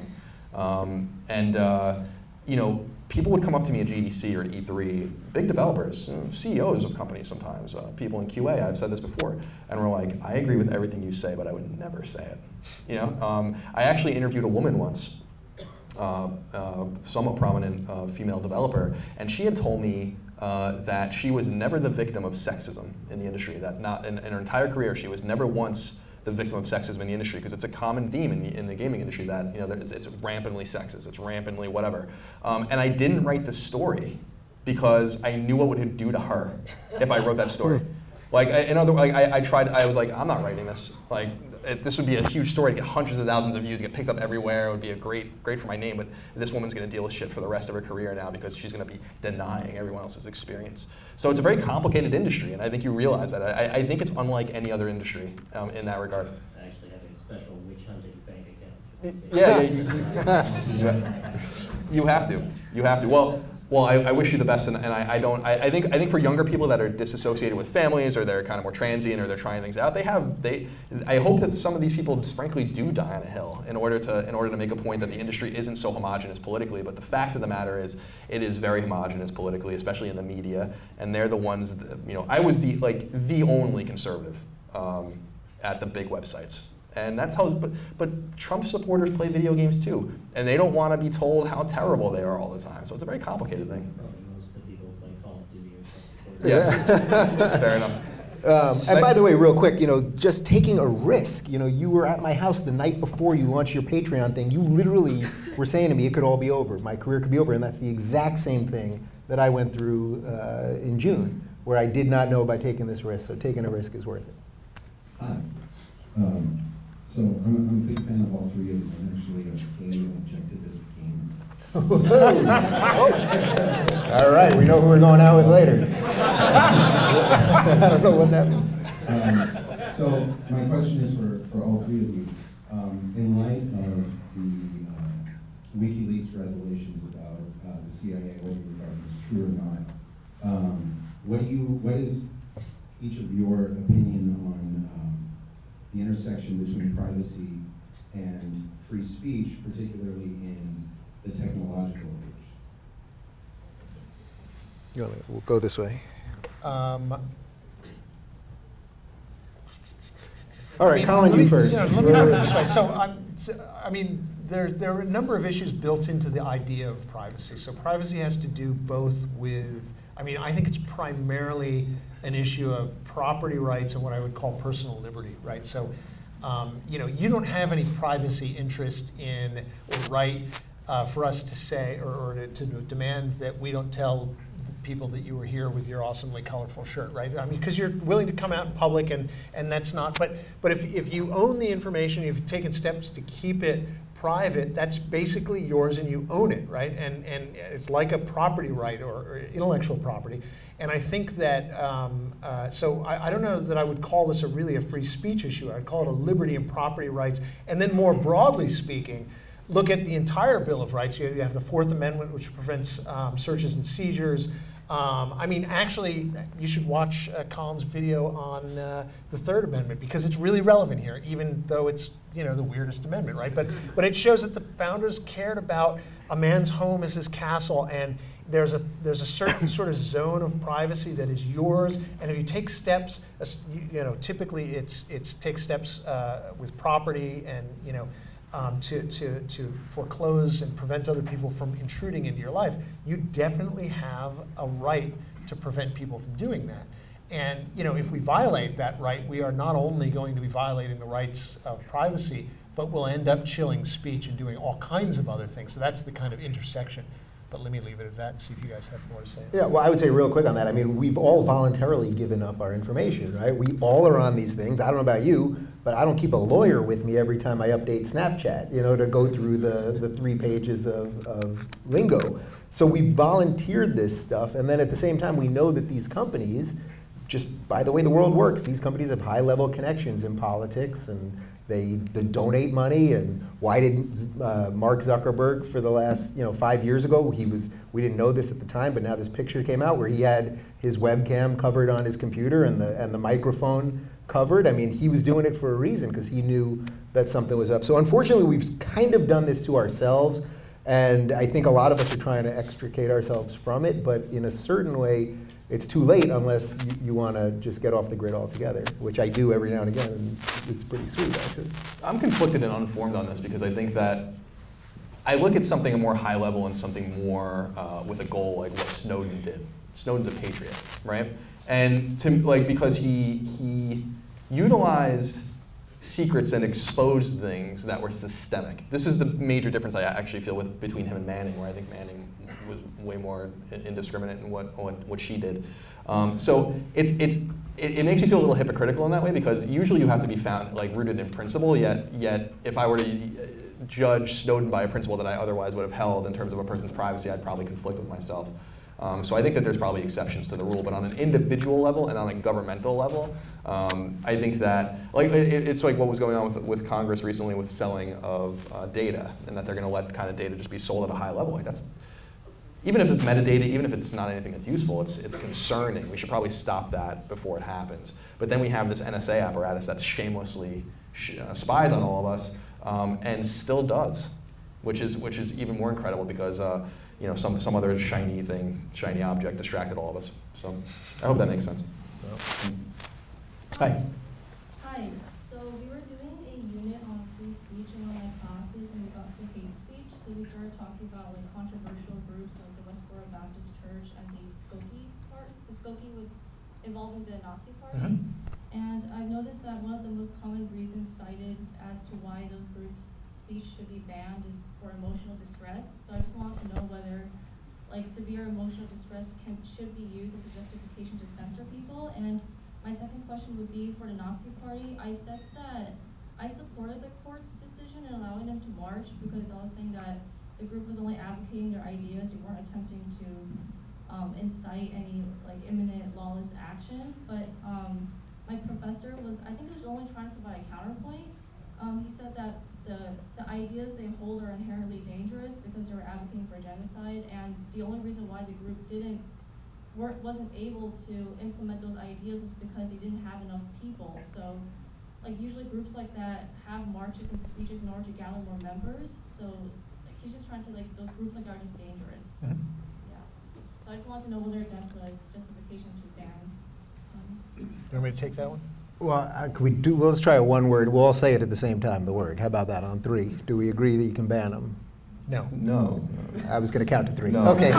People would come up to me at GDC or at E3, big developers, CEOs of companies sometimes, people in QA, I've said this before, and we're like, I agree with everything you say, but I would never say it. I actually interviewed a woman once, somewhat prominent female developer, and she had told me that she was never the victim of sexism in the industry, that not in her entire career, she was never once the victim of sexism in the industry, because it's a common theme in the gaming industry that it's rampantly sexist, it's rampantly whatever. And I didn't write this story because I knew what it would do to her if I wrote that story. Like, I was like, I'm not writing this. Like, this would be a huge story, to get hundreds of thousands of views, get picked up everywhere. It would be a great for my name. But this woman's going to deal with shit for the rest of her career now because she's going to be denying everyone else's experience. So it's a very complicated industry, and I think you realize that. I think it's unlike any other industry in that regard. I actually have a special witch hunting bank account. Yeah, you have to. You have to. Well, well, I wish you the best, and I think for younger people that are disassociated with families, or they're kind of more transient, or they're trying things out, I hope that some of these people just frankly do die on a hill in order to make a point that the industry isn't so homogenous politically. But the fact of the matter is, it is very homogenous politically, especially in the media, and they're the ones that, I was the only conservative at the big websites. And that's how, but Trump supporters play video games too, and they don't want to be told how terrible they are all the time. So it's a very complicated thing. Yeah, fair enough. And by the way, real quick, just taking a risk. You were at my house the night before you launched your Patreon thing. You literally were saying to me, it could all be over. My career could be over, and that's the exact same thing that I went through in June, where I did not know by taking this risk. So taking a risk is worth it. Hi. So I'm a big fan of all three of you. I'm actually a objectivist game. All right, we know who we're going out with later. I don't know what that means. So my question is for all three of you. In light of the WikiLeaks revelations about the CIA, whether you regard them as true or not, what is each of your opinion on the intersection between privacy and free speech, particularly in the technological age? We'll go this way. All right, Colin, you first. Let me put it this way. So, there are a number of issues built into the idea of privacy. So privacy has to do both with, I think it's primarily an issue of property rights and what I would call personal liberty, right? So, you don't have any privacy interest in or right for us to say or to demand that we don't tell the people that you were here with your awesomely colorful shirt, right? Because you're willing to come out in public, and that's not. But if you own the information, if you've taken steps to keep it private, that's basically yours and you own it, right? And it's like a property right or intellectual property. And I think that, so I don't know that I would call this really a free speech issue. I'd call it a liberty and property rights. And then more broadly speaking, look at the entire Bill of Rights. You have the Fourth Amendment, which prevents searches and seizures. Actually, you should watch Colin's video on the Third Amendment, because it's really relevant here, even though it's the weirdest amendment, right? But it shows that the founders cared about a man's home as his castle, and there's a certain sort of zone of privacy that is yours, and if you take steps, typically it's take steps with property and to foreclose and prevent other people from intruding into your life, you definitely have a right to prevent people from doing that. And if we violate that right, we are not only going to be violating the rights of privacy, but we'll end up chilling speech and doing all kinds of other things. So that's the kind of intersection. But let me leave it at that and see if you guys have more to say. Yeah, well, I would say real quick on that. We've all voluntarily given up our information, right? We all are on these things. I don't know about you, but I don't keep a lawyer with me every time I update Snapchat, to go through the 3 pages of lingo. So we volunteered this stuff, and then at the same time, we know that these companies, just by the way the world works, these companies have high-level connections in politics, and they donate money. And why didn't Mark Zuckerberg for the last 5 years ago? We didn't know this at the time, but now this picture came out where he had his webcam covered on his computer and the microphone covered. He was doing it for a reason, because he knew that something was up. So unfortunately, we've kind of done this to ourselves, and I think a lot of us are trying to extricate ourselves from it. But in a certain way, it's too late unless you want to just get off the grid altogether, which I do every now and again, and it's pretty sweet, actually. I'm conflicted and uninformed on this, because I think that I look at something more high level and something more with a goal, like what Snowden did. Snowden's a patriot, right? And because he utilized secrets and exposed things that were systemic. This is the major difference I actually feel between him and Manning, where I think Manning was way more indiscriminate in what she did. So it makes me feel a little hypocritical in that way, because usually you have to be found rooted in principle. Yet if I were to judge Snowden by a principle that I otherwise would have held in terms of a person's privacy, I'd probably conflict with myself. So I think that there's probably exceptions to the rule, but on an individual level and on a governmental level, I think that it's like what was going on with Congress recently with selling of data, and that they're going to let kind of data just be sold at a high level. That's even if it's metadata, even if it's not anything that's useful, it's concerning. We should probably stop that before it happens. But then we have this NSA apparatus that shamelessly spies on all of us, and still does, which is even more incredible because you know, some other shiny object distracted all of us. So I hope that makes sense. Hi. Hi. So we were doing a unit on free speech in one of my classes, and we got to hate speech. So we started talking about like controversial groups like the Westboro Baptist Church and the Skokie involving the Nazi Party. And I've noticed that one of the most common reasons cited as to why those groups' speech should be banned is for emotional distress. So I just want to know whether like severe emotional distress should be used as a justification to censor people. And my second question would be for the Nazi Party. I said that I supported the court's decision in allowing them to march because I was saying that the group was only advocating their ideas. You weren't attempting to incite any like imminent lawless action. But my professor was, I think he was only trying to provide a counterpoint. He said that the ideas they hold are inherently dangerous because they were advocating for genocide, and the only reason why the group wasn't able to implement those ideas is because they didn't have enough people. So, like usually groups like that have marches and speeches in order to gather more members. So, like he's just trying to say like those groups like are just dangerous. Yeah. So I just want to know whether that's a justification to ban. You want me to take that one? Well, let's try a one word. We'll all say it at the same time, the word. How about that on 3? Do we agree that you can ban them? No. No. I was going to count to 3. No. Okay. 1, 2.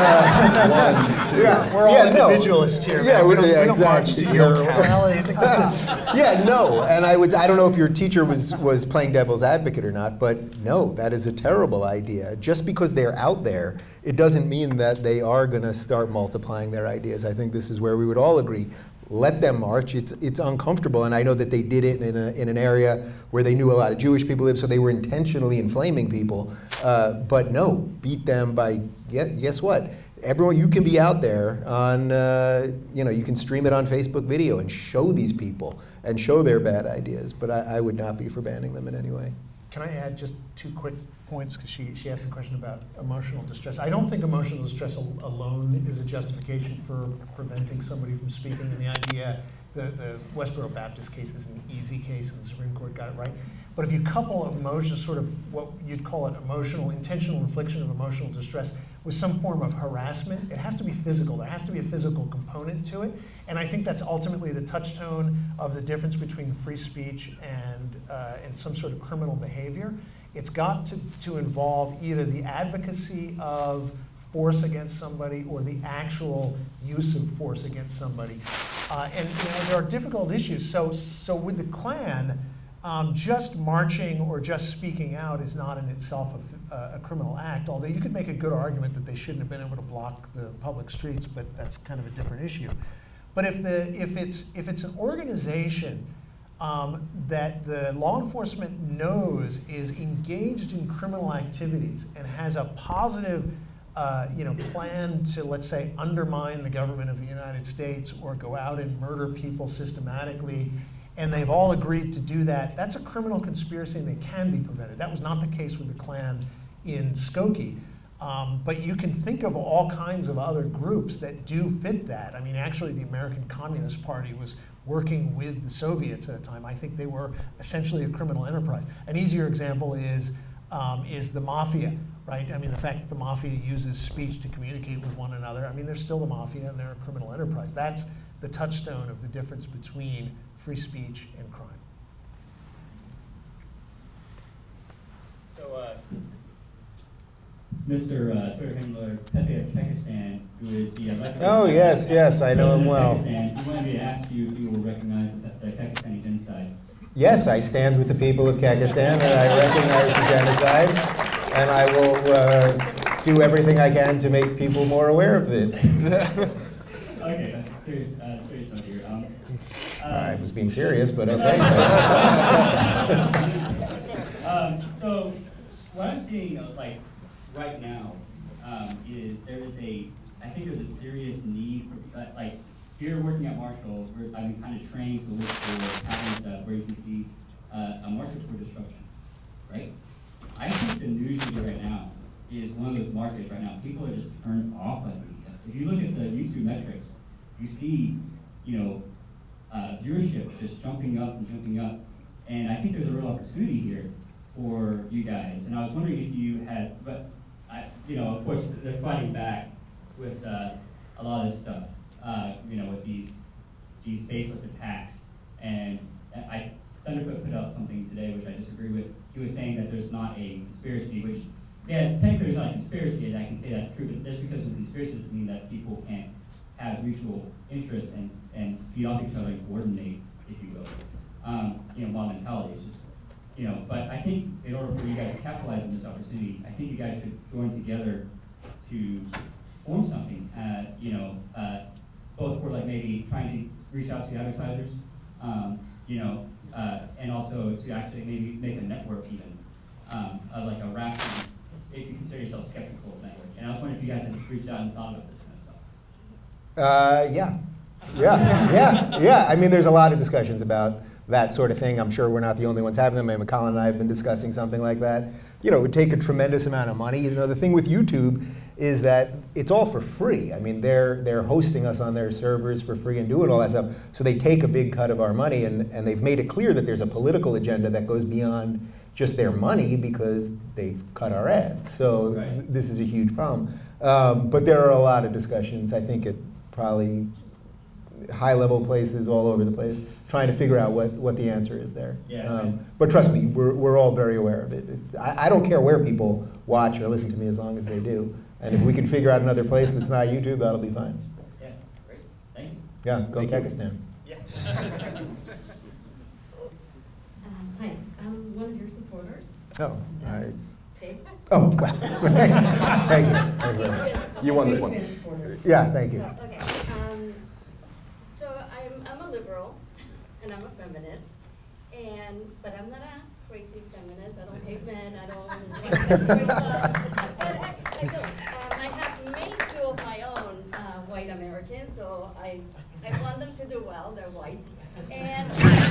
Yeah, we're all individualists here. Yeah, we don't exactly. march to your rally. I think that's it. Yeah, no. And I don't know if your teacher was playing devil's advocate or not, but no, that is a terrible idea. Just because they're out there, it doesn't mean that they are going to start multiplying their ideas. I think this is where we would all agree. Let them march. It's uncomfortable, and I know that they did it in an area where they knew a lot of Jewish people live, so they were intentionally inflaming people. But no, beat them by, guess what? Everyone, you can be out there on, you can stream it on Facebook video and show these people and show their bad ideas. But I would not be for banning them in any way. Can I add just 2 quick points, because she asked a question about emotional distress. I don't think emotional distress alone is a justification for preventing somebody from speaking. And the idea, the Westboro Baptist case is an easy case, and the Supreme Court got it right. But if you couple emotion, sort of what you'd call it intentional infliction of emotional distress, with some form of harassment, it has to be physical. There has to be a physical component to it. And I think that's ultimately the touchstone of the difference between free speech and some sort of criminal behavior. It's got to involve either the advocacy of force against somebody or the actual use of force against somebody. And there are difficult issues. So with the Klan, just marching or just speaking out is not in itself a criminal act, although you could make a good argument that they shouldn't have been able to block the public streets, but that's kind of a different issue. But if it's an organization that the law enforcement knows is engaged in criminal activities and has a positive plan to, let's say, undermine the government of the United States or go out and murder people systematically, and they've all agreed to do that, that's a criminal conspiracy and they can be prevented. That was not the case with the Klan in Skokie. But you can think of all kinds of other groups that do fit that. I mean, actually, the American Communist Party was working with the Soviets at a time. I think they were essentially a criminal enterprise. An easier example is the mafia, right? I mean, the fact that the mafia uses speech to communicate with one another. I mean, they're still the mafia and they're a criminal enterprise. That's the touchstone of the difference between free speech and crime. So, Mr. Third Himmler, Pepe of Pakistan, who is the elected yes, I know him well. Pakistan, he wanted me to ask you if you will recognize the Pakistani genocide. Yes, I stand with the people of Pakistan, and I recognize the genocide, and I will do everything I can to make people more aware of it. Okay, serious note here. I was being serious, but okay. So, what I'm seeing, right now, is I think there's a serious need for, here working at Marshall, I've been kind of trained to look for patterns stuff where you can see a market for disruption, right? I think the news you get right now is one of those markets right now. People are just turned off by media. If you look at the YouTube metrics, you see, viewership just jumping up and jumping up. And I think there's a real opportunity here for you guys. And I was wondering if you had, of course, they're fighting back with a lot of this stuff, with these baseless attacks. And Thunderfoot put out something today which I disagree with. He was saying that there's not a conspiracy, which, yeah, technically there's not a conspiracy, and I can say that's true, but just because of conspiracy doesn't mean that people can't have mutual interests and feed off each other and coordinate, if you will. Mob mentality is just, but I think in order for you guys to capitalize on this opportunity, I think you guys should join together to form something, both for like maybe trying to reach out to the advertisers, and also to actually maybe make a network even, like a rational, if you consider yourself skeptical network. And I was wondering if you guys had reached out and thought about this kind of stuff. Yeah. I mean, there's a lot of discussions about that sort of thing. I'm sure we're not the only ones having them. Colin and I have been discussing something like that. It would take a tremendous amount of money. The thing with YouTube is that it's all for free. I mean, they're hosting us on their servers for free and doing all that stuff. So they take a big cut of our money, and they've made it clear that there's a political agenda that goes beyond just their money because they've cut our ads. So this is a huge problem. But there are a lot of discussions, I think, at probably high-level places all over the place, trying to figure out what the answer is there. But trust me, we're all very aware of it. I don't care where people watch or listen to me as long as they do. And if we can figure out another place that's not YouTube, that'll be fine. Yeah, great. Thank you. Yeah, go Pakistan. Hi, I'm one of your supporters. Oh, Dave? Oh, well, thank you. You won this one. Yeah, thank you. Okay. So I'm a liberal, and I'm a feminist, but I'm not a crazy feminist. I don't hate men. I don't I have made two of my own white Americans, so I want them to do well. They're white, and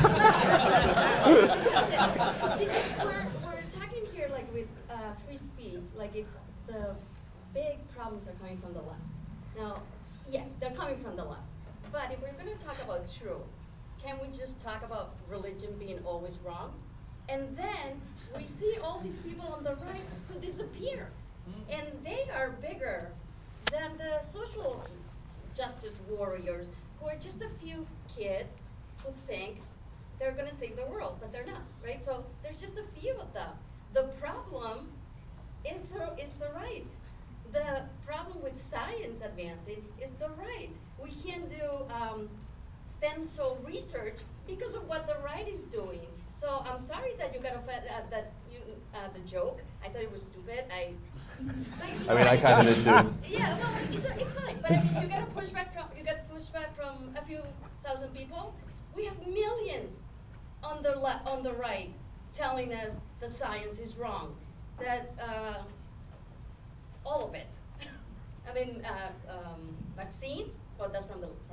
because we're talking here like with free speech, like it's the big problems are coming from the left. Now, yes, they're coming from the left. But if we're going to talk about truth, can we just talk about religion being always wrong? And then we see all these people on the right who disappear. And they are bigger than the social justice warriors, who are just a few kids who think they're going to save the world, but they're not, right? So there's just a few of them. The problem is the right. The problem with science advancing is the right. We can't do stem cell research because of what the right is doing. So I'm sorry that you got offended the joke. I thought it was stupid. I mean, I kind of did too. Yeah, well, it's fine. But I mean, you got pushback from a few thousand people. We have millions on the right telling us the science is wrong. That all of it. I mean, vaccines. Well, that's from the left.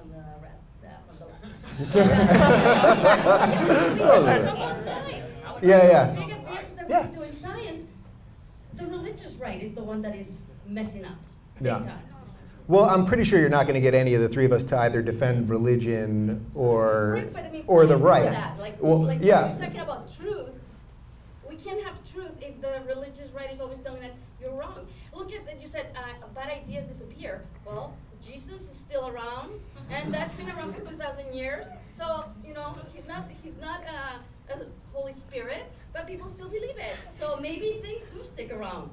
From both sides. Yeah. Big advances that we do in science. The religious right is the one that is messing up big time. Well, I'm pretty sure you're not going to get any of the three of us to either defend religion or the right. That. Like we're talking about truth. We can't have truth if the religious right is always telling us you're wrong. Look at that. You said bad ideas disappear. Well, Jesus is still around, and that's been around for 2,000 years. So he's not a Holy Spirit, but people still believe it. So maybe things do stick around.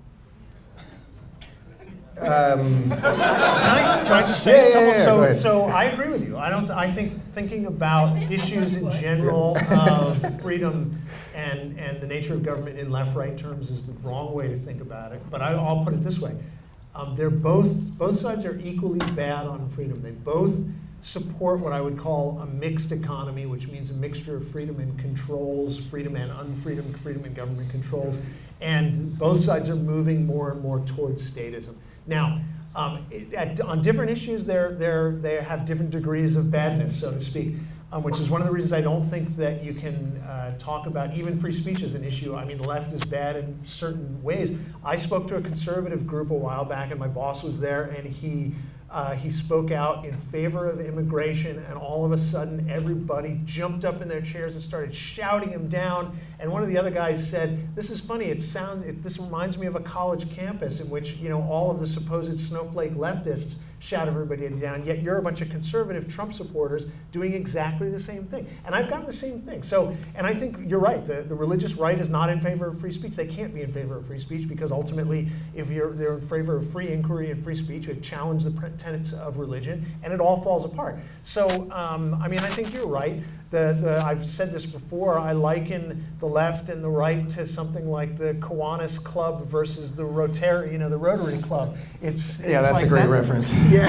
Can I just say a couple? So I agree with you. I think thinking about issues in general of freedom and the nature of government in left-right terms is the wrong way to think about it. But I'll put it this way: they're both sides are equally bad on freedom. They both support what I would call a mixed economy, which means a mixture of freedom and controls, freedom and unfreedom, freedom and government controls, and both sides are moving more and more towards statism. Now, on different issues, they have different degrees of badness, so to speak. which is one of the reasons I don't think that you can talk about even free speech as an issue. I mean, the left is bad in certain ways. I spoke to a conservative group a while back, and my boss was there, and he spoke out in favor of immigration, and all of a sudden everybody jumped up in their chairs and started shouting him down. And one of the other guys said, "This is funny. This reminds me of a college campus in which, you know, all of the supposed snowflake leftists shout everybody down, yet you're a bunch of conservative Trump supporters doing exactly the same thing." And I've gotten the same thing. So, and I think you're right. The religious right is not in favor of free speech. They can't be in favor of free speech because ultimately, if they're in favor of free inquiry and free speech, it challenge the tenets of religion, and it all falls apart. So, I mean, I think you're right. I've said this before, I liken the left and the right to something like the Kiwanis Club versus the Rotary Club. It's that's like a great that. reference. Yeah.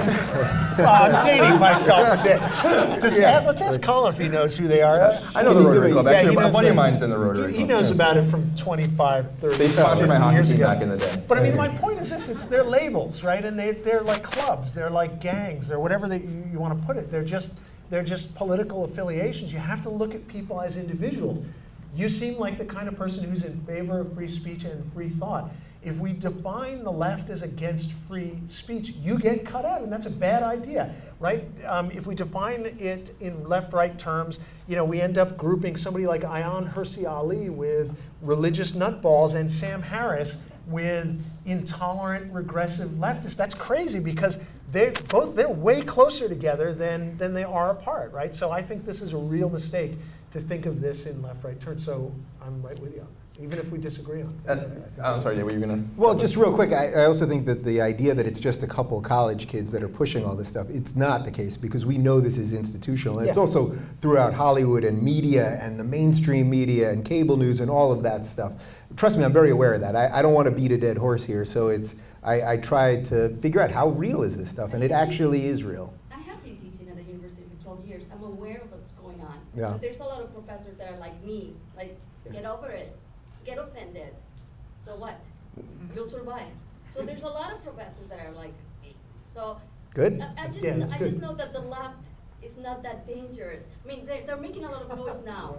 I'm dating myself a bit. Let's ask Colin if he knows who they are. I know the Rotary Club. Actually, yeah, a buddy of mine's in the Rotary Club. He knows about it from 25, 30 They sponsored my hockey years team ago. back in the day. But I mean, my point is this, they're labels, right? And they're like clubs, they're like gangs, they're whatever you want to put it. They're just political affiliations. You have to look at people as individuals. You seem like the kind of person who's in favor of free speech and free thought. If we define the left as against free speech, you get cut out, and that's a bad idea, right? If we define it in left-right terms, you know, we end up grouping somebody like Ayaan Hirsi Ali with religious nutballs and Sam Harris with intolerant, regressive leftists. That's crazy because they're way closer together than they are apart, right? So I think this is a real mistake to think of this in left-right terms. So I'm right with you on that, even if we disagree on it. I'm sorry, were you going to? Well, just real quick, I also think that the idea that it's just a couple college kids that are pushing all this stuff, it's not the case because we know this is institutional. And it's also throughout Hollywood and media and the mainstream media and cable news and all of that stuff. Trust me, I'm very aware of that. I don't want to beat a dead horse here, so I tried to figure out how real is this stuff, and it actually is real. I have been teaching at a university for 12 years. I'm aware of what's going on. Yeah. But there's a lot of professors that are like me, like, get over it, get offended. So what? You'll survive. So there's a lot of professors that are like me. So good. I just know that the left is not that dangerous. I mean, they're making a lot of noise now.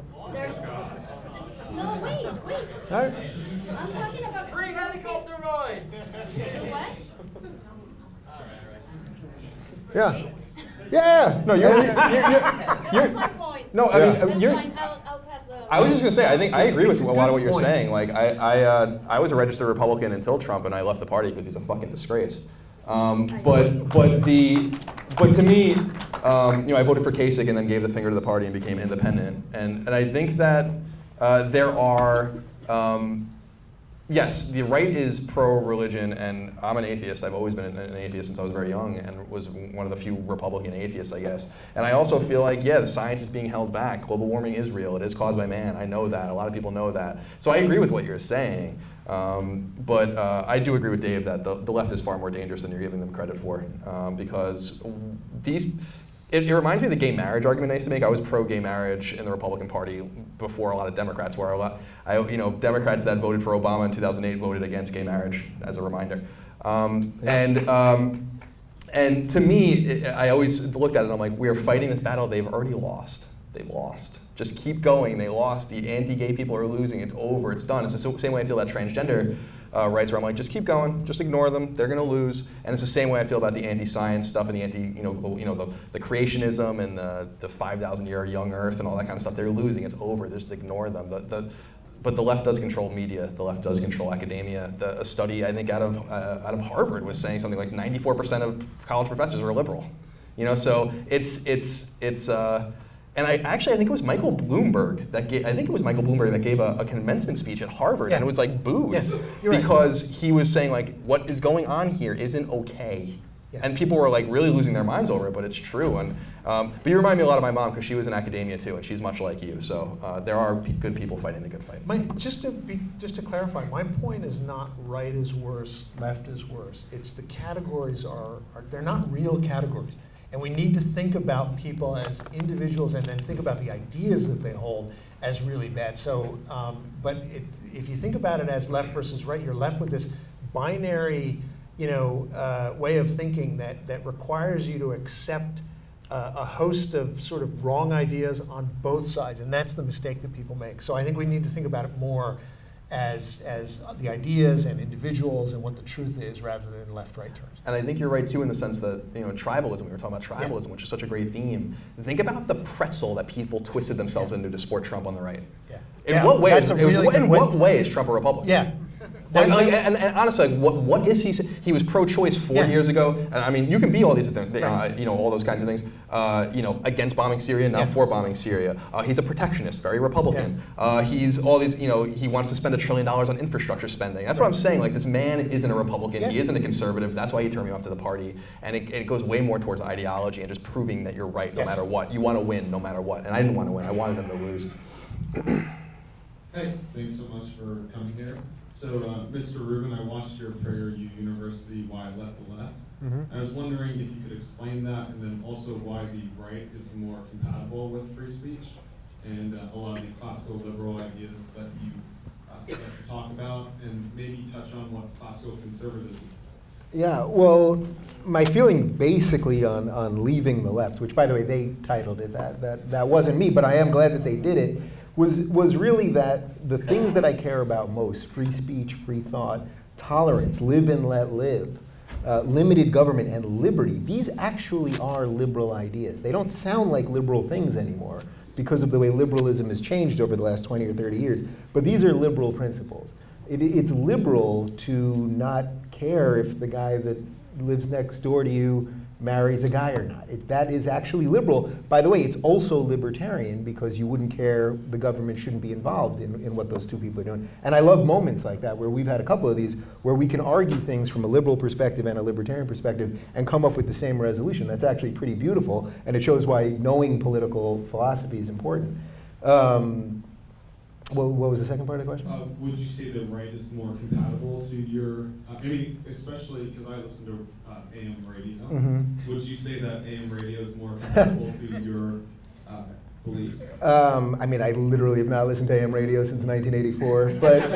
No, wait. Right. I'm talking about free helicopter rides. What? Yeah. Yeah. No, you're. That's my point. No, I mean, you're. Fine. I'll pass the. I was just gonna say, I think I agree with a lot of what you're saying. Like, I was a registered Republican until Trump, and I left the party because he's a fucking disgrace. But to me, you know, I voted for Kasich and then gave the finger to the party and became independent. And I think that there are, yes, the right is pro-religion, and I'm an atheist. I've always been an atheist since I was very young, and was one of the few Republican atheists, I guess. And I also feel like, yeah, the science is being held back. Global warming is real. It is caused by man. I know that. A lot of people know that. So I agree with what you're saying. But I do agree with Dave that the left is far more dangerous than you're giving them credit for, because it reminds me of the gay marriage argument I used to make. I was pro-gay marriage in the Republican Party before a lot of Democrats were. Democrats that voted for Obama in 2008 voted against gay marriage, as a reminder. And to me, I always looked at it and I'm like, we are fighting this battle they've already lost. They've lost. Just keep going. They lost. The anti-gay people are losing. It's over. It's done. It's the same way I feel about transgender rights, where I'm like, just keep going. Just ignore them. They're going to lose. And it's the same way I feel about the anti-science stuff and the the creationism and the 5,000-year young Earth and all that kind of stuff. They're losing. It's over. Just ignore them. But the left does control media. The left does control academia. A study I think out of Harvard was saying something like 94% of college professors are liberal. So it's. And I think it was Michael Bloomberg that gave a commencement speech at Harvard, and it was like booed because he was saying like, what is going on here isn't okay, and people were like really losing their minds over it, but it's true. And but you remind me a lot of my mom because she was in academia too, and she's much like you. So there are good people fighting the good fight. Just to clarify, my point is not right is worse, left is worse. It's the categories they're not real categories. And we need to think about people as individuals and then think about the ideas that they hold as really bad. So, if you think about it as left versus right, you're left with this binary, way of thinking that requires you to accept a host of sort of wrong ideas on both sides, and that's the mistake that people make. So I think we need to think about it more as the ideas and individuals and what the truth is rather than left-right terms. And I think you're right too in the sense that, you know, tribalism, we were talking about tribalism, which is such a great theme. Think about the pretzel that people twisted themselves into to support Trump on the right. In what way? In what way is Trump a Republican? Yeah. And honestly, what is he? He was pro-choice 4 years ago, and I mean, you can be all these things, you know, all those kinds of things. You know, against bombing Syria, not for bombing Syria. He's a protectionist, very Republican. He's all these, you know, he wants to spend $1 trillion on infrastructure spending. That's what I'm saying. Like, this man isn't a Republican. He isn't a conservative. That's why he turned me off to the party. And it goes way more towards ideology and just proving that you're right no matter what. You want to win no matter what. And I didn't want to win. I wanted them to lose. Hey, thanks so much for coming here. So, Mr. Rubin, I watched your PragerU University, Why I Left the Left. I was wondering if you could explain that, and then also why the right is more compatible with free speech, and a lot of the classical liberal ideas that you like to talk about, and maybe touch on what classical conservatism is. Yeah, well, my feeling basically on leaving the left, which by the way, they titled it that wasn't me, but I am glad that they did it, was really that the things that I care about most, free speech, free thought, tolerance, live and let live, limited government, and liberty, these actually are liberal ideas. They don't sound like liberal things anymore because of the way liberalism has changed over the last 20 or 30 years, but these are liberal principles. It's liberal to not care if the guy that lives next door to you marries a guy or not. That is actually liberal. By the way, it's also libertarian because you wouldn't care, the government shouldn't be involved in what those two people are doing. And I love moments like that where we've had a couple of these where we can argue things from a liberal perspective and a libertarian perspective and come up with the same resolution. That's actually pretty beautiful, and it shows why knowing political philosophy is important. What was the second part of the question? Would you say the right is more compatible to your, I mean, especially because I listen to AM radio, would you say that AM radio is more compatible to your beliefs? I mean, I literally have not listened to AM radio since 1984,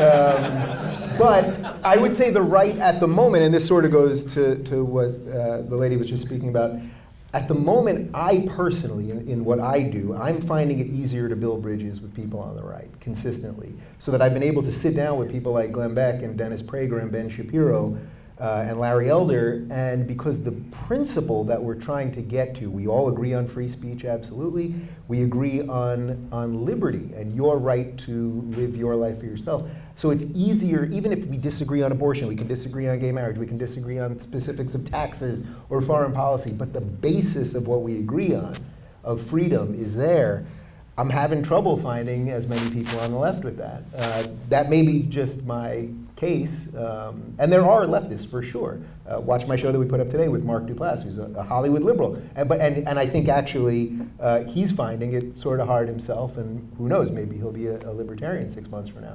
but I would say the right at the moment, and this sort of goes to what the lady was just speaking about, at the moment, I personally, in what I do, I'm finding it easier to build bridges with people on the right consistently, so that I've been able to sit down with people like Glenn Beck and Dennis Prager and Ben Shapiro and Larry Elder, and because the principle that we're trying to get to, we all agree on free speech, absolutely. We agree on liberty and your right to live your life for yourself. So it's easier, even if we disagree on abortion, we can disagree on gay marriage, we can disagree on specifics of taxes or foreign policy, but the basis of what we agree on, of freedom, is there. I'm having trouble finding as many people on the left with that. That may be just my case, and there are leftists for sure. Watch my show that we put up today with Mark Duplass, who's a Hollywood liberal, and I think actually he's finding it sort of hard himself, and who knows, maybe he'll be a libertarian 6 months from now.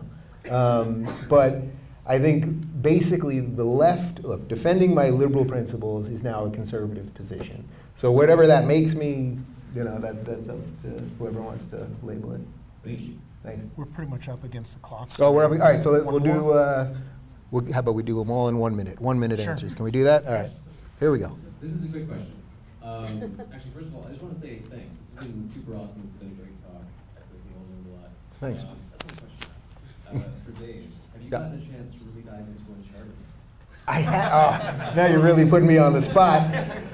But I think basically the left, look, defending my liberal principles is now a conservative position. So whatever that makes me, you know, that's up to whoever wants to label it. Thank you. Thanks. We're pretty much up against the clock. So all right, so we'll do, how about we do them all in 1 minute? 1 minute answers. Can we do that? All right, here we go. This is a quick question. Actually, first of all, I just want to say thanks. This has been super awesome. This has been a great talk. I think we all learned a lot. Thanks. That's my question. For Dave, have you gotten a chance to really dive into Uncharted? I have. Now you're really putting me on the spot.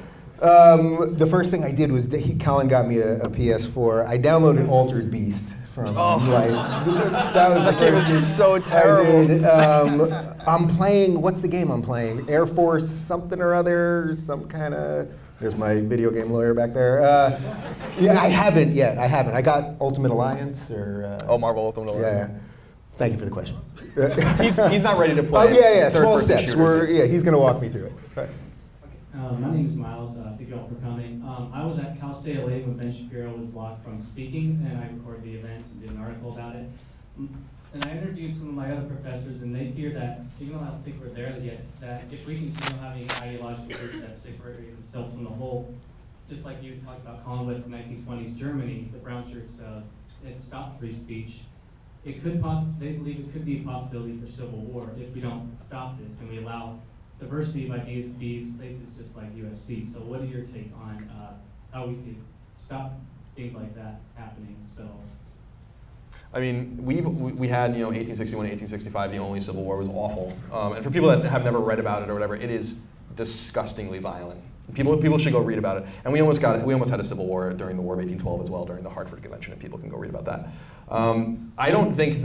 The first thing I did was Colin got me a PS4. I downloaded Altered Beast from that was the game is so terrible. I'm playing. What's the game I'm playing? Air Force something or other. Some kind of. There's my video game lawyer back there. Yeah, I haven't yet. I got Ultimate Alliance or. Marvel Ultimate Alliance. Yeah. Thank you for the question. he's not ready to play. Oh yeah, small steps. He's going to walk me through it. Right. My name is Miles. Thank you all for coming. I was at Cal State LA when Ben Shapiro was blocked from speaking, and I recorded the event and did an article about it. And I interviewed some of my other professors, and they fear that, even though I don't think we're there yet, that if we continue having ideological groups that separate themselves from the whole, just like you talked about Colin with 1920s Germany, the brown shirts it stopped free speech. They believe it could be a possibility for civil war if we don't stop this and we allow diversity of ideas to be places just like USC. So what is your take on how we could stop things like that happening. So. I mean, we had 1861, 1865. The only Civil War was awful, and for people that have never read about it or whatever, it is disgustingly violent. People should go read about it. And we almost had a civil war during the War of 1812 as well, during the Hartford Convention, and people can go read about that. I don't think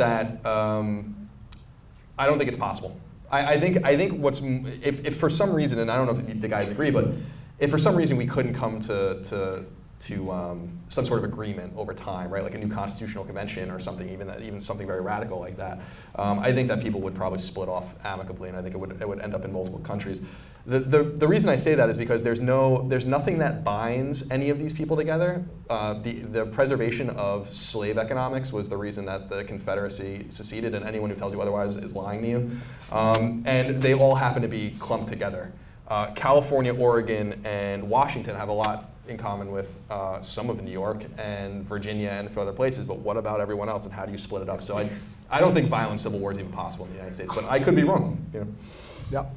it's possible. I think if for some reason, and I don't know if the guys agree, but if for some reason we couldn't come to some sort of agreement over time, right? Like a new constitutional convention or something, even something very radical like that. I think that people would probably split off amicably, and I think it would end up in multiple countries. The reason I say that is because there's nothing that binds any of these people together. The preservation of slave economics was the reason that the Confederacy seceded, and anyone who tells you otherwise is lying to you. And they all happen to be clumped together. California, Oregon, and Washington have a lot in common with some of New York and Virginia and a few other places, but what about everyone else, and how do you split it up? So I don't think violent civil war is even possible in the United States, but I could be wrong. Yep.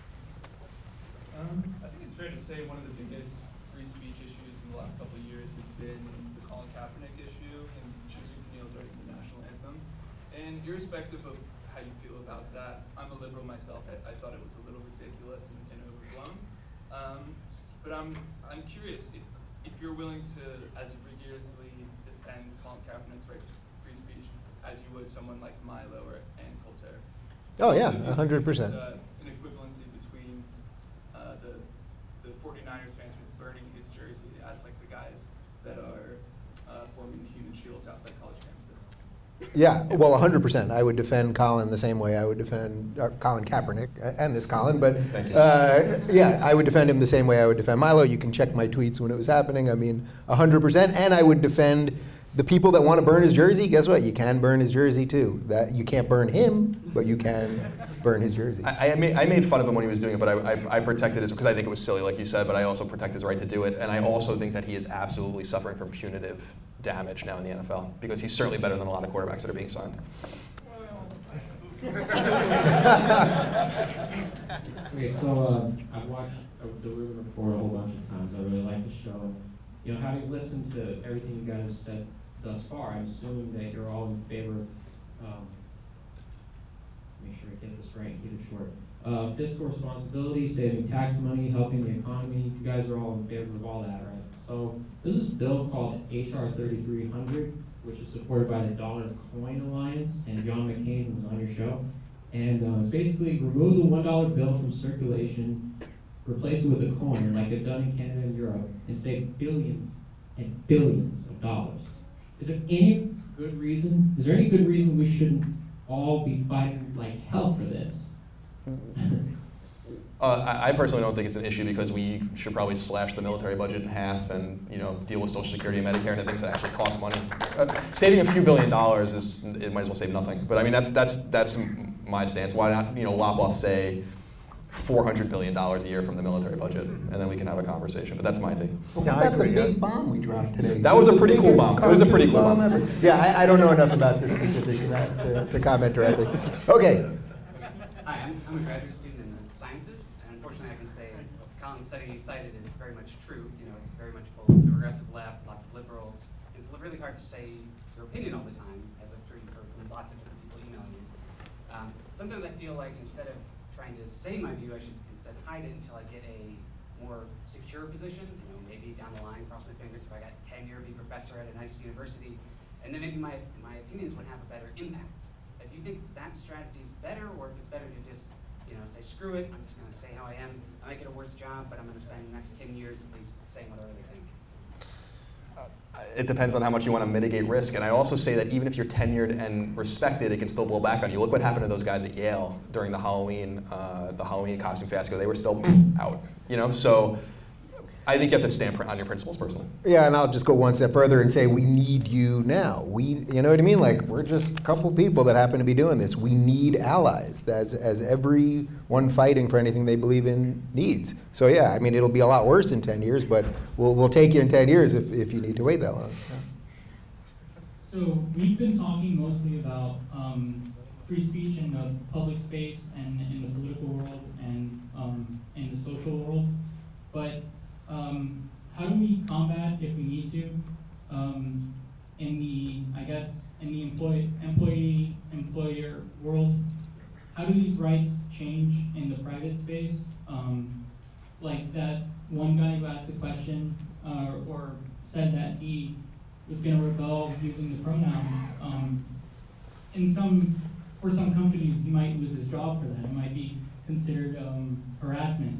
I think it's fair to say one of the biggest free speech issues in the last couple of years has been the Colin Kaepernick issue and choosing to kneel during the national anthem. And irrespective of how you feel about that, I'm a liberal myself. I thought it was a little ridiculous and overblown. But I'm curious if you're willing to as rigorously defend Colin Kaepernick's right to free speech as you would someone like Milo or Ann Coulter. Oh yeah, So 100%. there's an equivalency between the 49ers fans who's burning his jersey as like the guys that are forming the human shields outside college campuses. Yeah, well, 100%. I would defend Colin the same way I would defend Colin Kaepernick, and this Colin, but yeah, I would defend him the same way I would defend Milo. You can check my tweets when it was happening. I mean, 100%. And I would defend the people that want to burn his jersey. Guess what? You can burn his jersey too. That you can't burn him, but you can burn his jersey. I made fun of him when he was doing it, but I protected his, because I think it was silly, like you said, but I also protect his right to do it. And I also think that he is absolutely suffering from punitive damage now in the NFL, because he's certainly better than a lot of quarterbacks that are being signed. Okay, so I've watched the Rubin Report a whole bunch of times. I really like the show. You know, having listened to everything you guys have said thus far, I'm assuming that you're all in favor of, make sure I get this right and keep it short, fiscal responsibility, saving tax money, helping the economy. You guys are all in favor of all that, right? So there's this bill called HR 3300, which is supported by the Dollar Coin Alliance, and John McCain was on your show. And it's basically remove the $1 bill from circulation, replace it with a coin like they've done in Canada and Europe, and save billions and billions of dollars. Is there any good reason? Is there any good reason we shouldn't all be fighting like hell for this? I personally don't think it's an issue, because we should probably slash the military budget in half and deal with Social Security and Medicare and the things that actually cost money. Saving a few $1 billion it might as well save nothing. But I mean that's my stance. Why not lop off, say, $400 billion a year from the military budget, and then we can have a conversation. But that's my take. What about the big bomb we dropped today? That was a pretty cool bomb. It was a pretty cool bomb. Yeah, I don't know enough about this specific of that to comment directly. Okay. Hi, I'm a graduate student in the sciences, and unfortunately I can say Colin's study he cited is very much true. It's very much full of the progressive left, lots of liberals. It's really hard to say your opinion all the time, as I'm sure you've heard from lots of different people emailing you. Sometimes I feel like instead of trying to say my view, I should instead hide it until I get a more secure position. Maybe down the line, cross my fingers, if I got tenure, be professor at a nice university, and then maybe my opinions would have a better impact. Do you think that strategy is better, or if it's better to just say screw it, I'm just going to say how I am. I might get a worse job, but I'm going to spend the next 10 years at least saying what I really think? It depends on how much you want to mitigate risk. And I also say that even if you're tenured and respected, it can still blow back on you. Look what happened to those guys at Yale during the Halloween costume fiasco. They were still out. So I think you have to stand on your principles personally. Yeah, and I'll just go one step further and say we need you now. You know what I mean? Like, we're just a couple people that happen to be doing this. We need allies, as everyone fighting for anything they believe in needs. So yeah, I mean, it'll be a lot worse in 10 years, but we'll take you in 10 years if you need to wait that long. Yeah. So we've been talking mostly about free speech in the public space and in the political world and in the social world, but how do we combat, if we need to, in the, I guess, in the employer world, how do these rights change in the private space? Like that one guy who asked the question, or said that he was going to rebel using the pronoun. For some companies, he might lose his job for that. It might be considered harassment.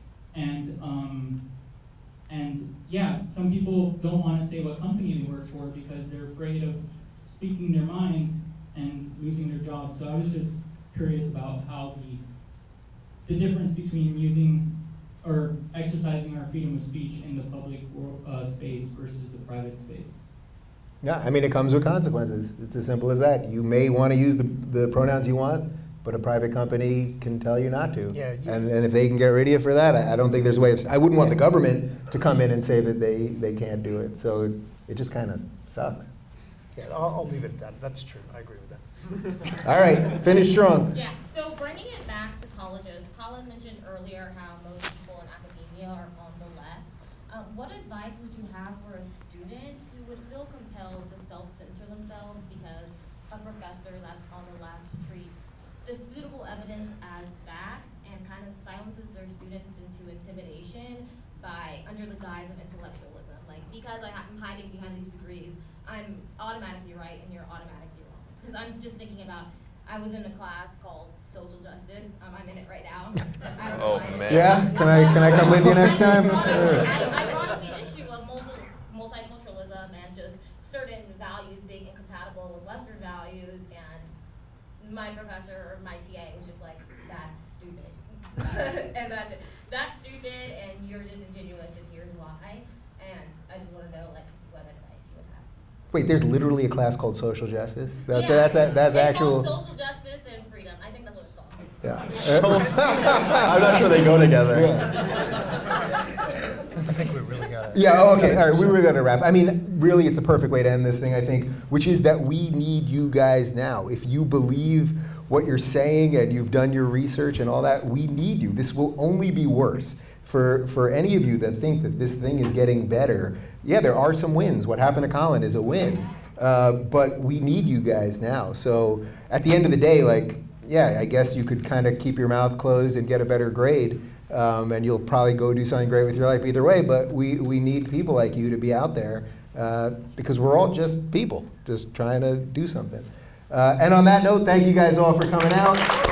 And yeah, some people don't want to say what company they work for because they're afraid of speaking their mind and losing their job. So I was just curious about how the difference between using or exercising our freedom of speech in the public space versus the private space. Yeah, I mean, it comes with consequences. It's as simple as that. You may want to use the pronouns you want, but a private company can tell you not to. Yeah, and if they can get rid of you for that, I don't think there's a way of, I wouldn't want the government to come in and say that they can't do it. So it just kind of sucks. Yeah, I'll leave it at that. That's true. I agree with that. All right, finish strong. Yeah, so bringing it back to colleges, Colin mentioned earlier how most people in academia are on the left. What advice would you have for a student who would feel compelled to self-censor themselves because a professor that's on the left treats disputable evidence as fact and kind of silences their students into intimidation by under the guise of intellectualism? Like, because I'm hiding behind these degrees, I'm automatically right and you're automatically wrong. Because I'm just thinking about, I was in a class called social justice. I'm in it right now. I don't know man. Yeah, can I come with you next time? I brought up the issue of multiculturalism and just certain values being incompatible with Western values, and my professor or my TA was just like, that's stupid. And that's it. That's stupid and you're disingenuous and here's why. And I just want to know like what advice you would have. Wait, there's literally a class called social justice? That's it's actual. Called social justice and freedom. I think that's what it's called. Yeah. I'm not sure they go together. I think we really got it. Yeah, okay, all right, we were gonna wrap. I mean, really, it's the perfect way to end this thing, I think, which is that we need you guys now. If you believe what you're saying and you've done your research and all that, we need you. This will only be worse. For any of you that think that this thing is getting better, yeah, there are some wins. What happened to Colin is a win. But we need you guys now. So at the end of the day, like, yeah, I guess you could kind of keep your mouth closed and get a better grade. And you'll probably go do something great with your life either way, but we need people like you to be out there because we're all just people, just trying to do something. And on that note, thank you guys all for coming out.